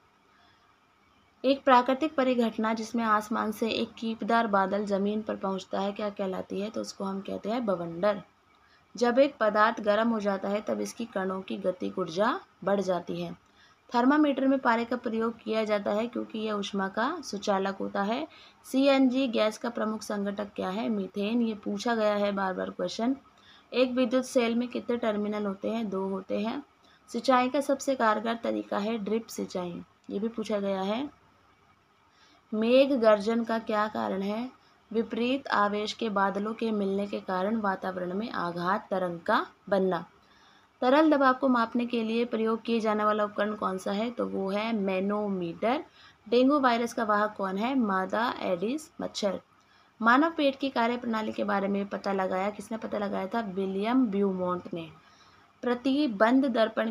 एक प्राकृतिक परिघटना जिसमें आसमान से एक कीपदार बादल जमीन पर पहुंचता है क्या कहलाती है? तो उसको हम कहते हैं बवंडर। जब एक पदार्थ गर्म हो जाता है तब इसकी कणों की गतिक ऊर्जा बढ़ जाती है। थर्मामीटर में पारे का प्रयोग किया जाता है क्योंकि यह ऊष्मा का सुचालक होता है। सीएनजी गैस का प्रमुख संघटक क्या है? मीथेन। ये पूछा गया है बार बार क्वेश्चन। एक विद्युत सेल में कितने टर्मिनल होते हैं? 2 होते हैं। सिंचाई का सबसे कारगर तरीका है ड्रिप सिंचाई। ये भी पूछा गया है। मेघ गर्जन का क्या कारण है? विपरीत आवेश के बादलों के मिलने के कारण वातावरण में आघात तरंग का बनना। तरल दबाव को मापने के लिए प्रयोग किए जाने वाला उपकरण कौन सा है? तो वो है मैनोमीटर। डेंगू वायरस का वाहक कौन है? मादा एडिस मच्छर। मानव पेट की कार्यप्रणाली के बारे में किसने पता लगाया था? विलियम ब्यूमोंट ने। प्रतिबिंब दर्पण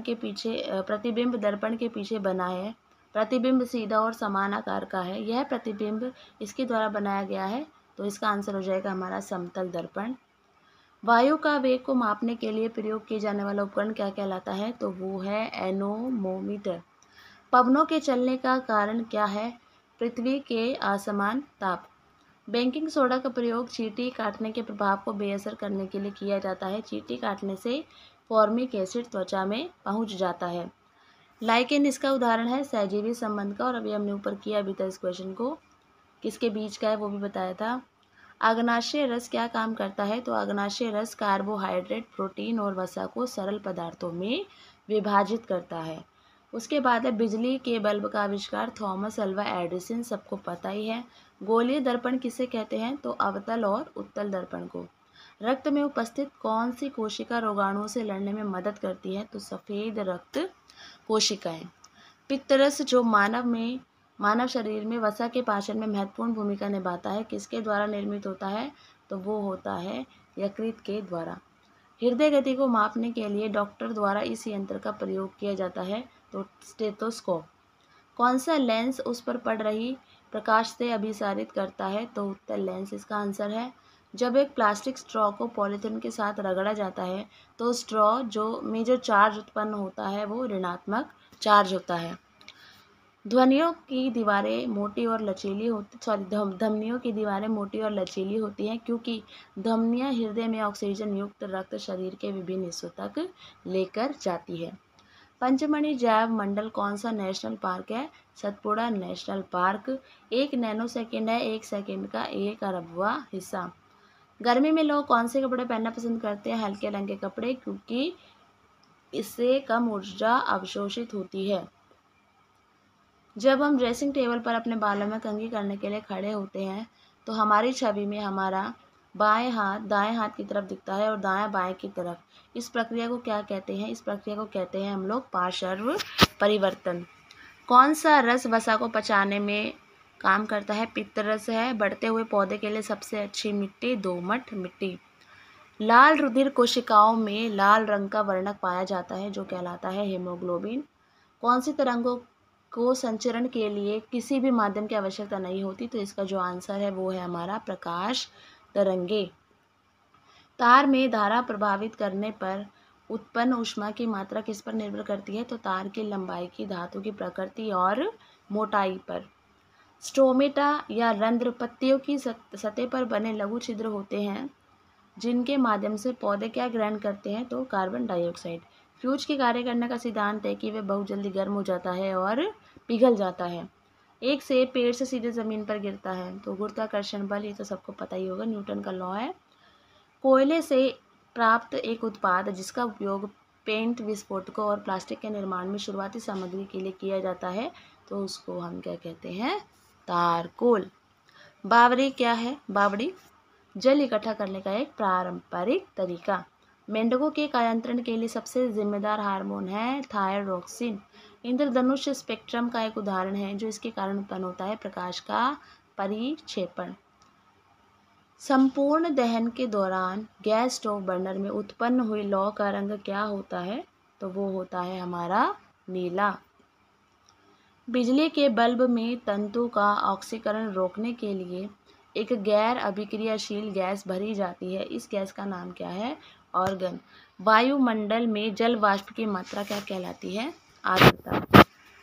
के पीछे बना है। प्रतिबिंब सीधा और समान आकार का है। यह प्रतिबिंब इसके द्वारा बनाया गया है तो इसका आंसर हो जाएगा हमारा समतल दर्पण। वायु का वेग को मापने के लिए प्रयोग किए जाने वाला उपकरण क्या कहलाता है? तो वो है एनोमोमीटर। पवनों के चलने का कारण क्या है? पृथ्वी के असमान ताप। बेकिंग सोडा का प्रयोग चींटी काटने के प्रभाव को बेअसर करने के लिए किया जाता है। चींटी काटने से फॉर्मिक एसिड त्वचा में पहुंच जाता है। लाइकेन इसका उदाहरण है सहजीवी संबंध का और अभी हमने ऊपर किया भी था इस क्वेश्चन को। किसके बीच का है वो भी बताया था। अग्नाशय रस क्या काम करता है? तो अग्नाशय रस कार्बोहाइड्रेट प्रोटीन और वसा को सरल पदार्थों में विभाजित करता है। उसके बाद है बिजली के बल्ब का आविष्कार थॉमस अल्वा एडिसन, सबको पता ही है। गोलीय दर्पण किसे कहते हैं? तो अवतल और उत्तल दर्पण को। रक्त में उपस्थित कौन सी कोशिका रोगाणुओं से लड़ने में मदद करती है? तो सफ़ेद रक्त कोशिकाएं। पित्तरस जो मानव शरीर में वसा के पाचन में महत्वपूर्ण भूमिका निभाता है किसके द्वारा निर्मित होता है? तो वो होता है यकृत के द्वारा। हृदय गति को मापने के लिए डॉक्टर द्वारा इस यंत्र का प्रयोग किया जाता है तो स्टेथोस्कोप। कौन सा लेंस उस पर पड़ रही प्रकाश से अभिसारित करता है? तो उत्तल लेंस इसका आंसर है। जब एक प्लास्टिक स्ट्रॉ को पॉलीथीन के साथ रगड़ा जाता है तो स्ट्रॉ जो चार्ज उत्पन्न होता है वो ऋणात्मक चार्ज होता है। ध्वनियों की दीवारें मोटी और लचीली होती धमनियों की दीवारें मोटी और लचीली होती हैं क्योंकि धमनियां हृदय में ऑक्सीजन युक्त रक्त शरीर के विभिन्न हिस्सों तक लेकर जाती है। पंचमढ़ी जैव मंडल कौन सा नेशनल पार्क है? Satpura national park. 1 nano second है 1 सेकेंड का 1 अरबवां हिस्सा। गर्मी में लोग कौन से कपड़े पहनना पसंद करते हैं? हल्के रंग के कपड़े, क्योंकि इससे कम ऊर्जा अवशोषित होती है। जब हम ड्रेसिंग टेबल पर अपने बालों में कंघी करने के लिए खड़े होते हैं तो हमारी छवि में हमारा बाएं हाथ दाएं हाथ की तरफ दिखता है और दायां बाएं की तरफ। इस प्रक्रिया को क्या कहते हैं? इस प्रक्रिया को कहते हैं हम लोग पार्श्व परिवर्तन। कौन सा रस वसा को पचाने में काम करता है? पित्त रस है। बढ़ते हुए पौधे के लिए सबसे अच्छी मिट्टी दोमट मिट्टी। लाल रुधिर कोशिकाओं में लाल रंग का वर्णक पाया जाता है जो कहलाता है हीमोग्लोबिन। कौन सी तरंगों को संचरण के लिए किसी भी माध्यम की आवश्यकता नहीं होती? तो इसका जो आंसर है वो है हमारा प्रकाश तरंगे। तार में धारा प्रभावित करने पर उत्पन्न ऊष्मा की मात्रा किस पर निर्भर करती है? तो तार की लंबाई की, धातु की प्रकृति और मोटाई पर। स्टोमेटा या रंध्र पत्तियों की सतह पर बने लघु छिद्र होते हैं जिनके माध्यम से पौधे क्या ग्रहण करते हैं? तो कार्बन डाइऑक्साइड। फ्यूज के कार्य करने का सिद्धांत है कि वह बहुत जल्दी गर्म हो जाता है और पिघल जाता है। एक सेब पेड़ से सीधे ज़मीन पर गिरता है तो गुरुत्वाकर्षण बल, ये तो सबको पता ही होगा, न्यूटन का लॉ है। कोयले से प्राप्त एक उत्पाद जिसका उपयोग पेंट, विस्फोटकों और प्लास्टिक के निर्माण में शुरुआती सामग्री के लिए किया जाता है तो उसको हम क्या कहते हैं? तारकोल। बावड़ी क्या है? बावड़ी जल इकट्ठा करने का एक पारंपरिक तरीका। मेंढकों के कायांतरण के लिए सबसे जिम्मेदार हार्मोन है थायरोक्सिन। इंद्रधनुष स्पेक्ट्रम का एक उदाहरण है जो इसके कारण उत्पन्न होता है प्रकाश का परिक्षेपण। संपूर्ण दहन के दौरान गैस स्टोव बर्नर में उत्पन्न हुई लौ का रंग क्या होता है? तो वो होता है हमारा नीला। बिजली के बल्ब में तंतु का ऑक्सीकरण रोकने के लिए एक गैर अभिक्रियाशील गैस भरी जाती है। इस गैस का नाम क्या है? ऑर्गन। वायुमंडल में जल वाष्प की मात्रा क्या कहलाती है? आर्द्रता।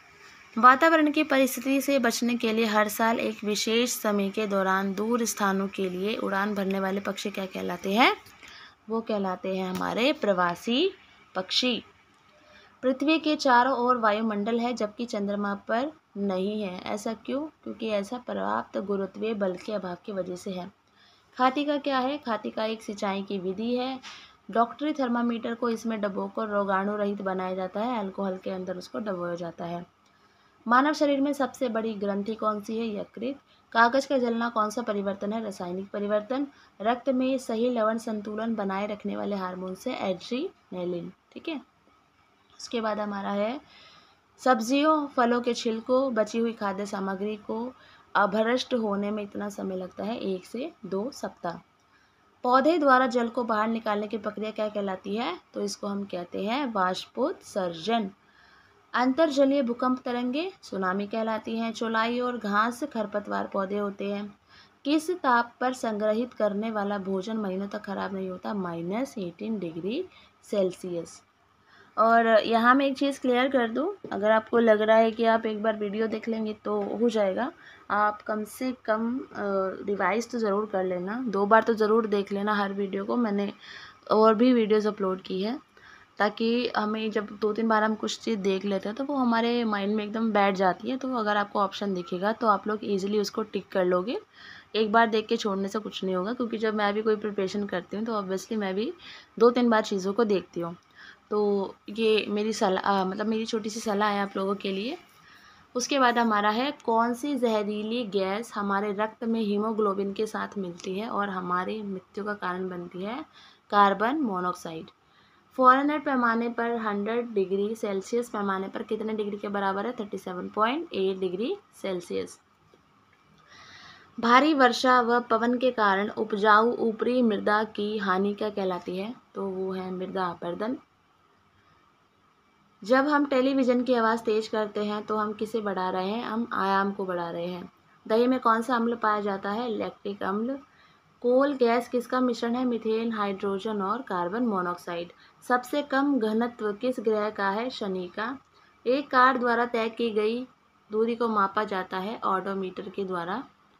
वातावरण की परिस्थिति से बचने के लिए हर साल एक विशेष समय के दौरान दूर स्थानों के लिए उड़ान भरने वाले पक्षी क्या कहलाते हैं? वो कहलाते हैं हमारे प्रवासी पक्षी। पृथ्वी के चारों ओर वायुमंडल है जबकि चंद्रमा पर नहीं है। ऐसा क्यों? क्योंकि ऐसा पर्याप्त गुरुत्वीय बल के अभाव की वजह से है। खाती क्या है? खाती एक सिंचाई की विधि है। डॉक्टरी थर्मामीटर को इसमें डुबोकर रोगाणु रहित बनाया जाता है, अल्कोहल के अंदर उसको डुबोया जाता है। मानव शरीर में सबसे बड़ी ग्रंथि कौन सी है? यकृत। कागज का जलना कौन सा परिवर्तन है? रासायनिक परिवर्तन। रक्त में सही लवण संतुलन बनाए रखने वाले हार्मोन से एड्रीनलिन। ठीक है। उसके बाद हमारा है सब्जियों फलों के छिलकों बची हुई खाद्य सामग्री को अभ्रष्ट होने में इतना समय लगता है 1 से 2 सप्ताह। पौधे द्वारा जल को बाहर निकालने की प्रक्रिया क्या कहलाती है? तो इसको हम कहते हैं वाष्पोत्सर्जन। अंतर्जलीय भूकंप तरंगे सुनामी कहलाती हैं। चौलाई और घास खरपतवार पौधे होते हैं। किस ताप पर संग्रहित करने वाला भोजन महीनों तक खराब नहीं होता? -18 डिग्री सेल्सियस। और यहाँ मैं एक चीज़ क्लियर कर दूँ, अगर आपको लग रहा है कि आप एक बार वीडियो देख लेंगे तो हो जाएगा, आप कम से कम रिवाइज़ तो ज़रूर कर लेना, 2 बार तो ज़रूर देख लेना हर वीडियो को। मैंने और भी वीडियोज़ अपलोड की है ताकि हमें जब 2-3 बार हम कुछ चीज़ देख लेते हैं तो वो हमारे माइंड में एकदम बैठ जाती है। तो अगर आपको ऑप्शन दिखेगा तो आप लोग ईजिली उसको टिक कर लोगे। एक बार देख के छोड़ने से कुछ नहीं होगा, क्योंकि जब मैं भी कोई प्रिपरेशन करती हूँ तो ऑब्वियसली मैं भी 2-3 बार चीज़ों को देखती हूँ। तो ये मेरी सलाह मतलब मेरी छोटी सी सलाह है आप लोगों के लिए। उसके बाद हमारा है कौन सी जहरीली गैस हमारे रक्त में हीमोग्लोबिन के साथ मिलती है और हमारी मृत्यु का कारण बनती है? Carbon monoxide. फ़ारेनहाइट पैमाने पर 100 डिग्री सेल्सियस पैमाने पर कितने डिग्री के बराबर है? 37.8 डिग्री सेल्सियस। भारी वर्षा व पवन के कारण उपजाऊ ऊपरी मृदा की हानि क्या कहलाती है? तो वो है मृदा अपरदन। जब हम टेलीविज़न की आवाज़ तेज करते हैं तो हम किसे बढ़ा रहे हैं? हम आयाम को बढ़ा रहे हैं। दही में कौन सा अम्ल पाया जाता है? लैक्टिक अम्ल। कोल गैस किसका मिश्रण है? मीथेन, हाइड्रोजन और कार्बन मोनोऑक्साइड। सबसे कम घनत्व किस ग्रह का है? शनि का। एक कार द्वारा तय की गई दूरी को मापा जाता है ऑडोमीटर के द्वारा।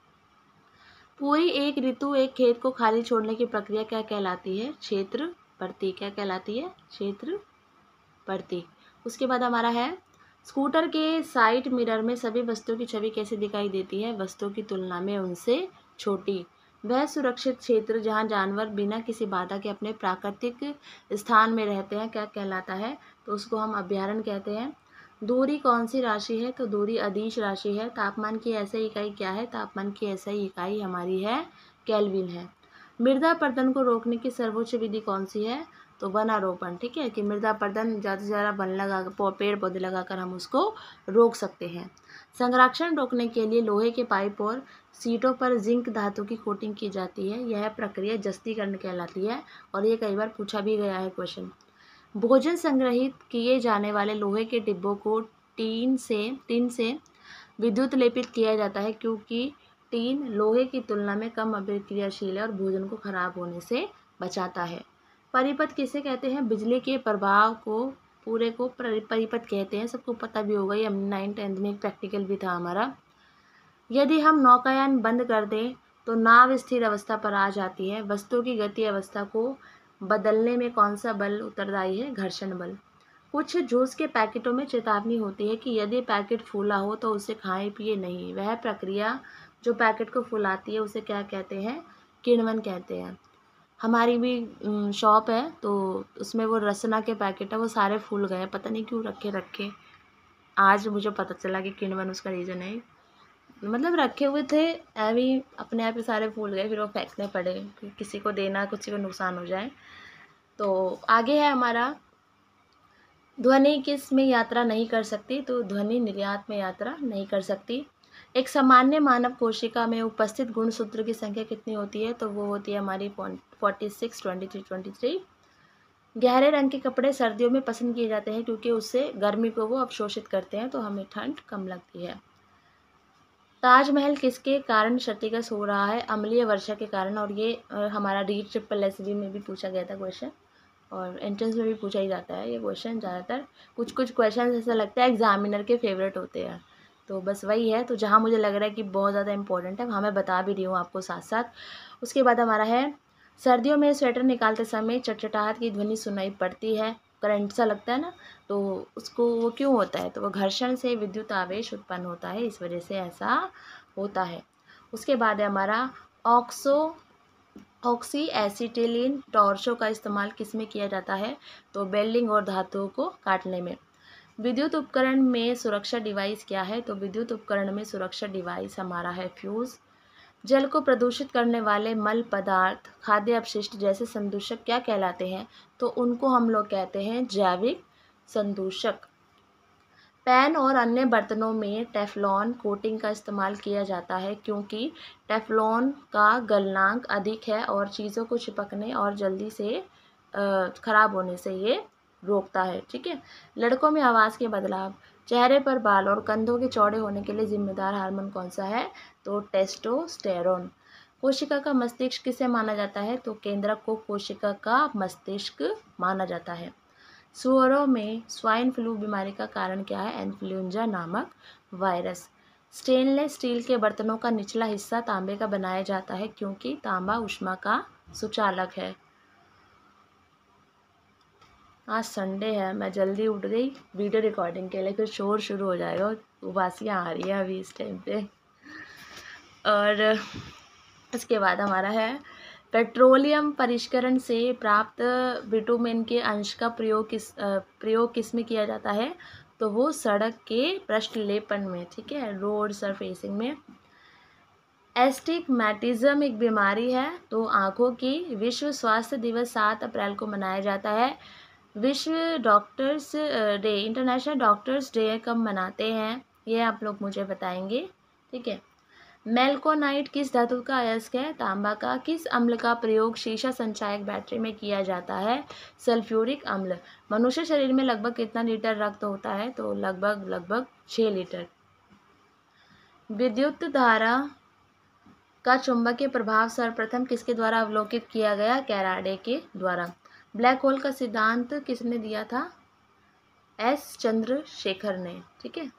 पूरी एक ऋतु एक खेत को खाली छोड़ने की प्रक्रिया क्या कहलाती है? क्षेत्र प्रति। क्या कहलाती है? क्षेत्र प्रति। उसके बाद हमारा है, स्कूटर के साइड मिरर में सभी वस्तुओं की छवि कैसे दिखाई देती है? वस्तुओं की तुलना में उनसे छोटी। वह सुरक्षित क्षेत्र जहां जानवर बिना किसी बाधा के अपने प्राकृतिक स्थान में रहते हैं क्या कहलाता है? तो उसको हम अभयारण्य कहते हैं। दूरी कौन सी राशि है? तो दूरी अदिश राशि है। तापमान की एसआई इकाई क्या है? तापमान की एसआई इकाई हमारी है केल्विन है। मृदा अपरदन को रोकने की सर्वोच्च विधि कौन सी है? तो वनारोपण। ठीक है, कि मृदा अपरदन ज़्यादा से ज़्यादा वन लगा पेड़ पौधे लगाकर हम उसको रोक सकते हैं। संरक्षण रोकने के लिए लोहे के पाइप और सीटों पर जिंक धातु की कोटिंग की जाती है। यह प्रक्रिया जस्तीकरण कहलाती है और ये कई बार पूछा भी गया है क्वेश्चन। भोजन संग्रहित किए जाने वाले लोहे के डिब्बों को टीन से विद्युत लेपित किया जाता है क्योंकि टीन लोहे की तुलना में कम अभिक्रियाशील है और भोजन को खराब होने से बचाता है। परिपथ किसे कहते हैं? बिजली के प्रभाव को पूरे को परिपथ कहते हैं। सबको पता भी होगा, ये हमने 9th-10th में एक प्रैक्टिकल भी था हमारा। यदि हम नौकायान बंद कर दें तो नाव स्थिर अवस्था पर आ जाती है। वस्तु की गति अवस्था को बदलने में कौन सा बल उत्तरदायी है? घर्षण बल। कुछ जूस के पैकेटों में चेतावनी होती है कि यदि पैकेट फूला हो तो उसे खाएं पिए नहीं। वह प्रक्रिया जो पैकेट को फुलाती है उसे क्या कहते हैं? किण्वन कहते हैं। हमारी भी शॉप है तो उसमें वो रसना के पैकेट है, वो सारे फूल गए, पता नहीं क्यों रखे। आज मुझे पता चला कि किण्वन उसका रीज़न है। मतलब रखे हुए थे अभी अपने आप ही सारे फूल गए, फिर वो फेंकने पड़े, किसी को देना, किसी को नुकसान हो जाए। तो आगे है हमारा, ध्वनि किस में यात्रा नहीं कर सकती? तो ध्वनि निर्यात में यात्रा नहीं कर सकती। एक सामान्य मानव कोशिका में उपस्थित गुणसूत्र की संख्या कितनी होती है? तो वो होती है हमारी 46, 23। गहरे रंग के कपड़े सर्दियों में पसंद किए जाते हैं क्योंकि उससे गर्मी को वो अवशोषित करते हैं तो हमें ठंड कम लगती है। ताजमहल किसके कारण क्षतिग्रस्त हो रहा है? अम्लीय वर्षा के कारण। और ये हमारा REET-SSSB में भी पूछा गया था क्वेश्चन और एंट्रेंस में भी पूछा ही जाता है ये क्वेश्चन ज़्यादातर। कुछ क्वेश्चन ऐसा लगता है एग्जामिनर के फेवरेट होते हैं, तो बस वही है। तो जहाँ मुझे लग रहा है कि बहुत ज़्यादा इंपॉर्टेंट है वहाँ मैं बता भी रही हूँ आपको साथ साथ। उसके बाद हमारा है, सर्दियों में स्वेटर निकालते समय चटचटाहट की ध्वनि सुनाई पड़ती है, करंट सा लगता है ना, तो उसको वो क्यों होता है? तो वो घर्षण से विद्युत आवेश उत्पन्न होता है, इस वजह से ऐसा होता है। उसके बाद है हमारा, ऑक्सी एसिटिलीन टॉर्चों का इस्तेमाल किस में किया जाता है? तो वेल्डिंग और धातुओं को काटने में। विद्युत उपकरण में सुरक्षा डिवाइस क्या है? तो विद्युत उपकरण में सुरक्षा डिवाइस हमारा है फ्यूज। जल को प्रदूषित करने वाले मल पदार्थ, खाद्य अपशिष्ट जैसे संदूषक क्या कहलाते हैं? तो उनको हम लोग कहते हैं जैविक संदूषक। पैन और अन्य बर्तनों में टेफ्लॉन कोटिंग का इस्तेमाल किया जाता है क्योंकि टेफ्लॉन का गलनांक अधिक है और चीज़ों को चिपकने और जल्दी से ख़राब होने से ये रोकता है। ठीक है। लड़कों में आवाज़ के बदलाव, चेहरे पर बाल और कंधों के चौड़े होने के लिए जिम्मेदार हार्मोन कौन सा है? तो टेस्टोस्टेरोन। कोशिका का मस्तिष्क किसे माना जाता है? तो केंद्रक को कोशिका का मस्तिष्क माना जाता है। सुअरों में स्वाइन फ्लू बीमारी का कारण क्या है? इन्फ्लुएंजा नामक वायरस। स्टेनलेस स्टील के बर्तनों का निचला हिस्सा तांबे का बनाया जाता है क्योंकि तांबा ऊष्मा का सुचालक है। आज संडे है, मैं जल्दी उठ गई वीडियो रिकॉर्डिंग के लिए, फिर शोर शुरू हो जाएगा, उबासियाँ आ रही है अभी इस टाइम पे। और इसके बाद हमारा है, पेट्रोलियम परिष्करण से प्राप्त बिटुमेन के अंश का प्रयोग किस में किया जाता है? तो वो सड़क के पृष्ठलेपन में। ठीक है, रोड सरफेसिंग में। एस्टिग्मेटिज्म एक बीमारी है तो आँखों की। विश्व स्वास्थ्य दिवस 7 अप्रैल को मनाया जाता है। विश्व doctors day, international doctors day कब मनाते हैं? ये आप लोग मुझे बताएंगे। ठीक है। मेलकोनाइट किस धातु का अयस्क है? तांबा का। किस अम्ल का प्रयोग शीशा संचायक बैटरी में किया जाता है? सल्फ्यूरिक अम्ल। मनुष्य शरीर में लगभग कितना लीटर रक्त होता है? तो लगभग 6 लीटर। विद्युत धारा का चुंबकीय प्रभाव सर्वप्रथम किसके द्वारा अवलोकित किया गया? फैराडे के द्वारा। ब्लैक होल का सिद्धांत किसने दिया था? एस चंद्रशेखर ने। ठीक है।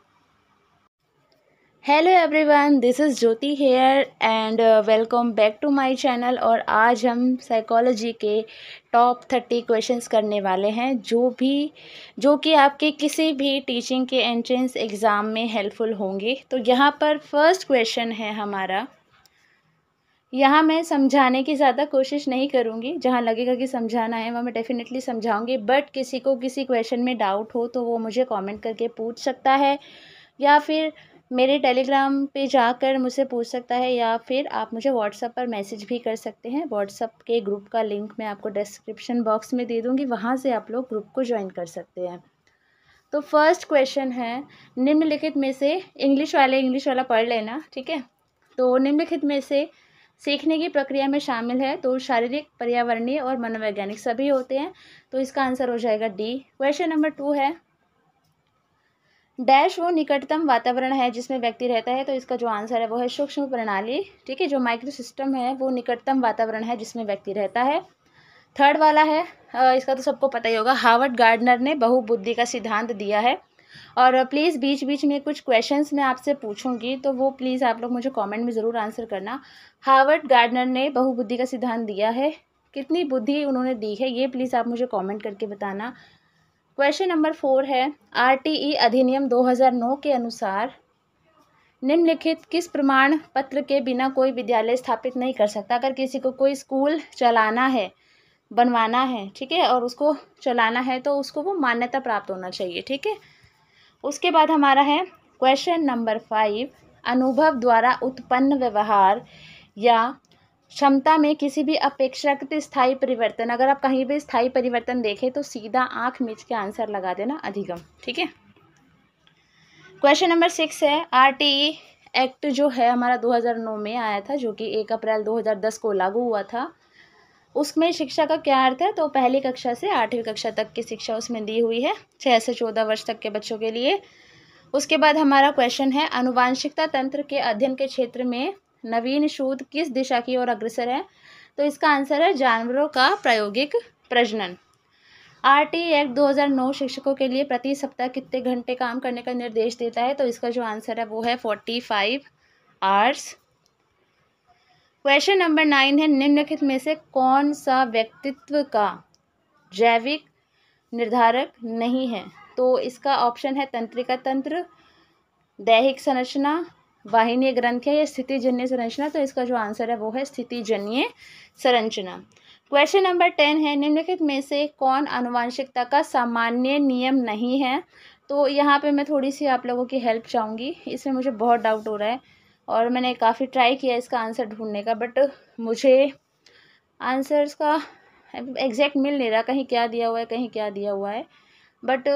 Hello everyone, this is Jyoti here and welcome back to my channel. और आज हम साइकोलॉजी के टॉप 30 क्वेश्चंस करने वाले हैं जो कि आपके किसी भी टीचिंग के एंट्रेंस एग्ज़ाम में हेल्पफुल होंगे। तो यहाँ पर फर्स्ट क्वेश्चन है हमारा। यहाँ मैं समझाने की ज़्यादा कोशिश नहीं करूँगी, जहाँ लगेगा कि समझाना है वहाँ मैं डेफिनेटली समझाऊँगी, बट किसी को किसी क्वेश्चन में डाउट हो तो वो मुझे कमेंट करके पूछ सकता है, या फिर मेरे टेलीग्राम पे जाकर मुझसे पूछ सकता है, या फिर आप मुझे व्हाट्सएप पर मैसेज भी कर सकते हैं। व्हाट्सएप के ग्रुप का लिंक मैं आपको डिस्क्रिप्शन बॉक्स में दे दूँगी, वहाँ से आप लोग ग्रुप को ज्वाइन कर सकते हैं। तो फर्स्ट क्वेश्चन है, निम्नलिखित में से इंग्लिश वाला पढ़ लेना, ठीक है। तो निम्नलिखित में से सीखने की प्रक्रिया में शामिल है, तो शारीरिक, पर्यावरणीय और मनोवैज्ञानिक सभी होते हैं। तो इसका आंसर हो जाएगा डी। क्वेश्चन नंबर 2 है, डैश वो निकटतम वातावरण है जिसमें व्यक्ति रहता है। तो इसका जो आंसर है वो है सूक्ष्म प्रणाली, ठीक है। जो माइक्रो सिस्टम है वो निकटतम वातावरण है जिसमें व्यक्ति रहता है। थर्ड वाला है, इसका तो सबको पता ही होगा, हार्वर्ड गार्डनर ने बहुबुद्धि का सिद्धांत दिया है। और प्लीज़ बीच बीच में कुछ क्वेश्चंस मैं आपसे पूछूंगी, तो वो प्लीज़ आप लोग मुझे कमेंट में ज़रूर आंसर करना। हार्वर्ड गार्डनर ने बहुबुद्धि का सिद्धांत दिया है, कितनी बुद्धि उन्होंने दी है ये प्लीज़ आप मुझे कमेंट करके बताना। क्वेश्चन नंबर 4 है, आरटीई अधिनियम 2009 के अनुसार निम्नलिखित किस प्रमाण पत्र के बिना कोई विद्यालय स्थापित नहीं कर सकता? अगर किसी को कोई स्कूल चलाना है, बनवाना है, ठीक है, और उसको चलाना है तो उसको वो मान्यता प्राप्त होना चाहिए, ठीक है। उसके बाद हमारा है क्वेश्चन नंबर 5, अनुभव द्वारा उत्पन्न व्यवहार या क्षमता में किसी भी अपेक्षाकृत स्थायी परिवर्तन। अगर आप कहीं भी स्थायी परिवर्तन देखें तो सीधा आंख मीच के आंसर लगा देना, अधिगम, ठीक है। क्वेश्चन नंबर 6 है, आरटीई एक्ट जो है हमारा 2009 में आया था, जो कि 1 अप्रैल 2010 को लागू हुआ था। उसमें शिक्षा का क्या अर्थ है? तो पहली कक्षा से 8वीं कक्षा तक की शिक्षा उसमें दी हुई है, 6 से 14 वर्ष तक के बच्चों के लिए। उसके बाद हमारा क्वेश्चन है, आनुवांशिकता तंत्र के अध्ययन के क्षेत्र में नवीन शोध किस दिशा की ओर अग्रसर है? तो इसका आंसर है जानवरों का प्रायोगिक प्रजनन। आरटीई एक्ट 2009 शिक्षकों के लिए प्रति सप्ताह कितने घंटे काम करने का निर्देश देता है? तो इसका जो आंसर है वो है 45 आवर्स। क्वेश्चन नंबर 9 है, निम्नलिखित में से कौन सा व्यक्तित्व का जैविक निर्धारक नहीं है? तो इसका ऑप्शन है तंत्रिका तंत्र, दैहिक संरचना, वाहिनीय ग्रंथि या स्थितिजन्य संरचना। तो इसका जो आंसर है वो है स्थितिजन्य संरचना। क्वेश्चन नंबर 10 है, निम्नलिखित में से कौन आनुवांशिकता का सामान्य नियम नहीं है? तो यहाँ पे मैं थोड़ी सी आप लोगों की हेल्प चाहूँगी, इसमें मुझे बहुत डाउट हो रहा है और मैंने काफ़ी ट्राई किया इसका आंसर ढूंढने का, बट मुझे आंसर्स का एग्जैक्ट मिल नहीं रहा, कहीं क्या दिया हुआ है कहीं क्या दिया हुआ है। बट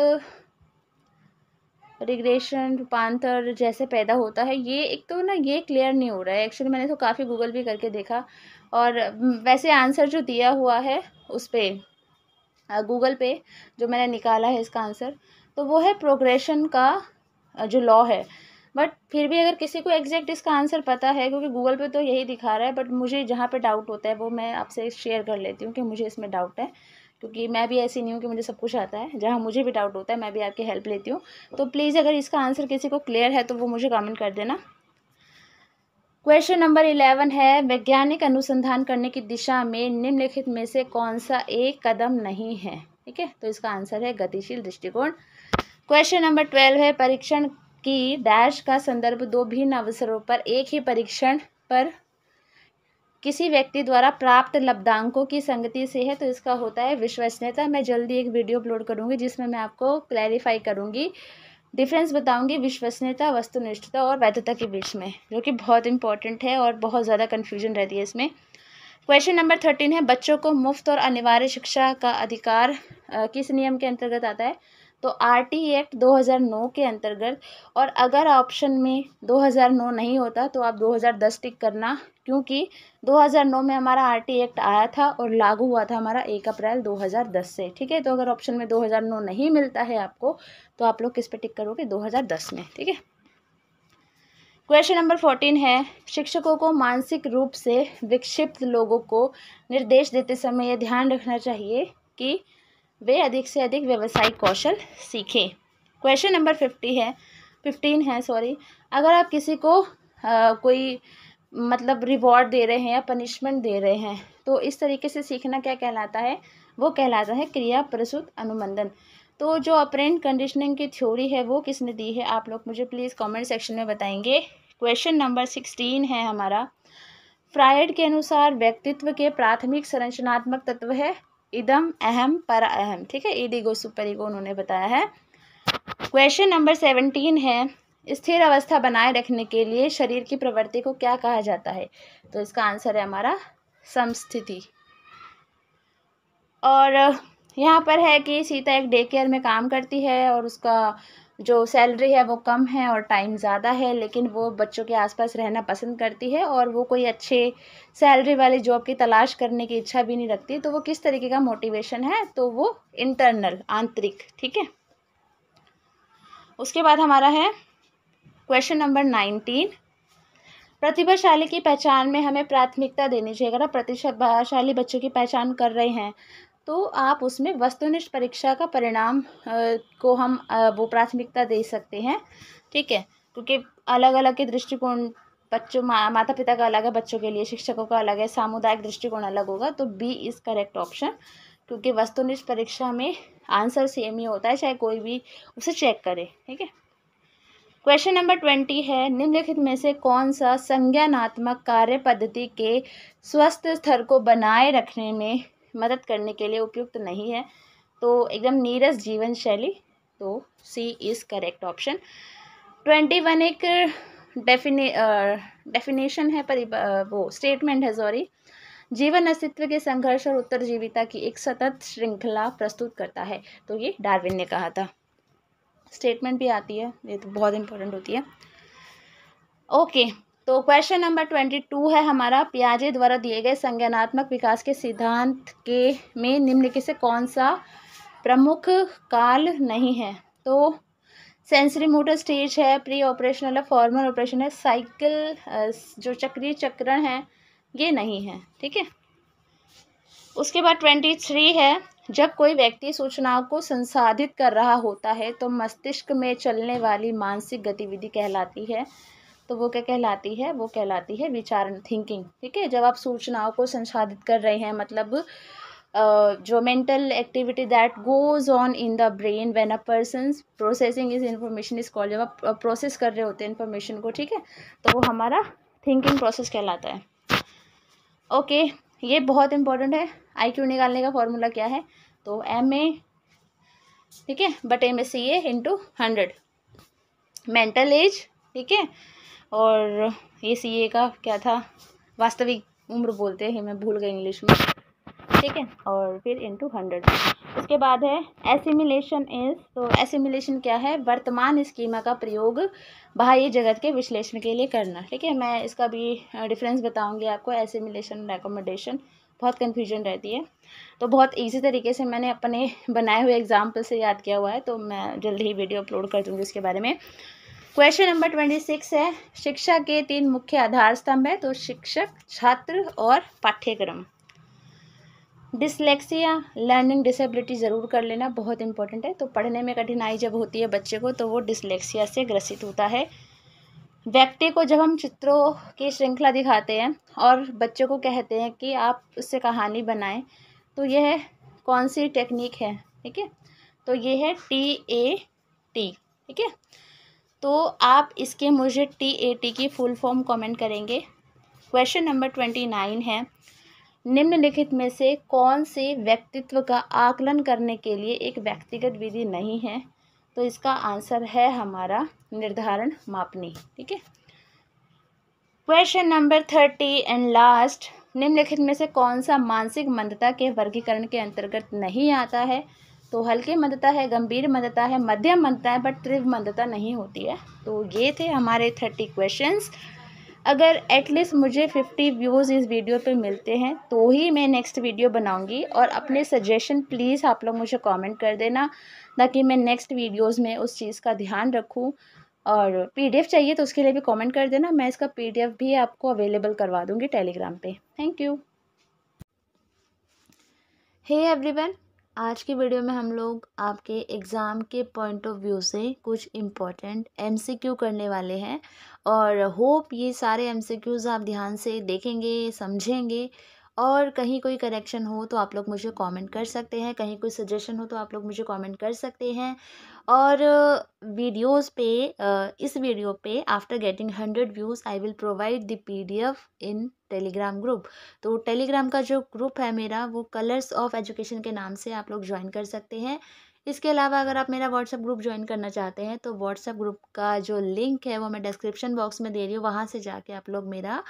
रिग्रेशन रूपांतर जैसे पैदा होता है, ये एक तो ना ये क्लियर नहीं हो रहा है एक्चुअली। मैंने तो काफ़ी गूगल भी करके देखा, और वैसे आंसर जो दिया हुआ है उस पर गूगल पे जो मैंने निकाला है इसका आंसर, तो वो है प्रोग्रेशन का जो लॉ है। बट फिर भी अगर किसी को एग्जैक्ट इसका आंसर पता है, क्योंकि गूगल पे तो यही दिखा रहा है, बट मुझे जहाँ पे डाउट होता है वो मैं आपसे शेयर कर लेती हूँ कि मुझे इसमें डाउट है, क्योंकि मैं भी ऐसी नहीं हूँ कि मुझे सब कुछ आता है। जहाँ मुझे भी डाउट होता है मैं भी आपकी हेल्प लेती हूँ। तो प्लीज़ अगर इसका आंसर किसी को क्लियर है तो वो मुझे कमेंट कर देना। क्वेश्चन नंबर 11 है, वैज्ञानिक अनुसंधान करने की दिशा में निम्नलिखित में से कौन सा एक कदम नहीं है? ठीक है, तो इसका आंसर है गतिशील दृष्टिकोण। क्वेश्चन नंबर 12 है, परीक्षण की डैश का संदर्भ दो भिन्न अवसरों पर एक ही परीक्षण पर किसी व्यक्ति द्वारा प्राप्त लब्धांकों की संगति से है। तो इसका होता है विश्वसनीयता। मैं जल्दी एक वीडियो अपलोड करूंगी जिसमें मैं आपको क्लैरिफाई करूंगी, डिफरेंस बताऊंगी वस्तुनिष्ठता, वस्तुनिष्ठता और वैधता के बीच में, जो कि बहुत इंपॉर्टेंट है और बहुत ज़्यादा कन्फ्यूजन रहती है इसमें। क्वेश्चन नंबर 13 है, बच्चों को मुफ्त और अनिवार्य शिक्षा का अधिकार किस नियम के अंतर्गत आता है? तो आरटीई एक्ट 2009 के अंतर्गत। और अगर ऑप्शन में 2009 नहीं होता तो आप 2010 टिक करना, क्योंकि 2009 में हमारा आरटीई एक्ट आया था और लागू हुआ था हमारा 1 अप्रैल 2010 से, ठीक है। तो अगर ऑप्शन में 2009 नहीं मिलता है आपको तो आप लोग किस पे टिक करोगे? 2010 में, ठीक है। क्वेश्चन नंबर 14 है, शिक्षकों को मानसिक रूप से विक्षिप्त लोगों को निर्देश देते समय यह ध्यान रखना चाहिए कि वे अधिक से अधिक व्यावसायिक कौशल सीखें। क्वेश्चन नंबर 15 है सॉरी, अगर आप किसी को कोई मतलब रिवॉर्ड दे रहे हैं या पनिशमेंट दे रहे हैं तो इस तरीके से सीखना क्या कहलाता है, वो कहलाता है क्रिया प्रसूत अनुबंधन। तो जो ऑपरेंट कंडीशनिंग की थ्योरी है वो किसने दी है, आप लोग मुझे प्लीज़ कमेंट सेक्शन में बताएंगे। क्वेश्चन नंबर 16 है हमारा, फ्रायड के अनुसार व्यक्तित्व के प्राथमिक संरचनात्मक तत्व है इदम, अहम, परा अहम। ठीक है, ईडिगो सुपर ईगो उन्होंने बताया है। क्वेश्चन नंबर 17 है, स्थिर अवस्था बनाए रखने के लिए शरीर की प्रवृत्ति को क्या कहा जाता है, तो इसका आंसर है हमारा समस्थिति। और यहाँ पर है कि सीता एक डे केयर में काम करती है और उसका जो सैलरी है वो कम है और टाइम ज़्यादा है, लेकिन वो बच्चों के आसपास रहना पसंद करती है और वो कोई अच्छे सैलरी वाली जॉब की तलाश करने की इच्छा भी नहीं रखती। तो वो किस तरीके का मोटिवेशन है, तो वो इंटरनल, आंतरिक। ठीक है, उसके बाद हमारा है क्वेश्चन नंबर 19, प्रतिभाशाली की पहचान में हमें प्राथमिकता देनी चाहिए। अगर आप प्रतिभाशाली बच्चों की पहचान कर रहे हैं तो आप उसमें वस्तुनिष्ठ परीक्षा का परिणाम को हम वो प्राथमिकता दे सकते हैं। ठीक है, क्योंकि अलग अलग के दृष्टिकोण बच्चों माता पिता का अलग है, बच्चों के लिए शिक्षकों का अलग है, सामुदायिक दृष्टिकोण अलग होगा। तो बी इज़ करेक्ट ऑप्शन, क्योंकि वस्तुनिष्ठ परीक्षा में आंसर सेम ही होता है चाहे कोई भी उसे चेक करे। ठीक है, क्वेश्चन नंबर 20 है, निम्नलिखित में से कौन सा संज्ञानात्मक कार्य पद्धति के स्वस्थ स्तर को बनाए रखने में मदद करने के लिए उपयुक्त नहीं है, तो एकदम नीरस जीवन शैली, तो सी इज़ करेक्ट ऑप्शन। 21 एक डेफिनेशन है, वो स्टेटमेंट है सॉरी, जीवन अस्तित्व के संघर्ष और उत्तरजीविता की एक सतत श्रृंखला प्रस्तुत करता है, तो ये डार्विन ने कहा था। स्टेटमेंट भी आती है, ये तो बहुत इंपॉर्टेंट होती है। ओके, तो क्वेश्चन नंबर 22 है हमारा, पियाजे द्वारा दिए गए संज्ञानात्मक विकास के सिद्धांत के में निम्नलिखित से कौन सा प्रमुख काल नहीं है, तो सेंसरी मोटर स्टेज है, प्री ऑपरेशनल है, फॉर्मल ऑपरेशन है, साइकिल जो चक्रीय चक्रण है ये नहीं है। ठीक है, उसके बाद 23 है, जब कोई व्यक्ति सूचनाओं को संसाधित कर रहा होता है तो मस्तिष्क में चलने वाली मानसिक गतिविधि कहलाती है, तो वो क्या कहलाती है, वो कहलाती है विचारण, थिंकिंग। ठीक है, जब आप सूचनाओं को संसाधित कर रहे हैं मतलब जो mental activity that goes on in the brain when a person processing is information is called, जब आप प्रोसेस कर रहे होते हैं इन्फॉर्मेशन को, ठीक है, तो वो हमारा थिंकिंग प्रोसेस कहलाता है। ओके, ये बहुत इंपॉर्टेंट है, IQ निकालने का फॉर्मूला क्या है, तो MA, ठीक है, but MA into 100 mental age. ठीक है, और ये CA का क्या था, वास्तविक उम्र बोलते हैं, मैं भूल गई इंग्लिश में। ठीक है, और फिर इंटू 100। उसके बाद है एसिमिलेशन इज, तो एसिमिलेशन क्या है, वर्तमान स्कीमा का प्रयोग बाह्य जगत के विश्लेषण के लिए करना। ठीक है, मैं इसका भी डिफरेंस बताऊंगी आपको, एसिमिलेशन रिकमेंडेशन बहुत कन्फ्यूजन रहती है, तो बहुत इजी तरीके से मैंने अपने बनाए हुए एग्जाम्पल से याद किया हुआ है, तो मैं जल्दी ही वीडियो अपलोड कर दूँगी उसके बारे में। क्वेश्चन नंबर 26 है, शिक्षा के 3 मुख्य आधार स्तंभ है, तो शिक्षक, छात्र और पाठ्यक्रम। डिसलेक्सिया, लर्निंग डिसेबिलिटी ज़रूर कर लेना, बहुत इंपॉर्टेंट है। तो पढ़ने में कठिनाई जब होती है बच्चे को तो वो डिसलेक्सिया से ग्रसित होता है। व्यक्ति को जब हम चित्रों की श्रृंखला दिखाते हैं और बच्चों को कहते हैं कि आप उससे कहानी बनाएं, तो यह कौन सी टेक्निक है, ठीक है, तो ये है TAT। ठीक है, तो आप इसके मुझे TAT की फुल फॉर्म कमेंट करेंगे। क्वेश्चन नंबर 29 है, निम्नलिखित में से कौन से व्यक्तित्व का आकलन करने के लिए एक व्यक्तिगत विधि नहीं है, तो इसका आंसर है हमारा निर्धारण मापनी। ठीक है, क्वेश्चन नंबर 30 एंड लास्ट, निम्नलिखित में से कौन सा मानसिक मंदता के वर्गीकरण के अंतर्गत नहीं आता है, तो हल्की मंदता है, गंभीर मंदता है, मध्यम मंदता है, बट तीव्र मंदता नहीं होती है। तो ये थे हमारे 30 क्वेश्चंस। अगर एटलीस्ट मुझे 50 व्यूज़ इस वीडियो पे मिलते हैं तो ही मैं नेक्स्ट वीडियो बनाऊंगी, और अपने सजेशन प्लीज़ आप लोग मुझे कमेंट कर देना ताकि मैं नेक्स्ट वीडियोस में उस चीज़ का ध्यान रखूं। और पीडीएफ चाहिए तो उसके लिए भी कमेंट कर देना, मैं इसका पीडीएफ भी आपको अवेलेबल करवा दूँगी टेलीग्राम पे। Thank you. हे एवरीवन, आज की वीडियो में हम लोग आपके एग्ज़ाम के पॉइंट ऑफ व्यू से कुछ इम्पोर्टेंट एमसीक्यू करने वाले हैं और होप ये सारे एमसीक्यूज़ आप ध्यान से देखेंगे, समझेंगे और कहीं कोई करेक्शन हो तो आप लोग मुझे कमेंट कर सकते हैं, कहीं कोई सजेशन हो तो आप लोग मुझे कमेंट कर सकते हैं। और वीडियोस पे इस वीडियो पे after getting 100 views I will provide the PDF in Telegram group. तो टेलीग्राम का जो ग्रुप है मेरा, वो कलर्स ऑफ एजुकेशन के नाम से आप लोग ज्वाइन कर सकते हैं। इसके अलावा अगर आप मेरा व्हाट्सएप ग्रुप ज्वाइन करना चाहते हैं तो व्हाट्सएप ग्रुप का जो लिंक है वो मैं डिस्क्रिप्शन बॉक्स में दे रही हूँ, वहाँ से जाके आप लोग मेरा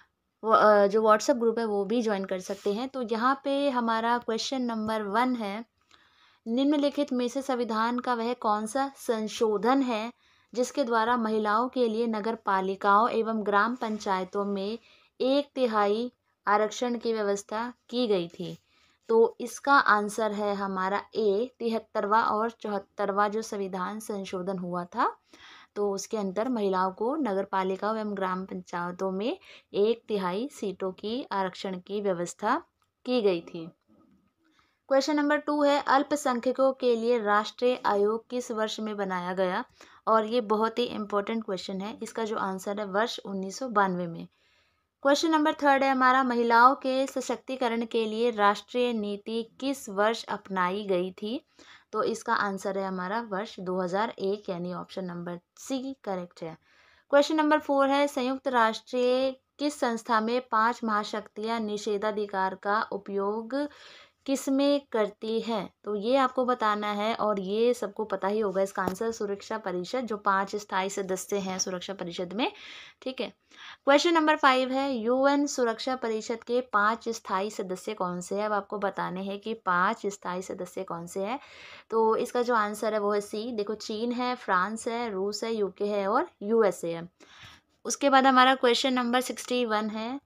जो व्हाट्सएप ग्रुप है वो भी ज्वाइन कर सकते हैं। तो यहाँ पे हमारा क्वेश्चन नंबर 1 है, निम्नलिखित में से संविधान का वह कौन सा संशोधन है जिसके द्वारा महिलाओं के लिए नगर पालिकाओं एवं ग्राम पंचायतों में 1/3 आरक्षण की व्यवस्था की गई थी। तो इसका आंसर है हमारा ए, 73वां और 74वां जो संविधान संशोधन हुआ था, तो उसके अंदर महिलाओं को नगर पालिकाओं एवं ग्राम पंचायतों में 1/3 सीटों की आरक्षण की व्यवस्था की गई थी। क्वेश्चन नंबर 2 है, अल्पसंख्यकों के लिए राष्ट्रीय आयोग किस वर्ष में बनाया गया? और ये बहुत ही इंपॉर्टेंट क्वेश्चन है, इसका जो आंसर है वर्ष 1992 में। क्वेश्चन नंबर 3 है हमारा, महिलाओं के सशक्तिकरण के लिए राष्ट्रीय नीति किस वर्ष अपनाई गई थी? तो इसका आंसर है हमारा वर्ष 2001, यानी ऑप्शन नंबर सी करेक्ट है। क्वेश्चन नंबर 4 है, संयुक्त राष्ट्र किस संस्था में 5 महाशक्तियां निषेधाधिकार का उपयोग किसमें करती है? तो ये आपको बताना है और ये सबको पता ही होगा। इसका आंसर सुरक्षा परिषद, जो 5 स्थायी सदस्य हैं सुरक्षा परिषद में, ठीक है। क्वेश्चन नंबर 5 है, यूएन सुरक्षा परिषद के 5 स्थायी सदस्य कौन से हैं? अब आपको बताने हैं कि 5 स्थायी सदस्य कौन से हैं। तो इसका जो आंसर है वो है सी। देखो, चीन है, फ्रांस है, रूस है, यूके है और यूएसए है। उसके बाद हमारा क्वेश्चन नंबर 61 है,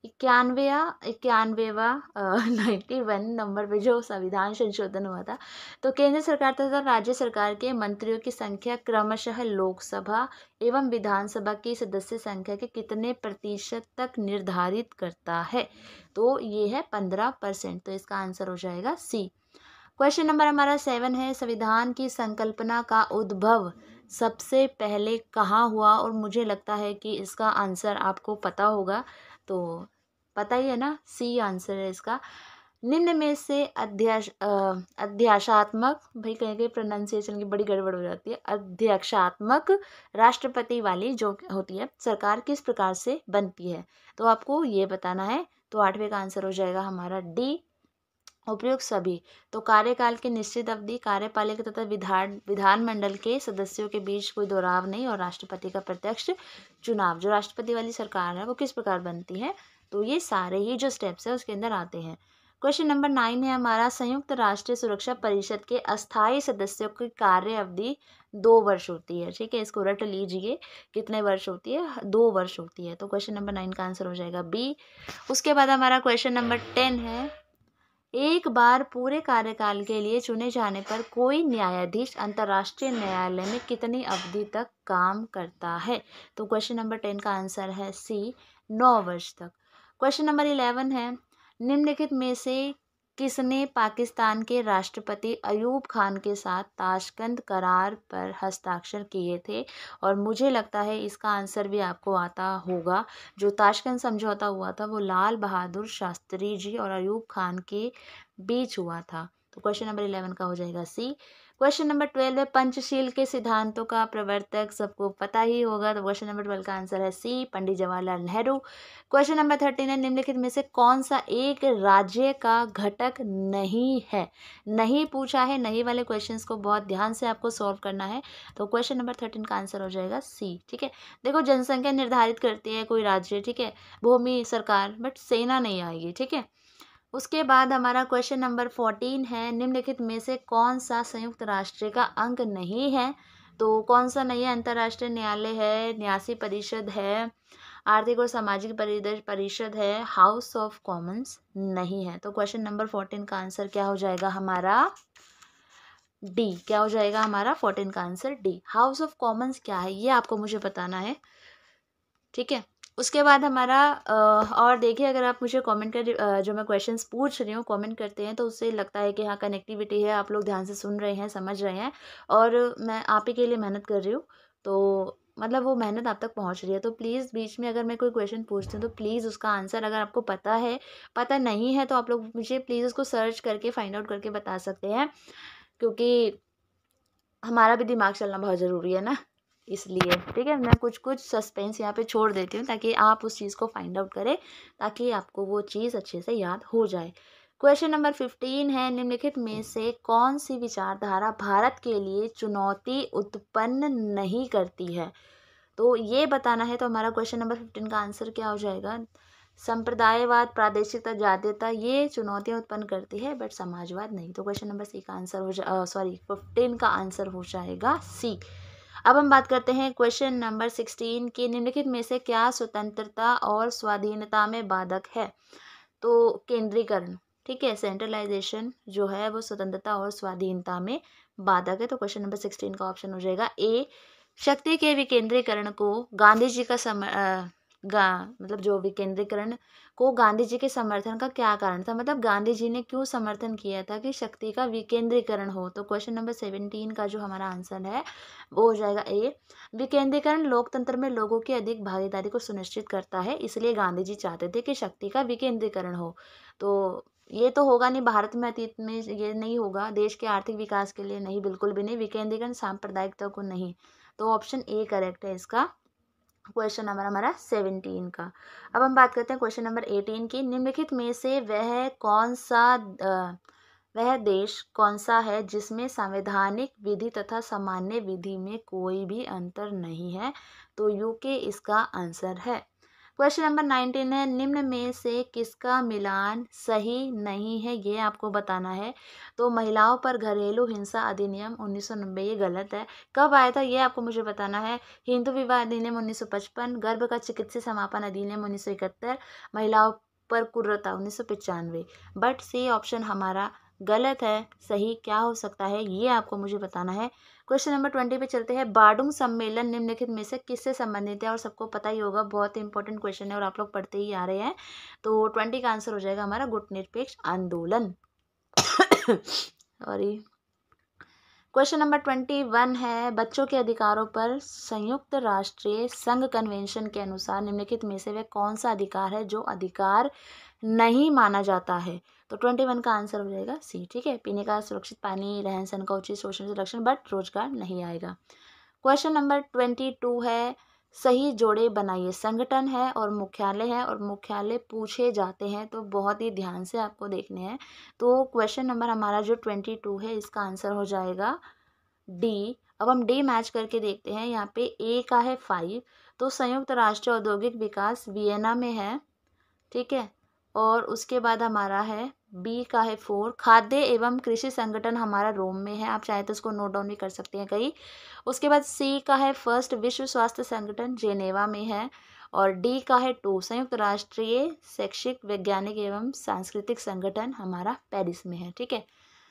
91वां 91 नंबर पे जो संविधान संशोधन हुआ था, तो केंद्र सरकार तथा राज्य सरकार के मंत्रियों की संख्या क्रमशः लोकसभा एवं विधानसभा की सदस्य संख्या के कितने प्रतिशत तक निर्धारित करता है? तो ये है 15%। तो इसका आंसर हो जाएगा सी। क्वेश्चन नंबर हमारा 7 है, संविधान की संकल्पना का उद्भव सबसे पहले कहाँ हुआ? और मुझे लगता है कि इसका आंसर आपको पता होगा, तो पता ही है ना, सी आंसर है इसका। निम्न में से अध्याशात्मक, भाई कहीं कहीं प्रोनाउंसिएशन की बड़ी गड़बड़ हो जाती है, अध्यक्षात्मक राष्ट्रपति वाली जो होती है सरकार किस प्रकार से बनती है? तो आपको ये बताना है। तो 8वें का आंसर हो जाएगा हमारा डी, उपयुक्त सभी। तो कार्यकाल की निश्चित अवधि, कार्यपालिका तथा विधानमंडल के सदस्यों के बीच कोई दोहराव नहीं और राष्ट्रपति का प्रत्यक्ष चुनाव। जो राष्ट्रपति वाली सरकार है वो किस प्रकार बनती है? तो ये सारे ही जो स्टेप्स है उसके अंदर आते हैं। क्वेश्चन नंबर 9 है हमारा, संयुक्त राष्ट्र सुरक्षा परिषद के अस्थायी सदस्यों की कार्य अवधि 2 वर्ष होती है, ठीक है। इसको रट लीजिए, कितने वर्ष होती है? 2 वर्ष होती है। तो क्वेश्चन नंबर 9 का आंसर हो जाएगा बी। उसके बाद हमारा क्वेश्चन नंबर 10 है, एक बार पूरे कार्यकाल के लिए चुने जाने पर कोई न्यायाधीश अंतर्राष्ट्रीय न्यायालय में कितनी अवधि तक काम करता है? तो क्वेश्चन नंबर 10 का आंसर है सी, 9 वर्ष तक। क्वेश्चन नंबर 11 है, निम्नलिखित में से किसने पाकिस्तान के राष्ट्रपति अयूब खान के साथ ताशकंद करार पर हस्ताक्षर किए थे? और मुझे लगता है इसका आंसर भी आपको आता होगा। जो ताशकंद समझौता हुआ था वो लाल बहादुर शास्त्री जी और अयूब खान के बीच हुआ था। तो क्वेश्चन नंबर 11 का हो जाएगा सी। क्वेश्चन नंबर 12 है, पंचशील के सिद्धांतों का प्रवर्तक सबको पता ही होगा। तो क्वेश्चन नंबर 12 का आंसर है C, Pandit Jawaharlal Nehru. Question number 13 है, निम्नलिखित में से कौन सा एक राज्य का घटक नहीं है? नहीं पूछा है, नहीं वाले क्वेश्चंस को बहुत ध्यान से आपको सॉल्व करना है। तो क्वेश्चन नंबर 13 का आंसर हो जाएगा सी, ठीक है। देखो, जनसंख्या निर्धारित करती है कोई राज्य, ठीक है, भूमि सरकार, बट सेना नहीं आएगी, ठीक है। उसके बाद हमारा क्वेश्चन नंबर 14 है, निम्नलिखित में से कौन सा संयुक्त राष्ट्र का अंग नहीं है? तो कौन सा नहीं है? अंतर्राष्ट्रीय न्यायालय है, न्यासी परिषद है, आर्थिक और सामाजिक परिषद है, हाउस ऑफ कॉमन्स नहीं है। तो क्वेश्चन नंबर 14 का आंसर क्या हो जाएगा हमारा? डी। क्या हो जाएगा हमारा 14 का answer D. House of Commons क्या है ये आपको मुझे बताना है, ठीक है। उसके बाद हमारा और देखिए, अगर आप मुझे कमेंट कर जो मैं क्वेश्चंस पूछ रही हूँ कमेंट करते हैं तो उससे लगता है कि हाँ कनेक्टिविटी है, आप लोग ध्यान से सुन रहे हैं, समझ रहे हैं, और मैं आप ही के लिए मेहनत कर रही हूँ, तो मतलब वो मेहनत आप तक पहुँच रही है। तो प्लीज़ बीच में अगर मैं कोई क्वेश्चन पूछती हूँ तो प्लीज़ उसका आंसर अगर आपको पता है, पता नहीं है तो आप लोग मुझे प्लीज़ उसको सर्च करके फाइंड आउट करके बता सकते हैं, क्योंकि हमारा भी दिमाग चलना बहुत ज़रूरी है ना, इसलिए ठीक है। मैं कुछ कुछ सस्पेंस यहाँ पे छोड़ देती हूँ ताकि आप उस चीज़ को फाइंड आउट करें, ताकि आपको वो चीज़ अच्छे से याद हो जाए। क्वेश्चन नंबर 15 है, निम्नलिखित में से कौन सी विचारधारा भारत के लिए चुनौती उत्पन्न नहीं करती है? तो ये बताना है। तो हमारा क्वेश्चन नंबर 15 का आंसर क्या हो जाएगा? संप्रदायवाद, प्रादेशिकता, जातीयता ये चुनौतियां उत्पन्न करती है बट समाजवाद नहीं। तो क्वेश्चन नंबर सी का आंसर हो 15 का आंसर हो जाएगा सी। अब हम बात करते हैं क्वेश्चन नंबर 16 की, निम्नलिखित में से क्या स्वतंत्रता और स्वाधीनता में बाधक है? तो केंद्रीकरण, ठीक है, सेंट्रलाइजेशन जो है वो स्वतंत्रता और स्वाधीनता में बाधक है। तो क्वेश्चन नंबर 16 का ऑप्शन हो जाएगा ए। शक्ति के विकेंद्रीकरण को गांधी जी का मतलब जो विकेंद्रीकरण को गांधी जी के समर्थन का क्या कारण था, मतलब गांधी जी ने क्यों समर्थन किया था कि शक्ति का विकेंद्रीकरण हो? तो क्वेश्चन नंबर 17 का जो हमारा आंसर है वो हो जाएगा ए। विकेंद्रीकरण लोकतंत्र में लोगों की अधिक भागीदारी को सुनिश्चित करता है, इसलिए गांधी जी चाहते थे कि शक्ति का विकेंद्रीकरण हो। तो ये तो होगा नहीं, भारत में अतीत में ये नहीं होगा, देश के आर्थिक विकास के लिए नहीं, बिल्कुल भी नहीं, विकेंद्रीकरण सांप्रदायिकता को नहीं। तो ऑप्शन ए करेक्ट है इसका, क्वेश्चन नंबर हमारा 17 का। अब हम बात करते हैं क्वेश्चन नंबर 18 की, निम्नलिखित में से वह देश कौन सा है जिसमें संवैधानिक विधि तथा सामान्य विधि में कोई भी अंतर नहीं है? तो यूके इसका आंसर है। क्वेश्चन नंबर 19 है, निम्न में से किसका मिलान सही नहीं है ये आपको बताना है? तो महिलाओं पर घरेलू हिंसा अधिनियम 1990 ये गलत है। कब आया था ये आपको मुझे बताना है? हिंदू विवाह अधिनियम 1955, गर्भ का चिकित्सीय समापन अधिनियम 1971, महिलाओं पर कुर्रता 1995। बट सी ऑप्शन हमारा गलत है। सही क्या हो सकता है ये आपको मुझे बताना है। क्वेश्चन नंबर 20 पे चलते हैं, बार्डुंग सम्मेलन निम्नलिखित में से किससे संबंधित है? और सबको पता ही होगा, बहुत ही इंपॉर्टेंट क्वेश्चन है और आप लोग पढ़ते ही आ रहे हैं। तो 20 का आंसर हो जाएगा हमारा गुटनिरपेक्ष आंदोलन। सॉरी। क्वेश्चन नंबर 21 है, बच्चों के अधिकारों पर संयुक्त राष्ट्रीय संघ कन्वेंशन के अनुसार निम्नलिखित में से वह कौन सा अधिकार है जो अधिकार नहीं माना जाता है? तो 21 का आंसर हो जाएगा सी, ठीक है, पीने का सुरक्षित पानी, रहन सहन का उचित शोषण से रक्षण, बट रोजगार नहीं आएगा। क्वेश्चन नंबर 22 है, सही जोड़े बनाइए। संगठन है और मुख्यालय है और मुख्यालय पूछे जाते हैं, तो बहुत ही ध्यान से आपको देखने हैं। तो क्वेश्चन नंबर हमारा जो 22 है इसका आंसर हो जाएगा डी। अब हम डी मैच करके देखते हैं। यहाँ पे ए का है 5, तो संयुक्त राष्ट्र औद्योगिक विकास वियना में है, ठीक है। और उसके बाद हमारा है बी का है 4, खाद्य एवं कृषि संगठन हमारा रोम में है, आप चाहे तो उसको नोट डाउन भी कर सकते हैं कहीं। उसके बाद सी का है फर्स्ट, विश्व स्वास्थ्य संगठन जेनेवा में है। और डी का है 2, संयुक्त राष्ट्रीय शैक्षिक वैज्ञानिक एवं सांस्कृतिक संगठन हमारा पेरिस में है, ठीक है।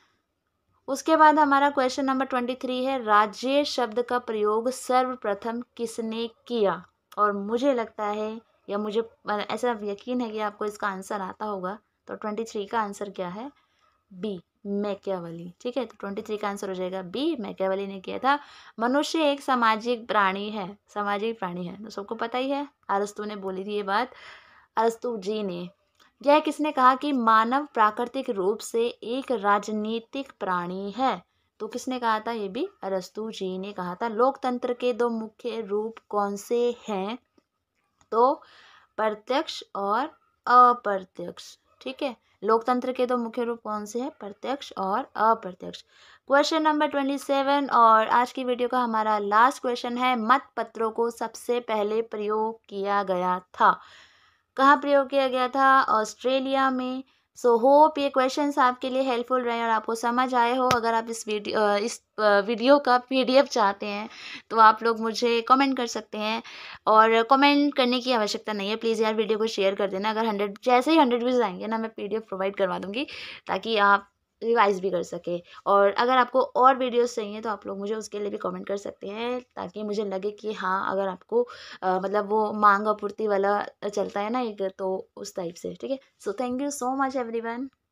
उसके बाद हमारा क्वेश्चन नंबर 23 है, राज्य शब्द का प्रयोग सर्वप्रथम किसने किया? और मुझे लगता है या मुझे ऐसा यकीन है कि आपको इसका आंसर आता होगा। तो 23 का आंसर क्या है? बी, मैकियावेली, ठीक है। तो 23 का आंसर हो जाएगा बी, मैकियावेली ने किया था। मनुष्य एक सामाजिक प्राणी है, सामाजिक प्राणी है, तो सबको पता ही है, अरस्तु ने बोली थी ये बात, अरस्तु जी ने। यह किसने कहा कि मानव प्राकृतिक रूप से एक राजनीतिक प्राणी है? तो किसने कहा था? ये भी अरस्तु जी ने कहा था। लोकतंत्र के 2 मुख्य रूप कौन से हैं? तो प्रत्यक्ष और अप्रत्यक्ष, ठीक है। लोकतंत्र के 2 मुख्य रूप कौन से हैं? प्रत्यक्ष और अप्रत्यक्ष। क्वेश्चन नंबर 27 और आज की वीडियो का हमारा लास्ट क्वेश्चन है, मत पत्रों को सबसे पहले प्रयोग किया गया था? कहाँ प्रयोग किया गया था? ऑस्ट्रेलिया में। सो होप ये क्वेश्चंस आपके लिए हेल्पफुल रहे और आपको समझ आए हो। अगर आप इस वीडियो का PDF चाहते हैं तो आप लोग मुझे कमेंट कर सकते हैं, और कमेंट करने की आवश्यकता नहीं है, प्लीज़ यार वीडियो को शेयर कर देना। अगर 100 जैसे ही 100 व्यूज़ आएंगे ना, मैं PDF प्रोवाइड करवा दूँगी, ताकि आप रिवाइज भी कर सके। और अगर आपको और वीडियोस चाहिए तो आप लोग मुझे उसके लिए भी कमेंट कर सकते हैं, ताकि मुझे लगे कि हाँ, अगर आपको मतलब वो मांग आपूर्ति वाला चलता है ना एक, तो उस टाइप से, ठीक है। So thank you so much everyone.